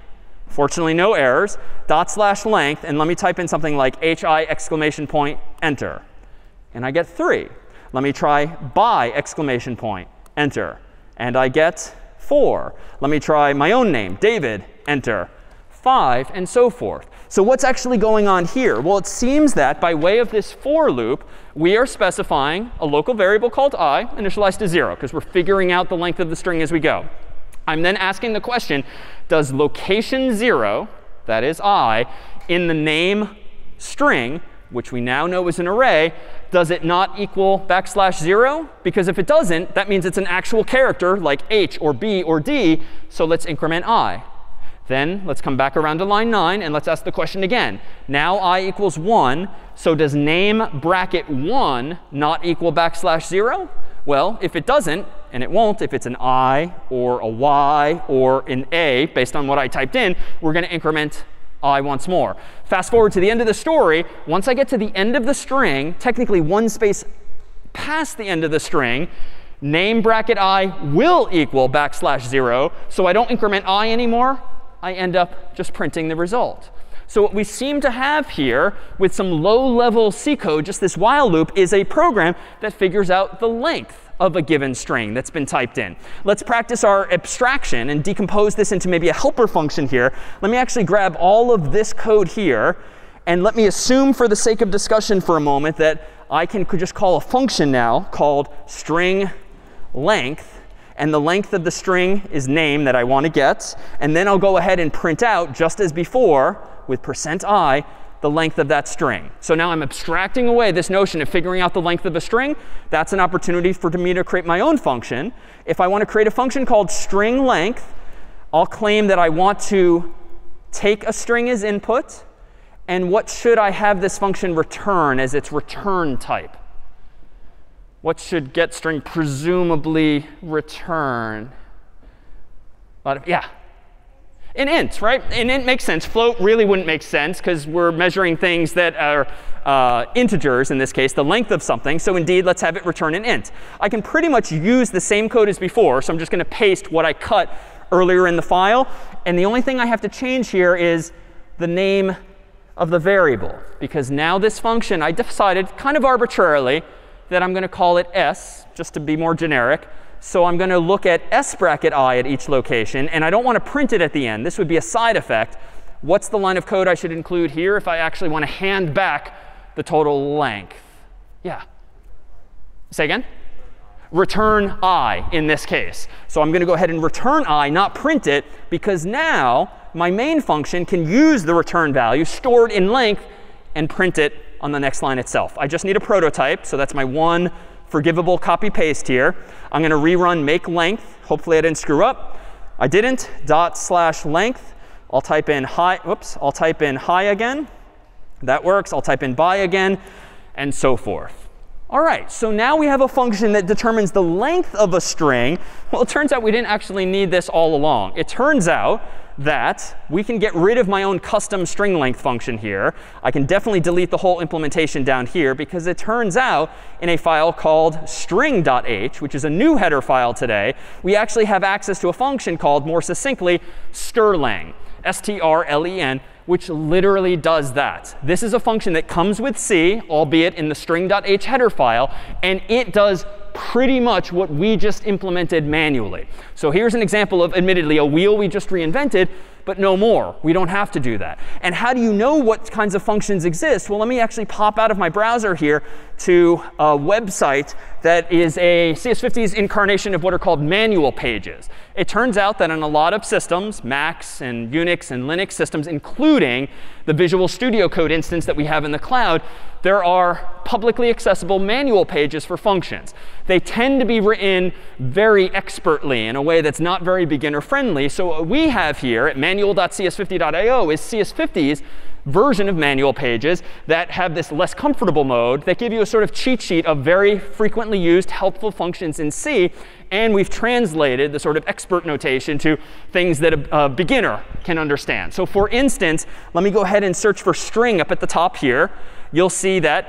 Fortunately, no errors. Dot slash length. And let me type in something like hi exclamation point, enter. And I get three. Let me try by exclamation point, enter. And I get four. Let me try my own name, David, enter. Five, and so forth. So what's actually going on here? Well, it seems that by way of this for loop, we are specifying a local variable called I, initialized to zero, because we're figuring out the length of the string as we go. I'm then asking the question, does location zero, that is I, in the name string, which we now know is an array, does it not equal backslash zero? Because if it doesn't, that means it's an actual character like H or B or D. So let's increment I. Then let's come back around to line nine and let's ask the question again. Now I equals one. So does name bracket one not equal backslash zero? Well, if it doesn't, and it won't, if it's an I or a Y or an A, based on what I typed in, we're going to increment I once more. Fast forward to the end of the story. Once I get to the end of the string, technically one space past the end of the string, name bracket I will equal backslash zero. So I don't increment I anymore. I end up just printing the result. So what we seem to have here with some low-level C code, just this while loop, is a program that figures out the length of a given string that's been typed in. Let's practice our abstraction and decompose this into maybe a helper function here. Let me actually grab all of this code here. And let me assume for the sake of discussion for a moment that I can could just call a function now called string length. And the length of the string is name that I want to get. And then I'll go ahead and print out, just as before, with percent %i, the length of that string. So now I'm abstracting away this notion of figuring out the length of a string. That's an opportunity for me to create my own function. If I want to create a function called string length, I'll claim that I want to take a string as input. And what should I have this function return as its return type? What should getString presumably return? A lot of, yeah. An int, right? An int makes sense. Float really wouldn't make sense because we're measuring things that are uh, integers in this case, the length of something. So indeed, let's have it return an int. I can pretty much use the same code as before. So I'm just going to paste what I cut earlier in the file. And the only thing I have to change here is the name of the variable. Because now this function, I decided kind of arbitrarily that I'm going to call it s, just to be more generic. So I'm going to look at s bracket I at each location. And I don't want to print it at the end. This would be a side effect. What's the line of code I should include here if I actually want to hand back the total length? Yeah. Say again? Return I in this case. So I'm going to go ahead and return I, not print it, because now my main function can use the return value stored in length and print it on the next line itself. I just need a prototype. So that's my one forgivable copy paste here. I'm going to rerun make length. Hopefully I didn't screw up. I didn't. Dot slash length. I'll type in hi. Whoops. I'll type in hi again. That works. I'll type in by again, and so forth. All right. So now we have a function that determines the length of a string. Well, it turns out we didn't actually need this all along. It turns out that we can get rid of my own custom string length function here. I can definitely delete the whole implementation down here, because it turns out in a file called string.h, which is a new header file today, we actually have access to a function called, more succinctly, strlen, S T R L E N, which literally does that. This is a function that comes with C, albeit in the string.h header file, and it does pretty much what we just implemented manually. So here's an example of, admittedly, a wheel we just reinvented, but no more. We don't have to do that. And how do you know what kinds of functions exist? Well, let me actually pop out of my browser here to a website that is a C S fifty's incarnation of what are called manual pages. It turns out that on a lot of systems, Macs and Unix and Linux systems, including the Visual Studio Code instance that we have in the cloud, there are publicly accessible manual pages for functions. They tend to be written very expertly in a way that's not very beginner friendly. So what we have here at manual dot C S fifty dot I O is C S fifty's version of manual pages that have this less comfortable mode that give you a sort of cheat sheet of very frequently used helpful functions in C. And we've translated the sort of expert notation to things that a, a beginner can understand. So for instance, let me go ahead and search for string up at the top here. You'll see that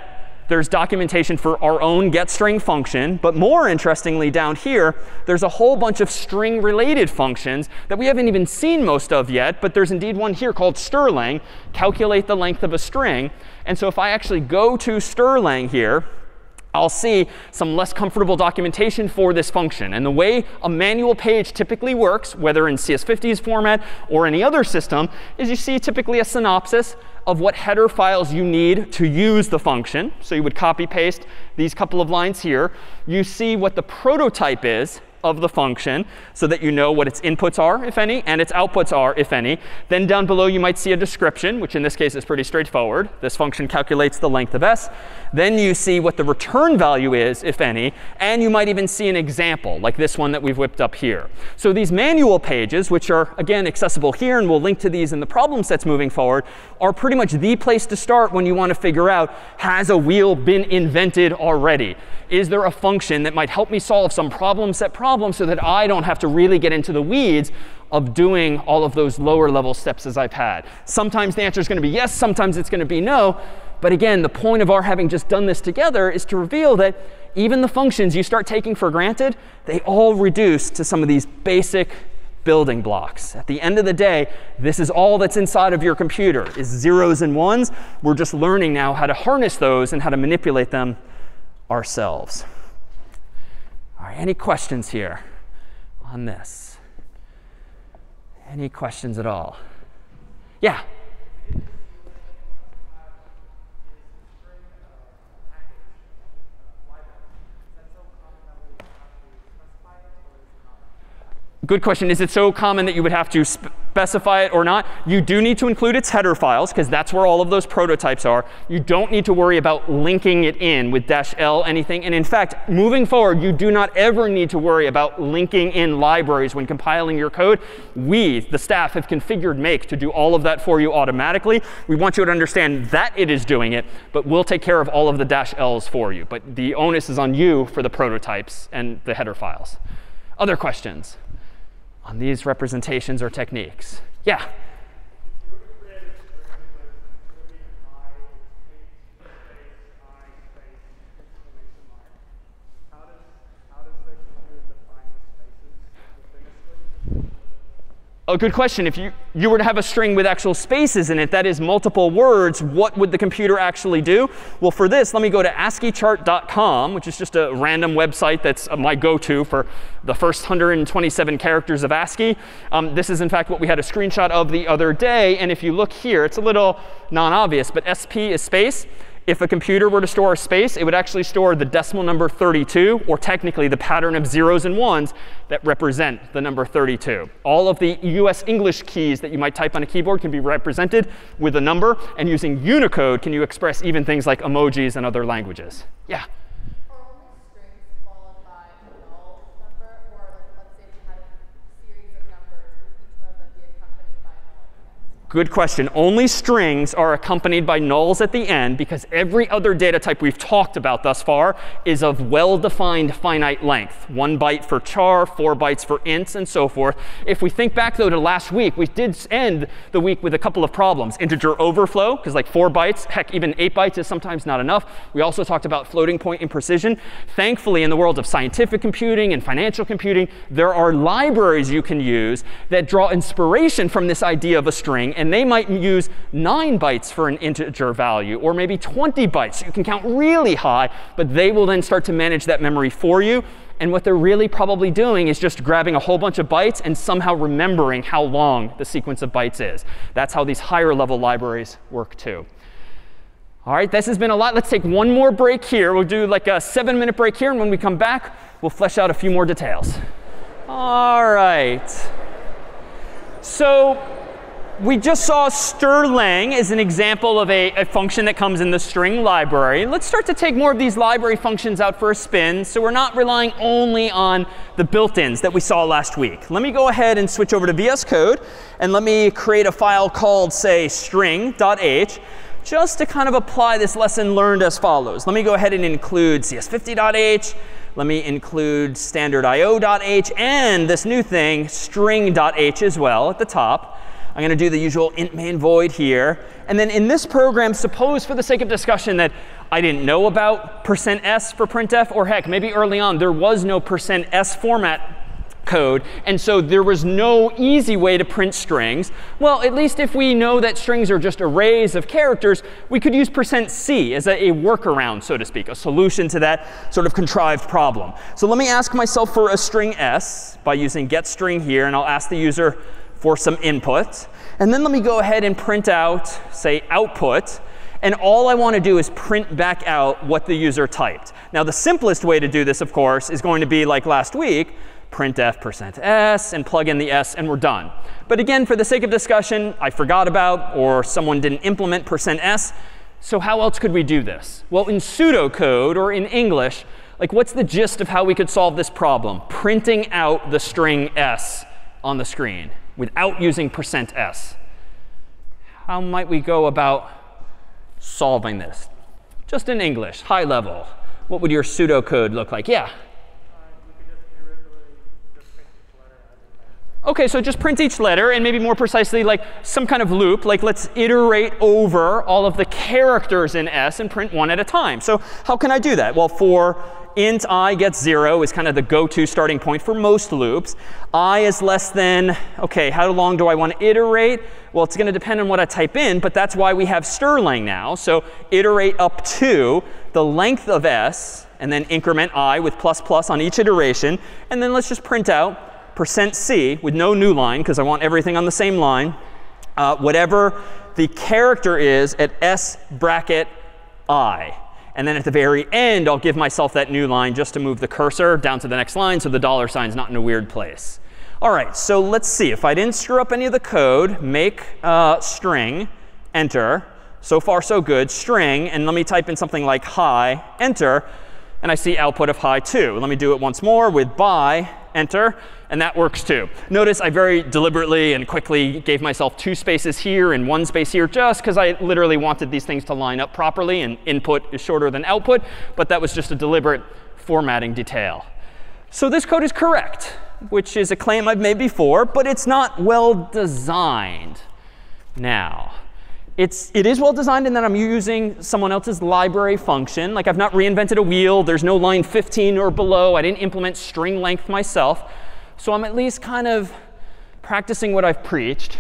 There's documentation for our own getString function. But more interestingly, down here, there's a whole bunch of string-related functions that we haven't even seen most of yet. But there's indeed one here called strlen, calculate the length of a string. And so if I actually go to strlen here, I'll see some less comfortable documentation for this function. And the way a manual page typically works, whether in C S fifty's format or any other system, is you see typically a synopsis of what header files you need to use the function. So you would copy paste these couple of lines here. You see what the prototype is of the function so that you know what its inputs are, if any, and its outputs are, if any. Then down below, you might see a description, which in this case is pretty straightforward. This function calculates the length of s. Then you see what the return value is, if any. And you might even see an example, like this one that we've whipped up here. So these manual pages, which are, again, accessible here, and we'll link to these in the problem sets moving forward, are pretty much the place to start when you want to figure out, has a wheel been invented already? Is there a function that might help me solve some problem set problem so that I don't have to really get into the weeds of doing all of those lower level steps as I've had? Sometimes the answer is going to be yes. Sometimes it's going to be no. But again, the point of our having just done this together is to reveal that even the functions you start taking for granted, they all reduce to some of these basic building blocks. At the end of the day, this is all that's inside of your computer, is zeros and ones. We're just learning now how to harness those and how to manipulate them ourselves. All right, any questions here on this? Any questions at all? Yeah? Good question. Is it so common that you would have to sp specify it or not? You do need to include its header files, because that's where all of those prototypes are. You don't need to worry about linking it in with dash L anything. And in fact, moving forward, you do not ever need to worry about linking in libraries when compiling your code. We, the staff, have configured Make to do all of that for you automatically. We want you to understand that it is doing it, but we'll take care of all of the dash L's for you. But the onus is on you for the prototypes and the header files. Other questions on these representations or techniques? Yeah? A good question. If you, you were to have a string with actual spaces in it, that is multiple words, what would the computer actually do? Well, for this, let me go to ascii chart dot com, which is just a random website that's my go-to for the first one hundred twenty-seven characters of ASCII. Um, this is, in fact, what we had a screenshot of the other day. And if you look here, it's a little non-obvious, but S P is space. If a computer were to store a space, it would actually store the decimal number thirty-two, or technically the pattern of zeros and ones that represent the number thirty-two. All of the U S English keys that you might type on a keyboard can be represented with a number. And using Unicode, can you express even things like emojis and other languages? Yeah? Are only strings followed by a null number? Or like, let's say you had a series of numbers, would each one of them be accompanied by a null? Good question. Only strings are accompanied by nulls at the end, because every other data type we've talked about thus far is of well-defined finite length. One byte for char, four bytes for ints, and so forth. If we think back, though, to last week, we did end the week with a couple of problems. Integer overflow, because like four bytes, heck, even eight bytes is sometimes not enough. We also talked about floating point imprecision. Thankfully, in the world of scientific computing and financial computing, there are libraries you can use that draw inspiration from this idea of a string. And they might use nine bytes for an integer value, or maybe twenty bytes. So you can count really high, but they will then start to manage that memory for you. And what they're really probably doing is just grabbing a whole bunch of bytes and somehow remembering how long the sequence of bytes is. That's how these higher level libraries work too. All right, this has been a lot. Let's take one more break here. We'll do like a seven minute break here. And when we come back, we'll flesh out a few more details. All right. So we just saw strlen as an example of a, a function that comes in the string library. Let's start to take more of these library functions out for a spin, so we're not relying only on the built-ins that we saw last week. Let me go ahead and switch over to V S Code, and let me create a file called, say, string.h, just to kind of apply this lesson learned as follows. Let me go ahead and include C S fifty.h. Let me include standard I O.h, and this new thing, string.h as well at the top. I'm going to do the usual int main void here. And then in this program, suppose for the sake of discussion that I didn't know about percent %s for printf, or heck, maybe early on there was no percent %s format code, and so there was no easy way to print strings. Well, at least if we know that strings are just arrays of characters, we could use percent %c as a, a workaround, so to speak, a solution to that sort of contrived problem. So let me ask myself for a string s by using getString here, and I'll ask the user for some input. And then let me go ahead and print out, say, output. And all I want to do is print back out what the user typed. Now, the simplest way to do this, of course, is going to be like last week, printf percent %s, and plug in the s, and we're done. But again, for the sake of discussion, I forgot about, or someone didn't implement percent %s. So how else could we do this? Well, in pseudocode, or in English, like what's the gist of how we could solve this problem? Printing out the string s on the screen without using percent %s. How might we go about solving this? Just in English, high level. What would your pseudocode look like? Yeah? OK, so just print each letter, and maybe more precisely, like some kind of loop. Like let's iterate over all of the characters in s and print one at a time. So how can I do that? Well, for int I gets zero is kind of the go-to starting point for most loops. I is less than, OK, how long do I want to iterate? Well, it's going to depend on what I type in, but that's why we have strlen now. So iterate up to the length of s, and then increment I with plus plus on each iteration. And then let's just print out percent %c with no new line, because I want everything on the same line, uh, whatever the character is at s bracket I. And then at the very end, I'll give myself that new line just to move the cursor down to the next line so the dollar sign's not in a weird place. All right, so let's see. If I didn't screw up any of the code, make uh, string, enter. So far, so good. String, and let me type in something like hi, enter. And I see output of hi two. Let me do it once more with by, enter. And that works too. Notice I very deliberately and quickly gave myself two spaces here and one space here just because I literally wanted these things to line up properly. And input is shorter than output. But that was just a deliberate formatting detail. So this code is correct, which is a claim I've made before. But it's not well designed now. It's, it is well designed in that I'm using someone else's library function. Like I've not reinvented a wheel. There's no line fifteen or below. I didn't implement string length myself. So I'm at least kind of practicing what I've preached.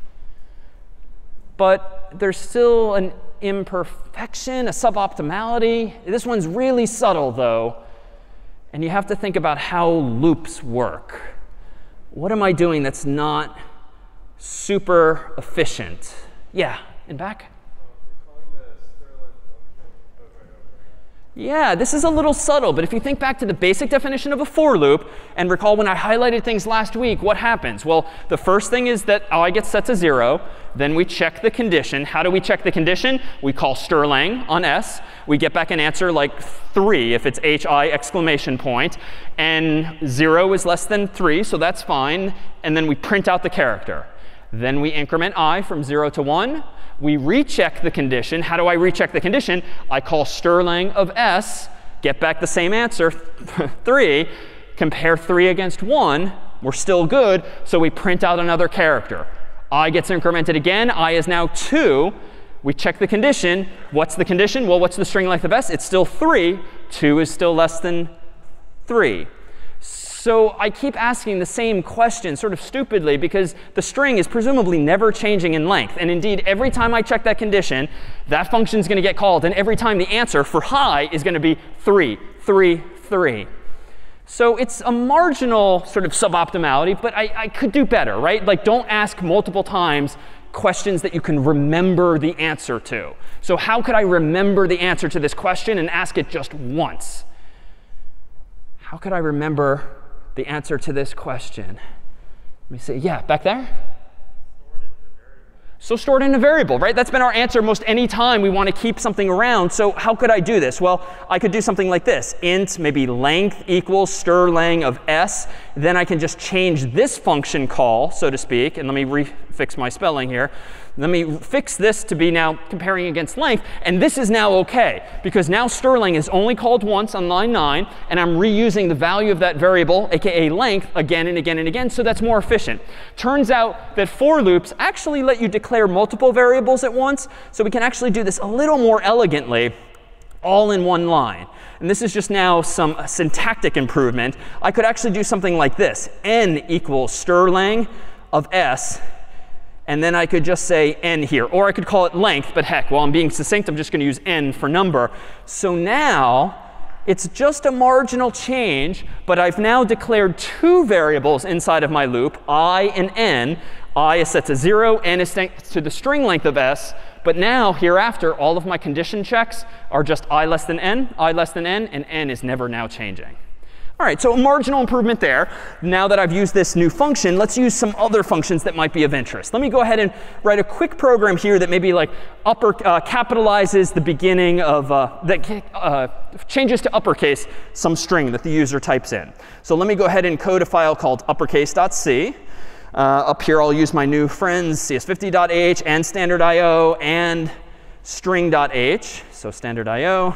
But there's still an imperfection, a suboptimality. This one's really subtle, though. And you have to think about how loops work. What am I doing that's not super efficient? Yeah, and back? Yeah, this is a little subtle. But if you think back to the basic definition of a for loop, and recall when I highlighted things last week, what happens? Well, the first thing is that I get set to zero. Then we check the condition. How do we check the condition? We call strlen on s. We get back an answer like three if it's hi exclamation point. And zero is less than three, so that's fine. And then we print out the character. Then we increment I from zero to one. We recheck the condition. How do I recheck the condition? I call strlen of s, get back the same answer, three, compare three against one. We're still good, so we print out another character. I gets incremented again. I is now two. We check the condition. What's the condition? Well, what's the string length of s? It's still three. two is still less than three. So I keep asking the same question sort of stupidly because the string is presumably never changing in length. And indeed, every time I check that condition, that function is going to get called. And every time the answer for hi is going to be three, three, three. So it's a marginal sort of suboptimality, but I, I could do better, right? Like don't ask multiple times questions that you can remember the answer to. So how could I remember the answer to this question and ask it just once? How could I remember the answer to this question? Let me see. Yeah, back there? So stored in a variable, right? That's been our answer most any time we want to keep something around. So how could I do this? Well, I could do something like this. Int maybe length equals strlen of s. Then I can just change this function call, so to speak. And let me fix my spelling here. Let me fix this to be now comparing against length. And this is now OK, because now Sterling is only called once on line nine. And I'm reusing the value of that variable, aka length, again and again and again. So that's more efficient. Turns out that for loops actually let you declare multiple variables at once. So we can actually do this a little more elegantly, all in one line. And this is just now some syntactic improvement. I could actually do something like this. N equals Sterling of S. And then I could just say n here. Or I could call it length. But heck, while I'm being succinct, I'm just going to use n for number. So now it's just a marginal change. But I've now declared two variables inside of my loop, I and n. I is set to zero. N is set to the string length of S. But now, hereafter, all of my condition checks are just I less than n, I less than n, and n is never now changing. All right, so a marginal improvement there. Now that I've used this new function, let's use some other functions that might be of interest. Let me go ahead and write a quick program here that maybe like upper uh, capitalizes the beginning of, uh, that uh, changes to uppercase some string that the user types in. So let me go ahead and code a file called uppercase.c. Uh, up here, I'll use my new friends, C S fifty dot H and standard I O and string.h. So standard I O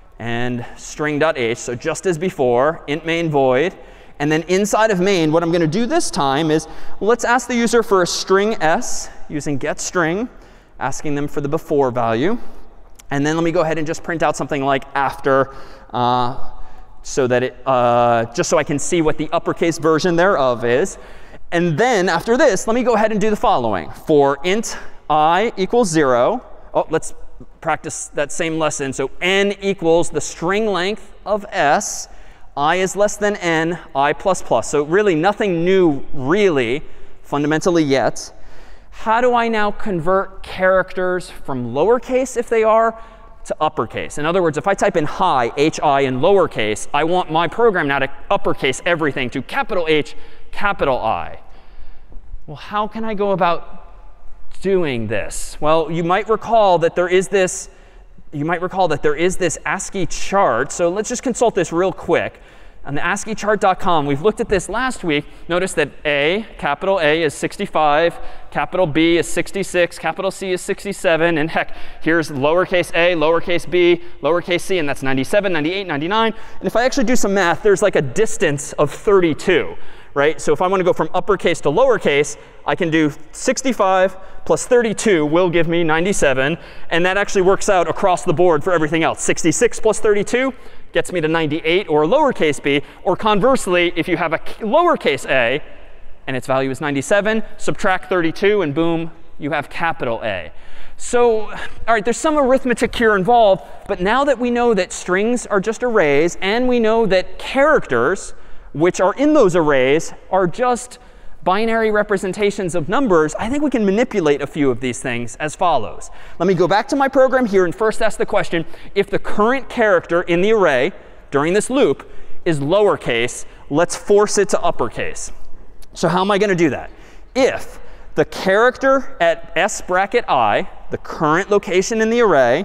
and string.h. So just as before, int main void. And then inside of main, what I'm going to do this time is let's ask the user for a string s using getString, asking them for the before value. And then let me go ahead and just print out something like after, uh, so that it, uh, just so I can see what the uppercase version thereof is. And then after this, let me go ahead and do the following. For int I equals zero. Oh, let's practice that same lesson. So n equals the string length of s. I is less than n, I plus plus. So really nothing new, really, fundamentally yet. How do I now convert characters from lowercase, if they are, to uppercase? In other words, if I type in hi, H I in lowercase, I want my program now to uppercase everything to capital H, capital I. Well, how can I go about doing this? Well, you might recall that there is this, you might recall that there is this ASCII chart. So let's just consult this real quick. On the ASCII chart dot com, we've looked at this last week. Notice that A, capital A is sixty-five, capital B is sixty-six, capital C is sixty-seven. And heck, here's lowercase a, lowercase b, lowercase c, and that's ninety-seven, ninety-eight, ninety-nine. And if I actually do some math, there's like a distance of thirty-two. Right? So if I want to go from uppercase to lowercase, I can do sixty-five plus thirty-two will give me ninety-seven. And that actually works out across the board for everything else. sixty-six plus thirty-two gets me to ninety-eight, or lowercase b. Or conversely, if you have a lowercase a and its value is ninety-seven, subtract thirty-two, and boom, you have capital A. So, all right, there's some arithmetic here involved. But now that we know that strings are just arrays, and we know that characters, which are in those arrays, are just binary representations of numbers, I think we can manipulate a few of these things as follows. Let me go back to my program here and first ask the question, if the current character in the array during this loop is lowercase, let's force it to uppercase. So how am I going to do that? If the character at s bracket I, the current location in the array,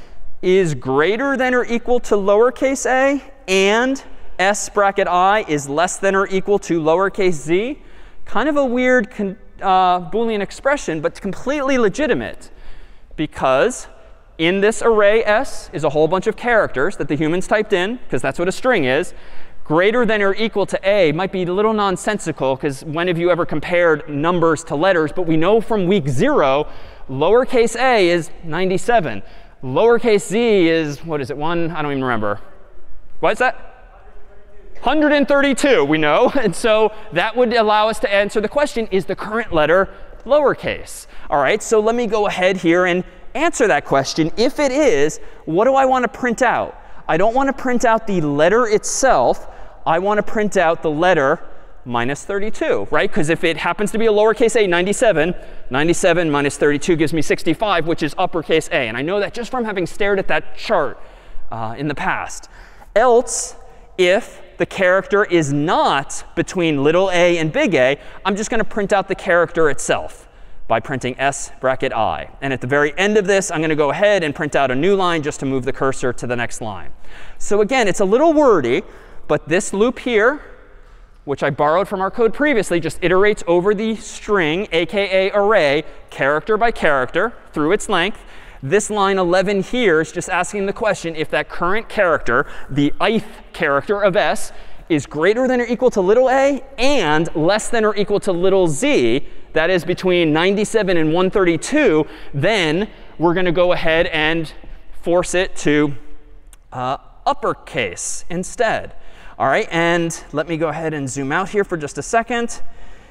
is greater than or equal to lowercase a, and s bracket I is less than or equal to lowercase z, kind of a weird uh, Boolean expression, but completely legitimate. Because in this array s is a whole bunch of characters that the humans typed in, because that's what a string is. Greater than or equal to a might be a little nonsensical, because when have you ever compared numbers to letters? But we know from week zero, lowercase a is ninety-seven. Lowercase z is, what is it, one? I don't even remember. What is that? one hundred thirty-two, we know. And so that would allow us to answer the question, is the current letter lowercase? All right, so let me go ahead here and answer that question. If it is, what do I want to print out? I don't want to print out the letter itself. I want to print out the letter minus thirty-two, right? Because if it happens to be a lowercase a, ninety-seven, ninety-seven minus thirty-two gives me sixty-five, which is uppercase a. And I know that just from having stared at that chart uh, in the past. Else, if the character is not between little a and big A, I'm just going to print out the character itself by printing s bracket I. And at the very end of this, I'm going to go ahead and print out a new line just to move the cursor to the next line. So again, it's a little wordy, but this loop here which I borrowed from our code previously, just iterates over the string, aka array, character by character through its length. This line eleven here is just asking the question if that current character, the ith character of s, is greater than or equal to little a and less than or equal to little z, that is between ninety-seven and one thirty-two, then we're going to go ahead and force it to uh, uppercase instead. All right, and let me go ahead and zoom out here for just a second.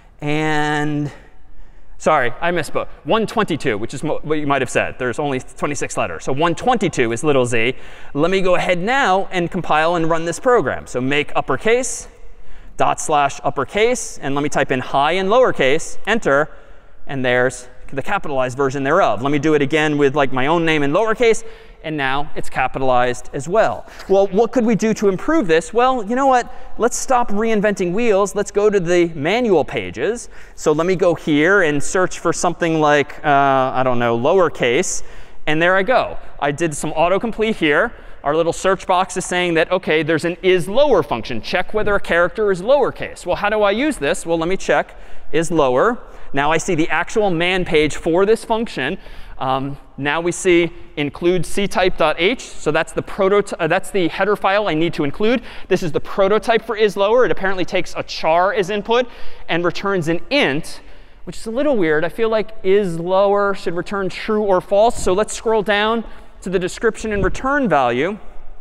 And sorry, I misspoke. one twenty-two, which is what you might have said. There's only twenty-six letters. So one twenty-two is little z. Let me go ahead now and compile and run this program. So make uppercase, dot slash uppercase, and let me type in high and lowercase, enter, and there's the capitalized version thereof. Let me do it again with like my own name in lowercase, and now it's capitalized as well. Well, what could we do to improve this? Well, you know what? Let's stop reinventing wheels. Let's go to the manual pages. So let me go here and search for something like, uh, I don't know, lowercase. And there I go. I did some autocomplete here. Our little search box is saying that, OK, there's an is lower function. Check whether a character is lowercase. Well, how do I use this? Well, let me check is lower. Now I see the actual man page for this function. Um, now we see include ctype.h. So that's the prototype. Uh, that's the header file I need to include. This is the prototype for is lower. It apparently takes a char as input and returns an int, which is a little weird. I feel like is lower should return true or false. So let's scroll down to the description and return value.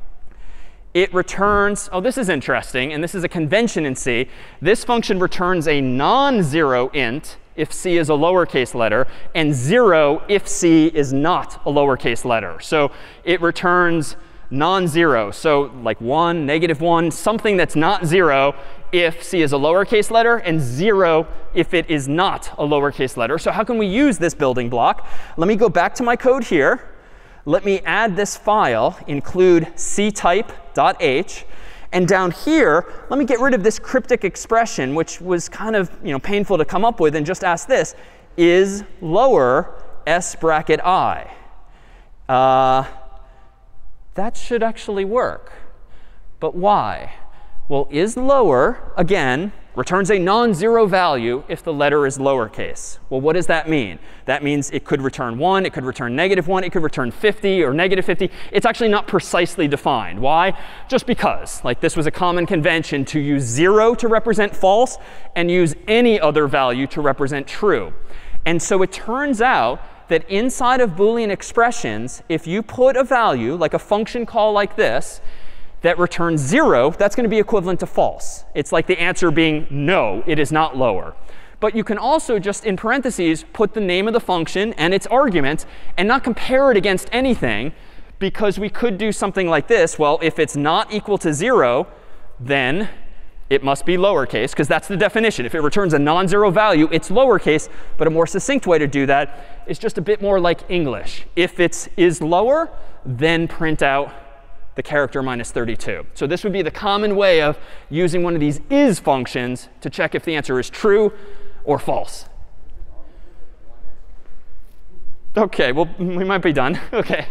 It returns, oh, this is interesting, and this is a convention in C. This function returns a non-zero int if C is a lowercase letter, and zero if C is not a lowercase letter. So it returns non-zero. So like one, negative one, something that's not zero if C is a lowercase letter, and zero if it is not a lowercase letter. So how can we use this building block? Let me go back to my code here. Let me add this file, include ctype.h. And down here, let me get rid of this cryptic expression, which was kind of you know, painful to come up with, and just ask this, is lower s bracket I? Uh, that should actually work. But why? Well, is lower, again, returns a non-zero value if the letter is lowercase. Well, what does that mean? That means it could return one, it could return negative one, it could return fifty or negative fifty. It's actually not precisely defined. Why? Just because. Like this was a common convention to use zero to represent false and use any other value to represent true. And so it turns out that inside of Boolean expressions, if you put a value, like a function call like this, that returns zero, that's going to be equivalent to false. It's like the answer being no, it is not lower. But you can also just in parentheses put the name of the function and its argument and not compare it against anything, because we could do something like this. Well, if it's not equal to zero, then it must be lowercase, because that's the definition. If it returns a non-zero value, it's lowercase. But a more succinct way to do that is just a bit more like English. If it's is lower, then print out the character minus thirty-two. So this would be the common way of using one of these is functions to check if the answer is true or false. OK, well, we might be done. OK.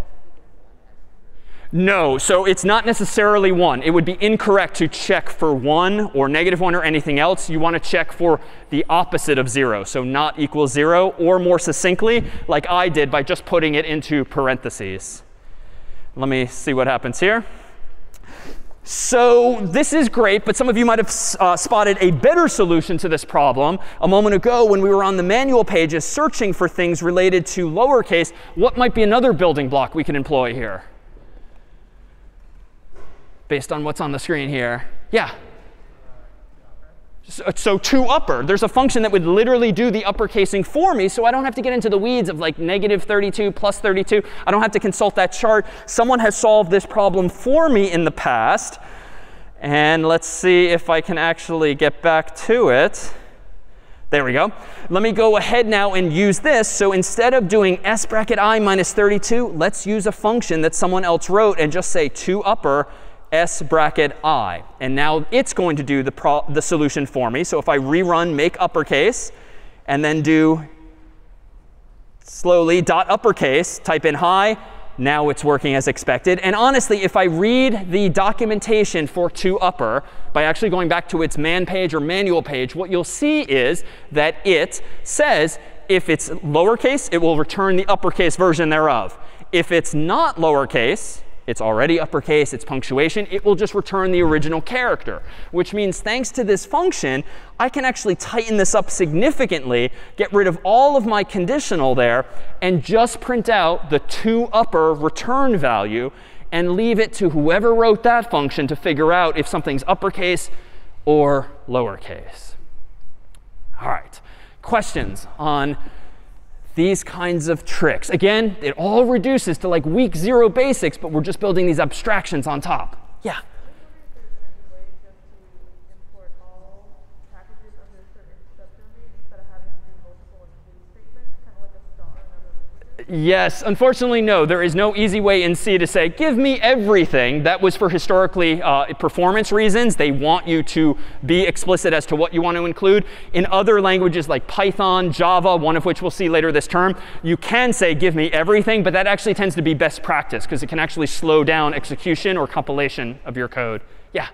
No, so it's not necessarily one. It would be incorrect to check for one or negative one or anything else. You want to check for the opposite of zero, so not equals zero, or more succinctly, like I did by just putting it into parentheses. Let me see what happens here. So this is great, but some of you might have uh, spotted a better solution to this problem a moment ago when we were on the manual pages searching for things related to lowercase. What might be another building block we can employ here? Based on what's on the screen here. Yeah. So, so to upper, there's a function that would literally do the uppercasing for me, so I don't have to get into the weeds of like negative thirty-two plus thirty-two. I don't have to consult that chart. Someone has solved this problem for me in the past. And let's see if I can actually get back to it. There we go. Let me go ahead now and use this. So instead of doing s bracket I minus thirty-two, let's use a function that someone else wrote and just say to upper s bracket I. And now it's going to do the, pro the solution for me. So if I rerun make uppercase and then do slowly dot uppercase, type in high, now it's working as expected. And honestly, if I read the documentation for to upper by actually going back to its man page or manual page, what you'll see is that it says if it's lowercase, it will return the uppercase version thereof. If it's not lowercase, it's already uppercase, it's punctuation, it will just return the original character, which means thanks to this function, I can actually tighten this up significantly, get rid of all of my conditional there, and just print out the to upper return value and leave it to whoever wrote that function to figure out if something's uppercase or lowercase. All right, questions on these kinds of tricks? Again, it all reduces to like week zero basics, but we're just building these abstractions on top. Yeah? Yes, unfortunately, no. There is no easy way in C to say, give me everything. That was for historically uh, performance reasons. They want you to be explicit as to what you want to include. In other languages like Python, Java, one of which we'll see later this term, you can say, give me everything. But that actually tends to be best practice because it can actually slow down execution or compilation of your code. Yeah?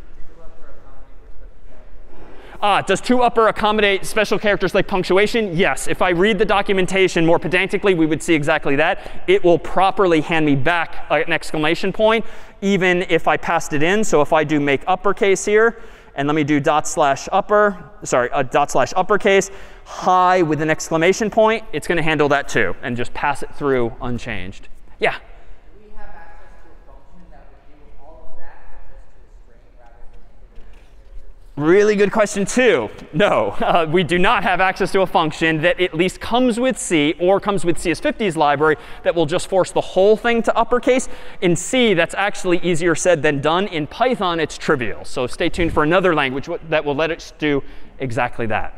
Ah, does to upper accommodate special characters like punctuation? Yes. If I read the documentation more pedantically, we would see exactly that. It will properly hand me back an exclamation point, even if I passed it in. So if I do make uppercase here, and let me do dot slash upper, sorry, a dot slash uppercase, hi with an exclamation point, it's going to handle that too, and just pass it through unchanged. Yeah? Really good question, too. No, uh, we do not have access to a function that at least comes with C or comes with C S fifty's library that will just force the whole thing to uppercase. In C, that's actually easier said than done. In Python, it's trivial. So stay tuned for another language that will let us do exactly that.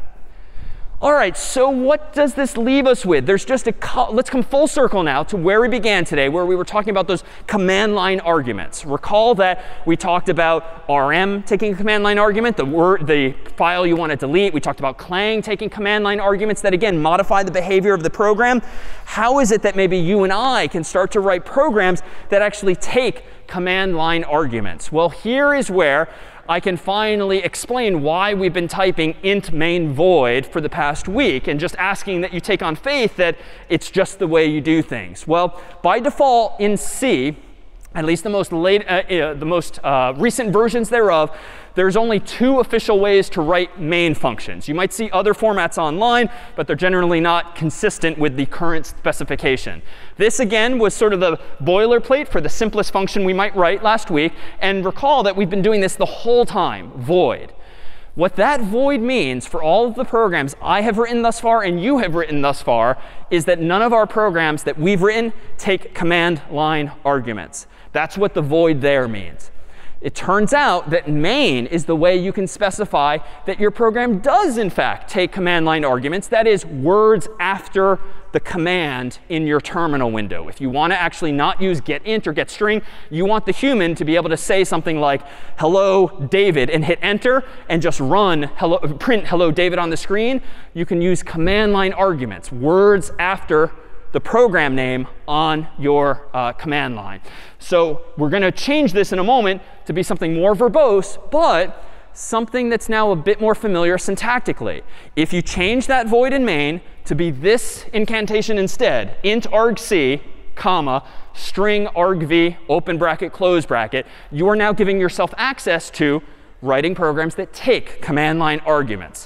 All right, so what does this leave us with? There's just a, let's come full circle now to where we began today, where we were talking about those command line arguments. Recall that we talked about R M taking a command line argument, the word, the file you want to delete. We talked about Clang taking command line arguments that, again, modify the behavior of the program. How is it that maybe you and I can start to write programs that actually take command line arguments? Well, here is where I can finally explain why we've been typing int main void for the past week and just asking that you take on faith that it's just the way you do things. Well, by default in C, at least the most late, uh, uh, the most uh, recent versions thereof, there's only two official ways to write main functions. You might see other formats online, but they're generally not consistent with the current specification. This, again, was sort of the boilerplate for the simplest function we might write last week. And recall that we've been doing this the whole time, void. What that void means for all of the programs I have written thus far and you have written thus far is that none of our programs that we've written take command line arguments. That's what the void there means. It turns out that main is the way you can specify that your program does, in fact, take command line arguments. That is, words after the command in your terminal window. If you want to actually not use getInt or getString, you want the human to be able to say something like, hello, David, and hit Enter, and just run, hello, print hello, David on the screen. You can use command line arguments, words after the program name on your uh, command line. So we're going to change this in a moment to be something more verbose, but something that's now a bit more familiar syntactically. If you change that void in main to be this incantation instead, int argc, comma, string argv, open bracket, close bracket, you are now giving yourself access to writing programs that take command line arguments.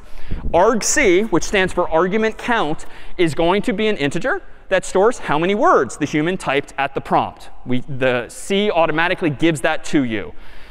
argc, which stands for argument count, is going to be an integer that stores how many words the human typed at the prompt. We, the C automatically gives that to you.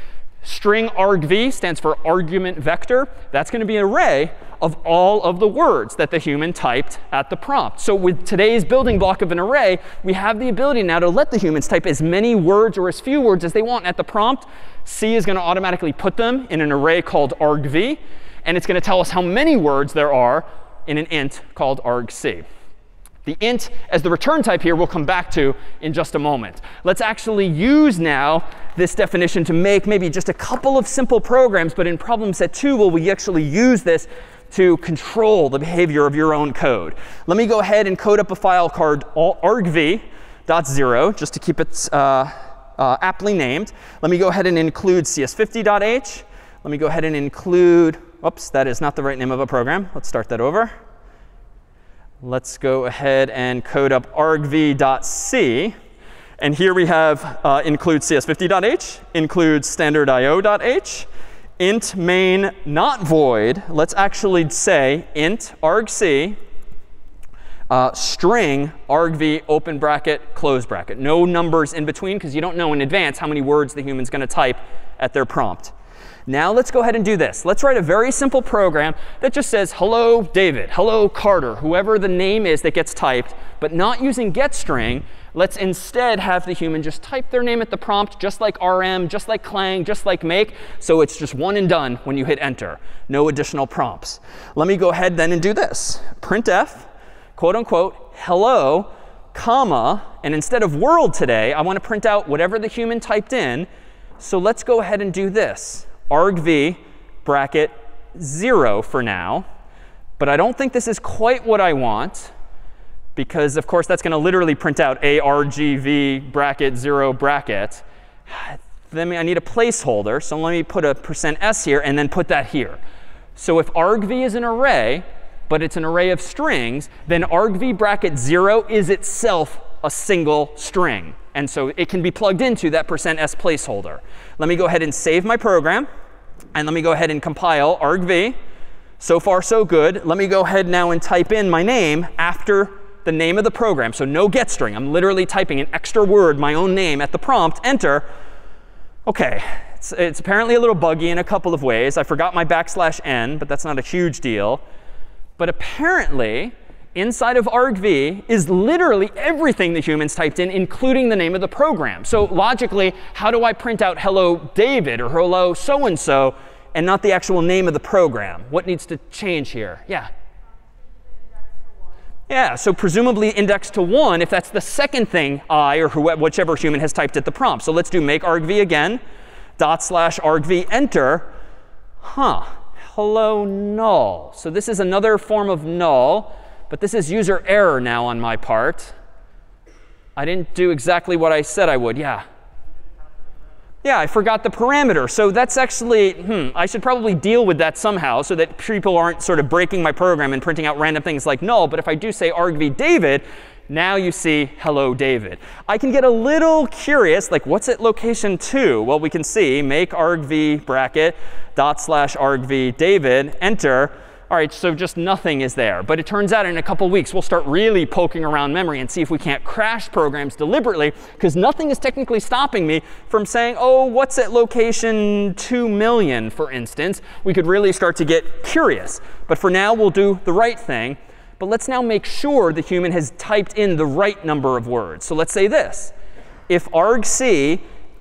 String argv stands for argument vector. That's going to be an array of all of the words that the human typed at the prompt. So with today's building block of an array, we have the ability now to let the humans type as many words or as few words as they want at the prompt. C is going to automatically put them in an array called argv. And it's going to tell us how many words there are in an int called argc. The int as the return type here we'll come back to in just a moment. Let's actually use now this definition to make maybe just a couple of simple programs. But in problem set two, will we actually use this to control the behavior of your own code? Let me go ahead and code up a file called argv dot zero, just to keep it uh, uh, aptly named. Let me go ahead and include C S fifty dot h. Let me go ahead and include, oops, that is not the right name of a program. Let's start that over. Let's go ahead and code up argv dot c. And here we have uh, include C S fifty dot h, include standard I O dot h, int main not void. Let's actually say int argc uh, string argv open bracket close bracket. No numbers in between because you don't know in advance how many words the human's going to type at their prompt. Now let's go ahead and do this. Let's write a very simple program that just says hello David, hello Carter, whoever the name is that gets typed, but not using getString. Let's instead have the human just type their name at the prompt, just like R M, just like Clang, just like make. So it's just one and done when you hit enter. No additional prompts. Let me go ahead then and do this. Printf, quote unquote, hello, comma, and instead of world today, I want to print out whatever the human typed in. So let's go ahead and do this. argv bracket zero for now. But I don't think this is quite what I want, because of course that's going to literally print out argv bracket zero bracket. Then I need a placeholder. So let me put a percent s here and then put that here. So if argv is an array, but it's an array of strings, then argv bracket zero is itself a single string. And so it can be plugged into that percent s placeholder. Let me go ahead and save my program. And let me go ahead and compile argv. So far, so good. Let me go ahead now and type in my name after the name of the program. So no getString. I'm literally typing an extra word, my own name, at the prompt. Enter. OK. It's, it's apparently a little buggy in a couple of ways. I forgot my backslash n, but that's not a huge deal. But apparently, inside of argv is literally everything the humans typed in, including the name of the program. So logically, how do I print out hello David or hello so-and-so and not the actual name of the program? What needs to change here? Yeah. Yeah, so presumably index to one if that's the second thing I or whoever, whichever human has typed at the prompt. So let's do make argv again, dot slash argv enter. Huh. Hello null. So this is another form of null. But this is user error now on my part. I didn't do exactly what I said I would. Yeah. Yeah, I forgot the parameter. So that's actually, hmm, I should probably deal with that somehow so that people aren't sort of breaking my program and printing out random things like null. But if I do say argv David, now you see hello David. I can get a little curious, like what's at location two? Well, we can see make argv bracket dot slash argv David, enter. All right, so just nothing is there. But it turns out in a couple weeks, we'll start really poking around memory and see if we can't crash programs deliberately, because nothing is technically stopping me from saying, oh, what's at location two million, for instance. We could really start to get curious. But for now, we'll do the right thing. But let's now make sure the human has typed in the right number of words. So let's say this. If argc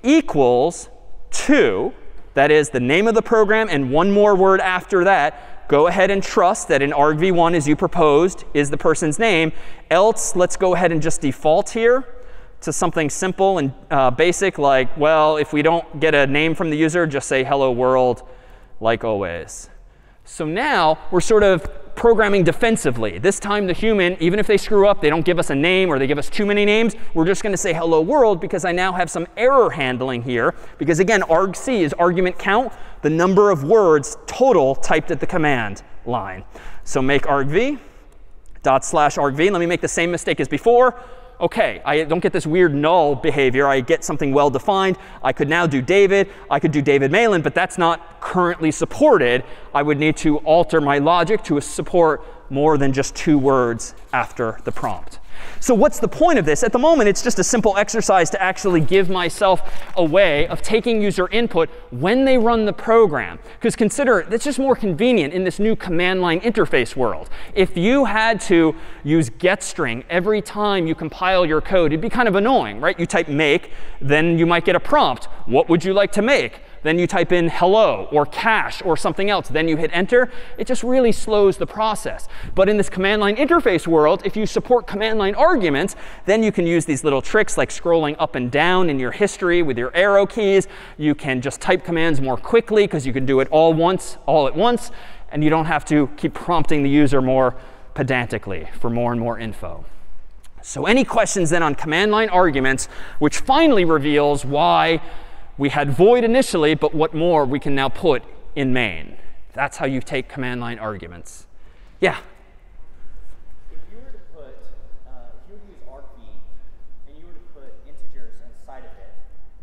equals two, that is the name of the program and one more word after that, go ahead and trust that in argv one, as you proposed, is the person's name. Else, let's go ahead and just default here to something simple and uh, basic, like, well, if we don't get a name from the user, just say hello world, like always. So now we're sort of programming defensively. This time the human, even if they screw up, they don't give us a name or they give us too many names, we're just going to say hello world because I now have some error handling here. Because again, argc is argument count, the number of words total typed at the command line. So make argv dot slash argv. Let me make the same mistake as before. OK, I don't get this weird null behavior. I get something well defined. I could now do David. I could do David Malan, but that's not currently supported. I would need to alter my logic to support more than just two words after the prompt. So what's the point of this? At the moment, it's just a simple exercise to actually give myself a way of taking user input when they run the program. Because consider, it's just more convenient in this new command line interface world. If you had to use getString every time you compile your code, it'd be kind of annoying, right? You type make, then you might get a prompt. What would you like to make? Then you type in hello or cache or something else. Then you hit enter. It just really slows the process. But in this command line interface world, if you support command line arguments, then you can use these little tricks like scrolling up and down in your history with your arrow keys. You can just type commands more quickly because you can do it all once, all at once. And you don't have to keep prompting the user more pedantically for more and more info. So any questions then on command line arguments, which finally reveals why we had void initially, but what more we can now put in main. That's how you take command line arguments. Yeah? If you were to put, uh, if you were to use argv and you were to put integers inside of it,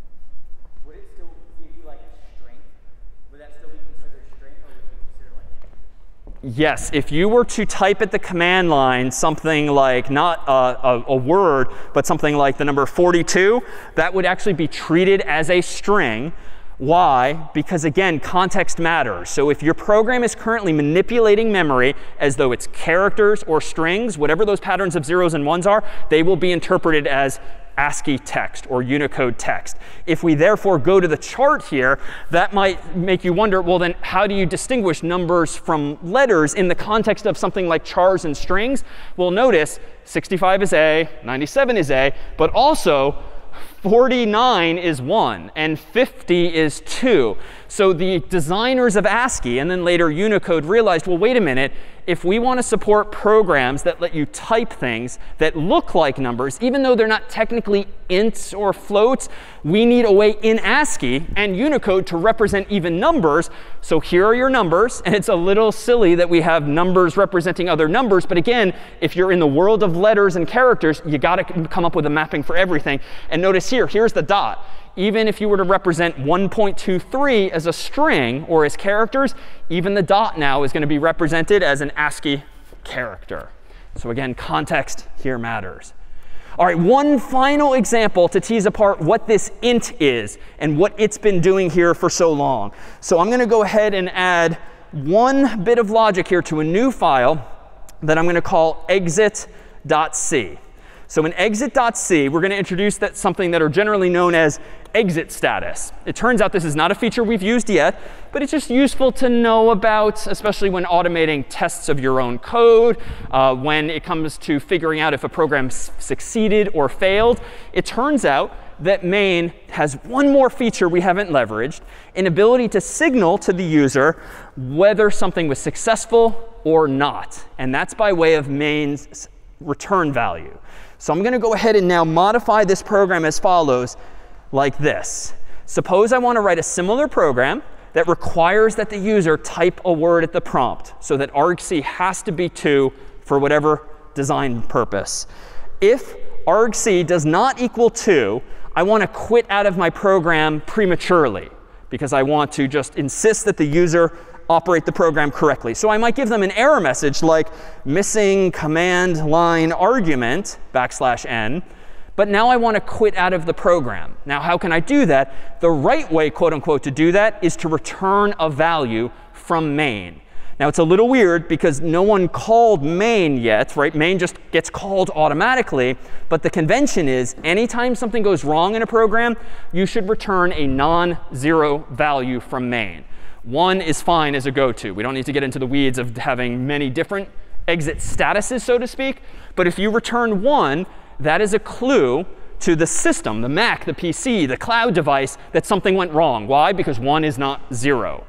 would it still give you like a string? Would that still be considered a string, or would it be considered like int? Yes, if you were to type at the command line something like not a, a, a word, but something like the number forty-two, that would actually be treated as a string. Why? Because again, context matters. So if your program is currently manipulating memory as though it's characters or strings, whatever those patterns of zeros and ones are, they will be interpreted as ASCII text or Unicode text. If we therefore go to the chart here, that might make you wonder, well, then how do you distinguish numbers from letters in the context of something like chars and strings? Well, notice sixty-five is A, ninety-seven is A, but also forty-nine is one, and fifty is two. So the designers of ASCII and then later Unicode realized, well, wait a minute. If we want to support programs that let you type things that look like numbers, even though they're not technically ints or floats, we need a way in ASCII and Unicode to represent even numbers. So here are your numbers. And it's a little silly that we have numbers representing other numbers. But again, if you're in the world of letters and characters, you got to come up with a mapping for everything. And notice here, here's the dot. Even if you were to represent one point two three as a string or as characters, even the dot now is going to be represented as an ASCII character. So again, context here matters. All right, one final example to tease apart what this int is and what it's been doing here for so long. So I'm going to go ahead and add one bit of logic here to a new file that I'm going to call exit.c. So in exit.c, we're going to introduce that something that are generally known as exit status. It turns out this is not a feature we've used yet, but it's just useful to know about, especially when automating tests of your own code, uh, when it comes to figuring out if a program succeeded or failed. It turns out that main has one more feature we haven't leveraged, an ability to signal to the user whether something was successful or not. And that's by way of main's return value. So I'm going to go ahead and now modify this program as follows, like this. Suppose I want to write a similar program that requires that the user type a word at the prompt, so that argc has to be two for whatever design purpose. If argc does not equal two, I want to quit out of my program prematurely, because I want to just insist that the user operate the program correctly. So I might give them an error message like missing command line argument backslash n. But now I want to quit out of the program. Now, how can I do that? The right way, quote unquote, to do that is to return a value from main. Now, it's a little weird because no one called main yet, right? Main just gets called automatically. But the convention is anytime something goes wrong in a program, you should return a non-zero value from main. One is fine as a go-to. We don't need to get into the weeds of having many different exit statuses, so to speak. But if you return one, that is a clue to the system, the Mac, the P C, the cloud device, that something went wrong. Why? Because one is not zero.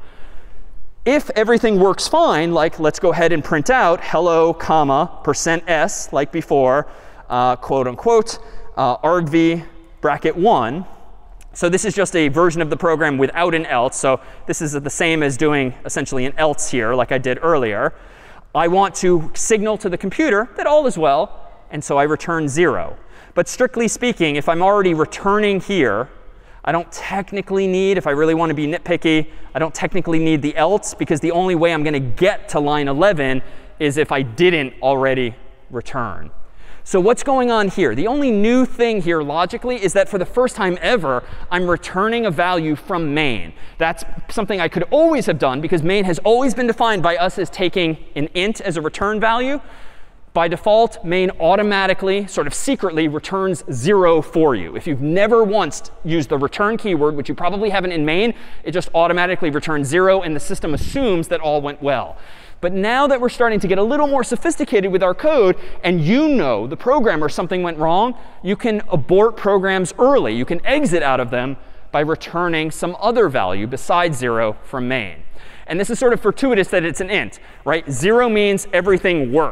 If everything works fine, like let's go ahead and print out hello, comma, percent s, like before, uh, quote unquote, uh, argv bracket one. So this is just a version of the program without an else. So this is the same as doing essentially an else here, like I did earlier. I want to signal to the computer that all is well, and so I return zero. But strictly speaking, if I'm already returning here, I don't technically need, if I really want to be nitpicky, I don't technically need the else, because the only way I'm going to get to line eleven is if I didn't already return. So what's going on here? The only new thing here logically is that for the first time ever, I'm returning a value from main. That's something I could always have done because main has always been defined by us as taking an int as a return value. By default, main automatically, sort of secretly, returns zero for you. If you've never once used the return keyword, which you probably haven't in main, it just automatically returns zero, and the system assumes that all went well. But now that we're starting to get a little more sophisticated with our code, and you know, the programmer, something went wrong, you can abort programs early. You can exit out of them by returning some other value besides zero from main. And this is sort of fortuitous that it's an int, right? Zero means everything worked.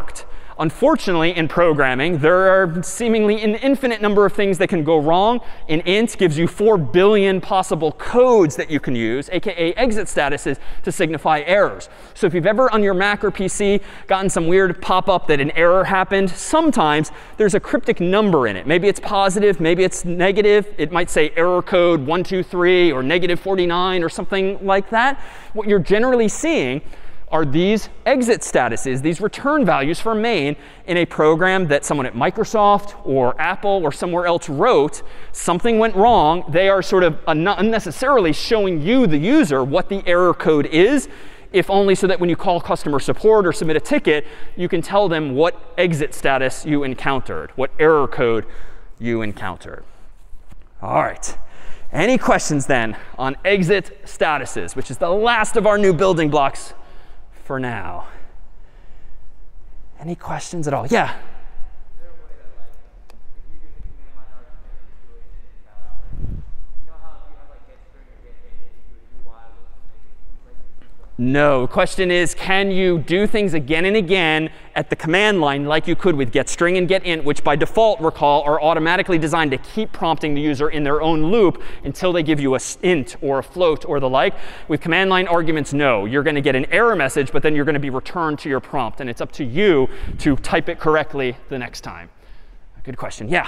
Unfortunately, in programming, there are seemingly an infinite number of things that can go wrong. An int gives you four billion possible codes that you can use, aka exit statuses, to signify errors. So if you've ever on your Mac or P C gotten some weird pop-up that an error happened, sometimes there's a cryptic number in it. Maybe it's positive, maybe it's negative. It might say error code one two three or negative forty-nine or something like that. What you're generally seeing are these exit statuses, these return values for main in a program that someone at Microsoft or Apple or somewhere else wrote. Something went wrong. They are sort of unnecessarily showing you, the user, what the error code is, if only so that when you call customer support or submit a ticket, you can tell them what exit status you encountered, what error code you encountered. All right. Any questions then on exit statuses, which is the last of our new building blocks for now? Any questions at all? Yeah? Is there a way that, like, if you do the command line argument, you do it in an invalid operator? You know how if you have, like, get string or get int, you do a do while loop to make it like you keep going? No. The question is, can you do things again and again at the command line like you could with getString and getInt, which by default, recall, are automatically designed to keep prompting the user in their own loop until they give you a int or a float or the like. With command line arguments, no. You're going to get an error message, but then you're going to be returned to your prompt. And it's up to you to type it correctly the next time. Good question. Yeah?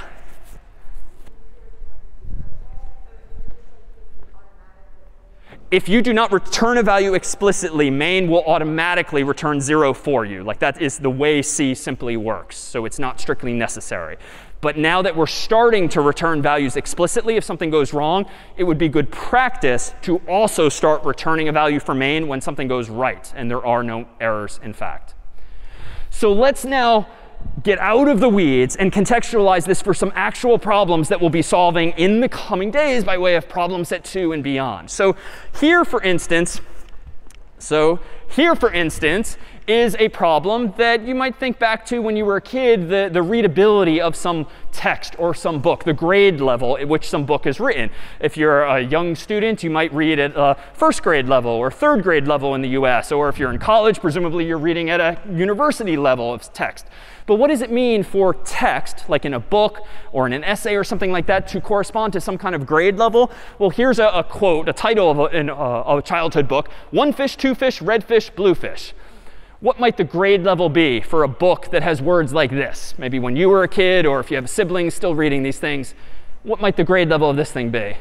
If you do not return a value explicitly, main will automatically return zero for you. Like that is the way C simply works. So it's not strictly necessary. But now that we're starting to return values explicitly, if something goes wrong, it would be good practice to also start returning a value for main when something goes right and there are no errors, in fact. So let's now get out of the weeds and contextualize this for some actual problems that we'll be solving in the coming days by way of problem set two and beyond. So here, for instance, so here, for instance, is a problem that you might think back to when you were a kid, the, the readability of some text or some book, the grade level at which some book is written. If you're a young student, you might read at a first grade level or third grade level in the U S. Or if you're in college, presumably you're reading at a university level of text. But what does it mean for text, like in a book or in an essay or something like that, to correspond to some kind of grade level? Well, here's a, a quote, a title of a, in a, a childhood book: one fish, two fish, red fish, blue fish. What might the grade level be for a book that has words like this? Maybe when you were a kid, or if you have siblings still reading these things, what might the grade level of this thing be?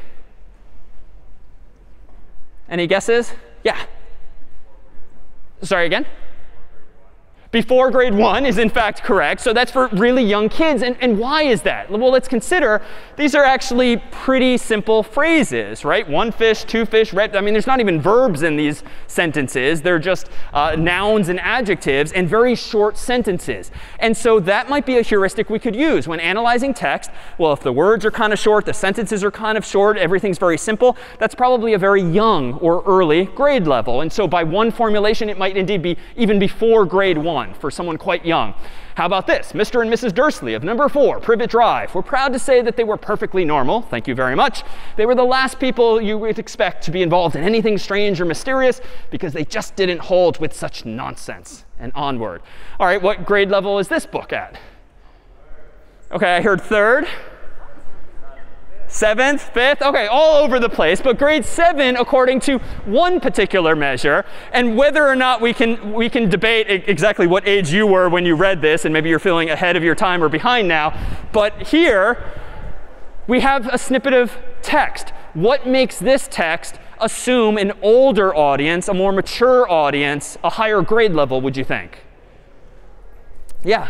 Any guesses? Yeah. Sorry, again? Before grade one is in fact correct. So that's for really young kids. And, and why is that? Well, let's consider these are actually pretty simple phrases, right? One fish, two fish, red. I mean, there's not even verbs in these sentences. They're just uh, nouns and adjectives and very short sentences. And so that might be a heuristic we could use when analyzing text. Well, if the words are kind of short, the sentences are kind of short, everything's very simple, that's probably a very young or early grade level. And so by one formulation, it might indeed be even before grade one. For someone quite young. How about this? Mister and Missus Dursley of number four, Privet Drive. We're proud to say that they were perfectly normal. Thank you very much. They were the last people you would expect to be involved in anything strange or mysterious because they just didn't hold with such nonsense. And onward. All right, what grade level is this book at? OK, I heard third. Seventh, fifth, OK, all over the place. But grade seven, according to one particular measure, and whether or not we can, we can debate exactly what age you were when you read this, and maybe you're feeling ahead of your time or behind now. But here, we have a snippet of text. What makes this text assume an older audience, a more mature audience, a higher grade level, would you think? Yeah.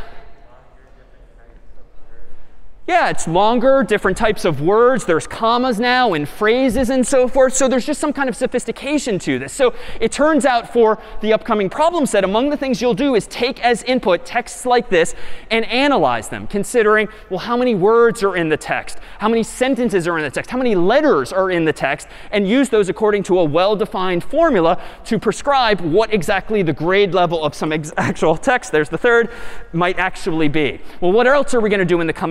Yeah, it's longer, different types of words. There's commas now and phrases and so forth. So there's just some kind of sophistication to this. So it turns out for the upcoming problem set, among the things you'll do is take as input texts like this and analyze them, considering, well, how many words are in the text? How many sentences are in the text? How many letters are in the text? And use those according to a well-defined formula to prescribe what exactly the grade level of some ex actual text, there's the third, might actually be. Well, what else are we going to do in the coming days?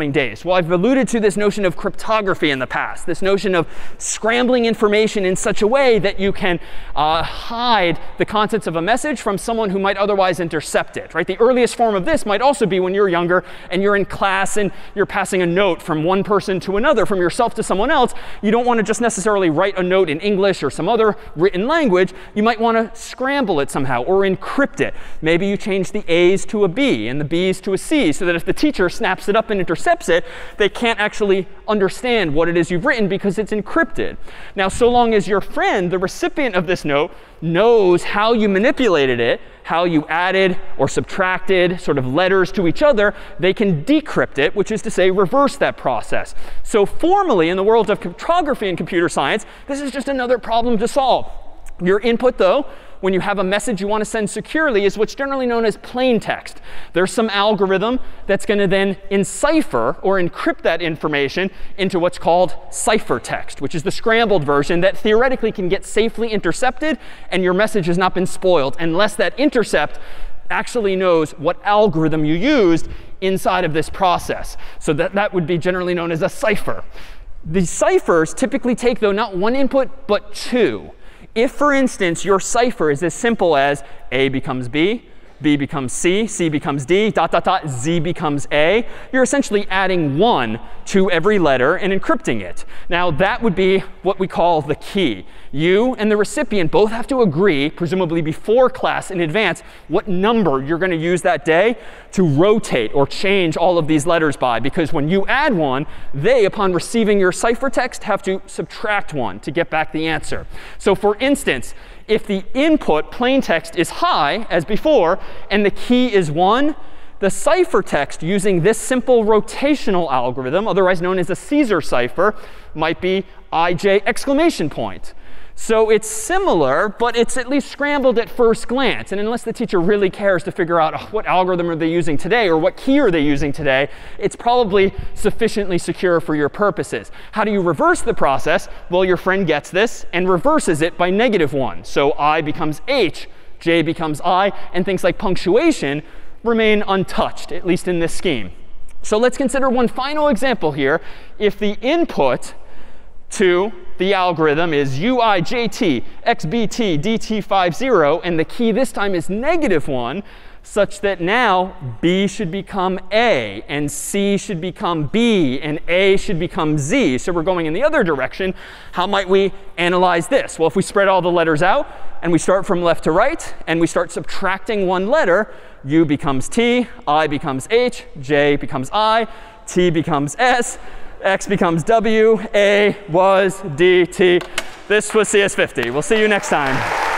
dangerous? Well, I've alluded to this notion of cryptography in the past, this notion of scrambling information in such a way that you can uh, hide the contents of a message from someone who might otherwise intercept it, right? The earliest form of this might also be when you're younger and you're in class and you're passing a note from one person to another, from yourself to someone else. You don't want to just necessarily write a note in English or some other written language. You might want to scramble it somehow or encrypt it. Maybe you change the A's to a B and the B's to a C so that if the teacher snaps it up and intercepts it, they can't actually understand what it is you've written because it's encrypted. Now, so long as your friend, the recipient of this note, knows how you manipulated it, how you added or subtracted sort of letters to each other, they can decrypt it, which is to say reverse that process. So formally, in the world of cryptography and computer science, this is just another problem to solve. Your input, though, when you have a message you want to send securely, is what's generally known as plain text. There's some algorithm that's going to then encipher or encrypt that information into what's called ciphertext, which is the scrambled version that theoretically can get safely intercepted, and your message has not been spoiled unless that intercept actually knows what algorithm you used inside of this process. So that, that would be generally known as a cipher. These ciphers typically take, though, not one input, but two. If, for instance, your cipher is as simple as A becomes B, B becomes C, C becomes D, dot, dot, dot, Z becomes A, you're essentially adding one to every letter and encrypting it. Now, that would be what we call the key. You and the recipient both have to agree, presumably before class in advance, what number you're going to use that day to rotate or change all of these letters by. Because when you add one, they, upon receiving your ciphertext, have to subtract one to get back the answer. So for instance, if the input plain text is high, as before, and the key is one, the ciphertext using this simple rotational algorithm, otherwise known as a Caesar cipher, might be I J exclamation point. So it's similar, but it's at least scrambled at first glance. And unless the teacher really cares to figure out oh, what algorithm are they using today or what key are they using today, it's probably sufficiently secure for your purposes. How do you reverse the process? Well, your friend gets this and reverses it by negative one. So I becomes H, J becomes I, and things like punctuation remain untouched, at least in this scheme. So let's consider one final example here. If the input to the algorithm is U I J T, X B T, D T fifty, and the key this time is negative one, such that now B should become A, and C should become B, and A should become Z. So we're going in the other direction. How might we analyze this? Well, if we spread all the letters out, and we start from left to right, and we start subtracting one letter, U becomes T, I becomes H, J becomes I, T becomes S, X becomes W, A was D, T. This was C S fifty. We'll see you next time.